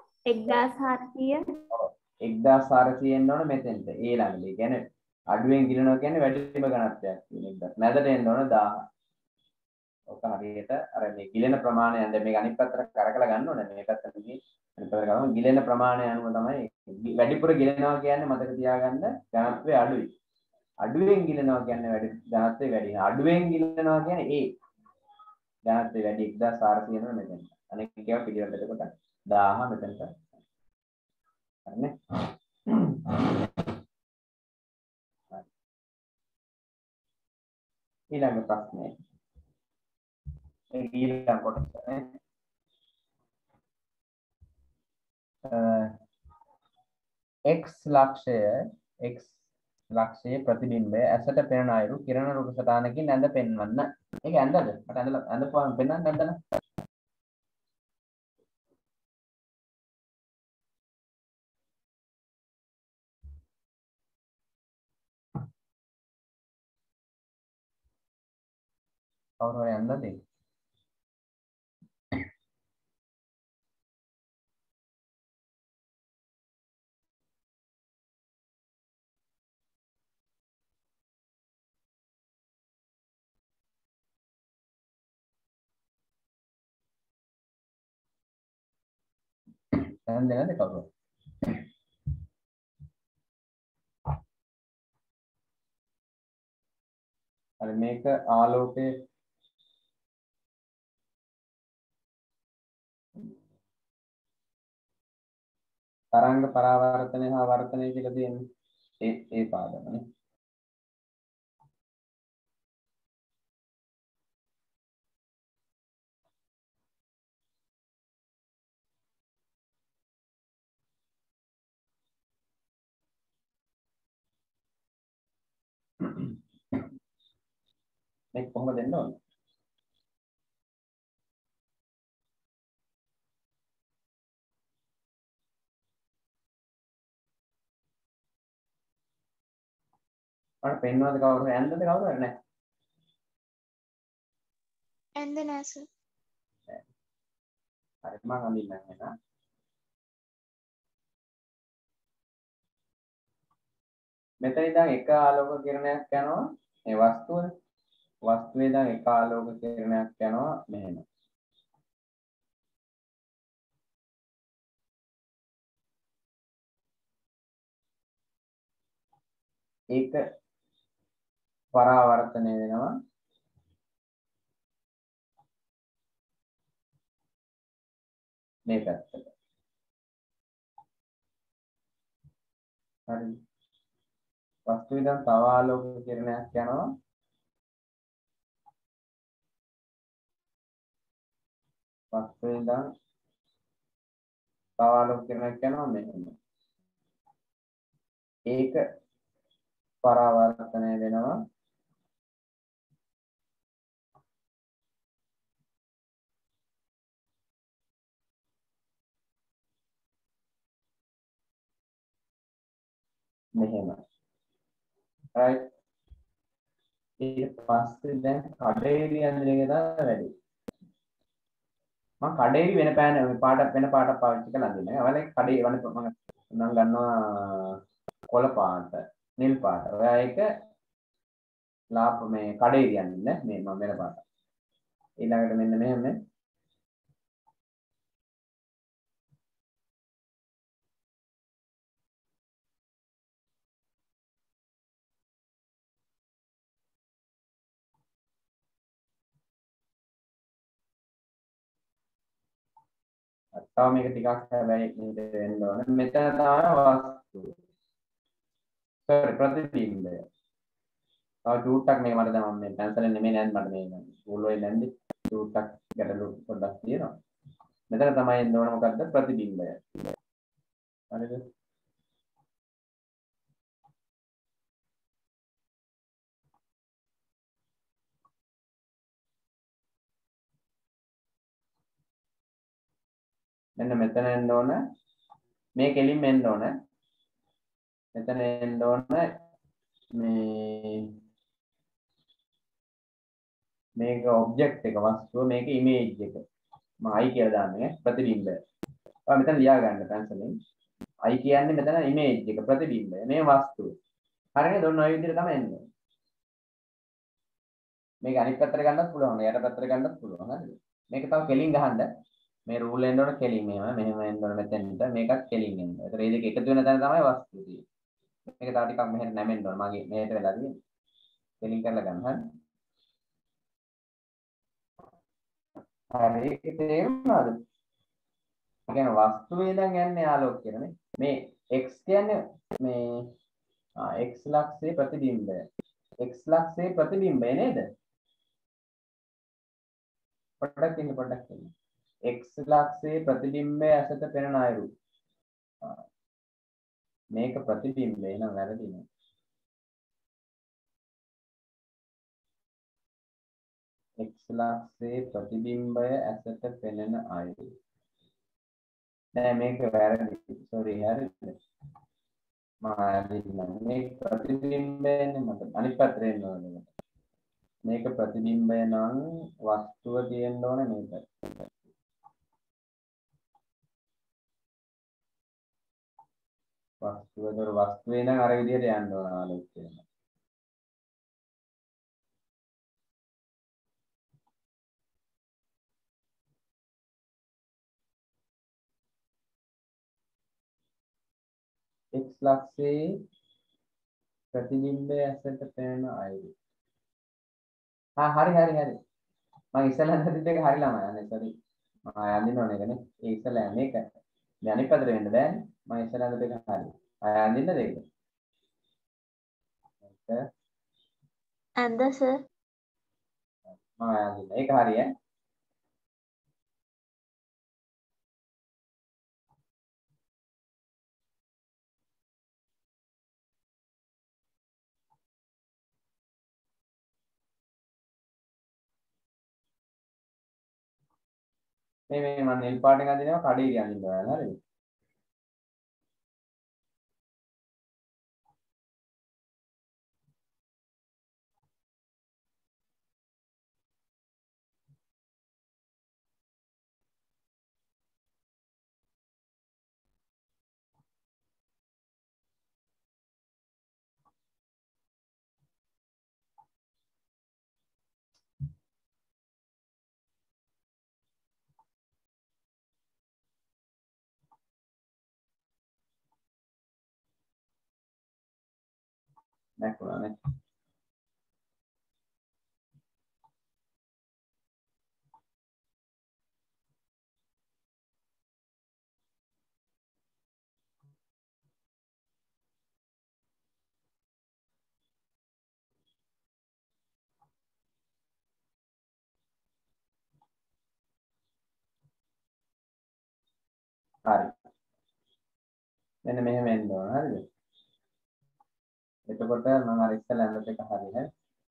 1400 එන්න ඕන මෙතෙන්ට. A ළඟදී. ඒ කියන්නේ අඩුවෙන් ගිලනවා කියන්නේ වැඩිම ඝනත්වයක් කියන එක. මැදට එන්න ඕන 1000. ඔක හරියට අර මේ ගිලෙන ප්‍රමාණය දැන් මේක අනිත් පැත්තට කරකලා ගන්න ඕනේ. මේ පැත්තට මේ අනිත් පැත්තට ගමන් ගිලෙන ප්‍රමාණය අනුව තමයි වැඩිපුර ගිලෙනවා කියන්නේ මතක තියාගන්න ඝනත්වය අඩුයි. අඩුවෙන් ගිලෙනවා කියන්නේ වැඩි ඝනත්වය වැඩි. අඩුවෙන් ගිලෙනවා කියන්නේ ඝනත්වය වැඩි 1400 වෙනවා මෙතන. අනෙක් එකව පිළිවෙලට එතකොට 1000 මෙතනට. හරිනේ? ඊළඟ ප්‍රශ්නේ. ඒ ඊළඟ කොටස නේ. x ලක්ෂයේ ප්‍රතිබිම්බය ඇසට පෙනෙන අයුරු කිරණ රූප සටහනකින් ඇඳ පෙන්වන්න. ඒක ඇඳද? මට ඇඳපුවාම පෙන්වන්න නැද්ද? කවුරු හරි ඇඳද? ඇඳද නැද්ද කවුරු? හරි මේක ආලෝකයේ තරංග පරාවර්තනය හා වර්තනය කියලා තියෙන්නේ ඒ පාඩමනේ. මේක කොහොමද දෙන්න ඕනේ? මට පෙන්වන්නද කවුරු ඇඳද කවුරු නැහැ? ඇන්ද නෑ සර්. හරි මම අඳින්නම් එහෙනම්. මෙතන ඉඳන් එක ආලෝක කිරණයක් යනවා මේ වස්තුවේ. වස්තුවේ ඉඳන් එක ආලෝක කිරණයක් යනවා මෙහෙම. ඒක පරාවර්තනය වෙනවා මේ පැත්තට. හරි. වස්තුවේ ඉඳන් තව ආලෝක කිරණයක් යනවා වස්තුවේ ඉඳන් තව ආලෝක කිරණයක් යනවා මෙහෙම. ඒක පරාවර්තනය වෙනවා මෙහෙම. right ඊට පස්සේ දැන් කඩේරි අඳින එක තමයි වැඩි. මම කඩේරි වෙන පාට වෙන පාටක් පාවිච්චි කරලා අඳින්නේ. අවල කඩේ වන මම ගන්නවා කොළ පාට, නිල් පාට. ඔයා ඒක ලාප මේ කඩේරි අඳින්නේ මේ මම වෙන පාට. ඊළඟට මෙන්න මෙහෙම තව මේක ටිකක් හැබැයි නේද වෙන්න ඕන. මෙතන තමයි වස්තුව. sorry ප්‍රතිබිම්බය. තව චූට්ටක් මේක මට දැන් මේ පැන්සලෙන් නෙමෙයි නෑන් මට මේ ඕලෝයි නැන්දි චූට්ටක් ගැටලු පොඩ්ඩක් තියෙනවා. මෙතන තමයි එන්න ඕන මොකද්ද ප්‍රතිබිම්බය. හරිද? මෙන්න මෙතන එන්න ඕන මේ කෙලින්ම එන්න ඕන මෙතන එන්න ඕන මේක ඔබ්ජෙක්ට් එක වස්තුව මේක ඉමේජ් එක මම i කියලා දාන්නේ ප්‍රතිබිම්බය. ඔයා මෙතන ලියා ගන්න පැන්සලෙන් i කියන්නේ මෙතන ඉමේජ් එක ප්‍රතිබිම්බය මේ වස්තුව. හරිනේ? ඔන්න ඔය විදිහට තමයි එන්නේ. මේක අනිත් පැත්තට ගන්නත් පුළුවන්. යට පැත්තට ගන්නත් පුළුවන්. හරිද? මේක තව කෙලින් ගහන්න. මේ රූල් එන්න ඕන කෙලින් මෙහෙම එන්න ඕන මෙතෙන්ට. මේකත් කෙලින් එන්න. ඒතර මේ දෙක එකතු වෙන තැන තමයි වස්තුව තියෙන්නේ. මේක තව ටිකක් මෙහෙට නැමෙන්න ඕන. මගේ මෙහෙට වෙලා තියෙන්නේ. කෙලින් කරලා ගන්න. හරි. ඒක තේරුණාද? ඒ කියන්නේ වස්තුවේ ඉඳන් යන්නේ ආලෝක කියලානේ. මේ x කියන්නේ මේ x ලක්ෂයේ ප්‍රතිබිම්බය. x ලක්ෂයේ ප්‍රතිබිම්බය නේද? පොඩ්ඩක් ඉන්න. x ලක්ෂයේ ප්‍රතිබිම්බය ඇසට පෙනෙන අයුරු. මේක ප්‍රතිබිම්බය නම වැරදිනේ. x ලක්ෂයේ ප්‍රතිබිම්බය ඇසට පෙනෙන අයුරු. නෑ මේක වැරදි. sorry හරිද? මේ ප්‍රතිබිම්බයනේ මට අනිත් පැත්තට එන්න ඕනේ. මේක ප්‍රතිබිම්බය නම් වස්තුව තියෙන්න ඕනේ මේක. වස්තුවේ නම් අර විදිහට යන්න ඕන ආලෝකය. x ලක්ෂයේ ප්‍රතිබිම්බය ඇසට පෙනෙන අයුරු. හරි. මම ඉස්සෙල්ලා හිතුව එක හරි ළමයි. අනේ sorry. මම යන්න ඕනේ ඒකනේ. ඒ ඉස්සෙල්ලා මේක. මේ අනිත් පැත්තට වෙන්න බෑනේ. මම ඉස්සෙල්ලා හිතුව එක හරි. යන්න දෙන්න. ඇන්ද සර් මම යන්න. ඒක හරි ඈ. මේ මම නෙල් පාටෙන් අදිනවා කඩේ යන්න බෑ හරිද? නැකුණානේ. හරි. මෙන්න මෙහෙම එන්න ඕන හරිද? එතකොට මම අර ඉස්සෙල්ලා ඇඳට එක හරි හැ.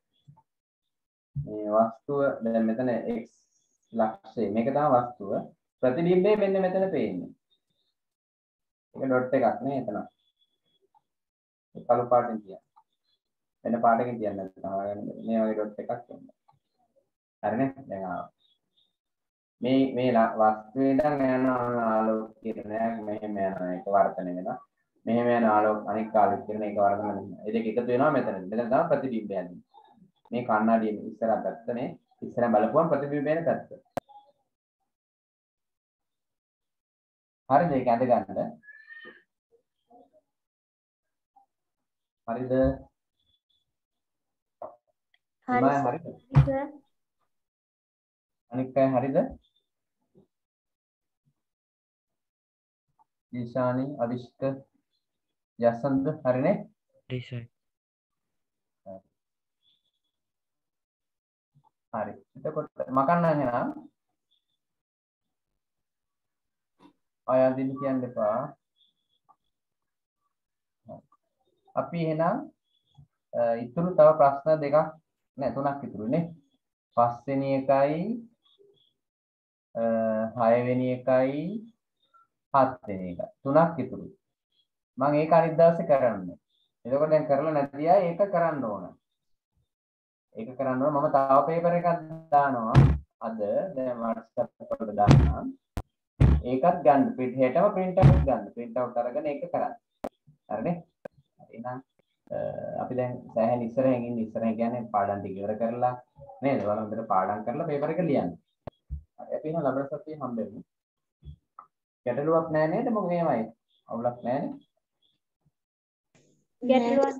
මේ වස්තුව දැන් මෙතන x ලක්ෂය මේක තමයි වස්තුව. ප්‍රතිබිම්බය මෙන්න මෙතන පේන්නේ. ඒක ඩොට් එකක් නේ එතන. ඒ කළු පාටින් තියන්න. වෙන පාටකින් තියන්න නැත්නම් මේ වගේ ඩොට් එකක් එන්න. හරිනේ? දැන් ආවා. මේ වස්තුවේ ඉඳන් යන ආලෝක කිරණයක් මෙහෙම යනවා. ඒක වර්ධනය වෙනවා. මෙහෙම යන ආලෝක අනික් ආලෝක කිරණ ඒක වර්ධනය වෙනවා. ඒ දෙක එකතු වෙනවා මෙතන. මෙතන තමයි ප්‍රතිබිම්බය යන්නේ. මේ කණ්ණාඩියේ ඉස්සරහ පැත්තනේ. ඉස්සරහ බලපුවම ප්‍රතිබිම්බය යන පැත්ත. හරිද? ඒක ඇඳ ගන්නද? හරිද? හරිද? අනික් අය හරිද? ඊශානි අවිෂ්ක යසන්ද හරිනේ? හරි. හරි. එතකොට මකන්න එහෙනම් අය අදින්න කියන්න එපා. අපි එහෙනම් ඉතුරු තව ප්‍රශ්න දෙකක් නෑ තුනක් ඉතුරුනේ. 5 වෙනි එකයි 6 වෙනි එකයි 7 වෙනි එකයි තුනක් ඉතුරුයි. මම ඒක අනිත් දවසේ කරන්නේ. එතකොට දැන් කරලා නැති අය ඒක කරන්න ඕන. ඒක කරන්න ඕන මම තව පේපර් එකක් දානවා. අද දැන් WhatsApp එකට දාන්නම්. ඒකත් ගන්න හෙටම print out ගන්න. print out අරගෙන ඒක කරන්න. හරිනේ? එහෙනම් අපි දැන් සෑහෙන ඉස්සරහින් කියන්නේ පාඩම් ටික ඉවර කරලා නේද? ඔයාලා හොඳට පාඩම් කරලා පේපර් එක ලියන්න. හරි අපි එහෙනම් ලබන සතියේ හම්බෙමු. ගැටලුවක් නැහැ නේද? මොකද මේවයි. අවුලක් නැහැ නේ. ගැටලුවක්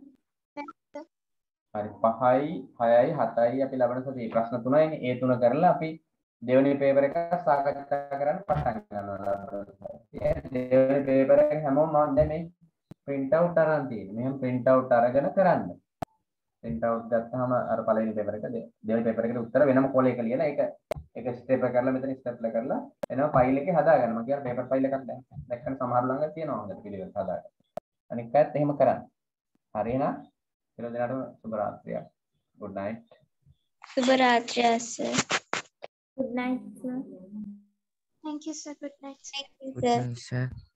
හරි 5යි 6යි 7යි අපි ලබන සතියේ ප්‍රශ්න 3යිනේ. ඒ 3 කරලා අපි දෙවෙනි පේපර් එක සාකච්ඡා කරන්න පටන් ගන්නවා. දෙවෙනි පේපර් එක හැමෝම මම දැන් මේ print out අරන් තියෙන්නේ. මෙහෙම print out අරගෙන කරන්න. print out ගත්තාම අර පළවෙනි පේපර් එක දෙවෙනි පේපර් එකට උත්තර වෙනම කොලයක ලියලා ඒක ස්ටෙප් එක කරලා මෙතන ස්ටෙප් එක කරලා එනවා ෆයිල් එකේ හදාගන්න. මම කියන පේපර් ෆයිල් එකක් දැක්කම සමහර ළඟ තියෙනවා හොඳට පිළිවෙල හදාගන්න. අනිත් පැත්ත එහෙම කරන්න. හරි එහෙනම් සියලු දෙනාටම සුබ රාත්‍රියක්. good night. සුබ රාත්‍රිය sir. good night sir. Thank you sir. Good night. Good night, sir.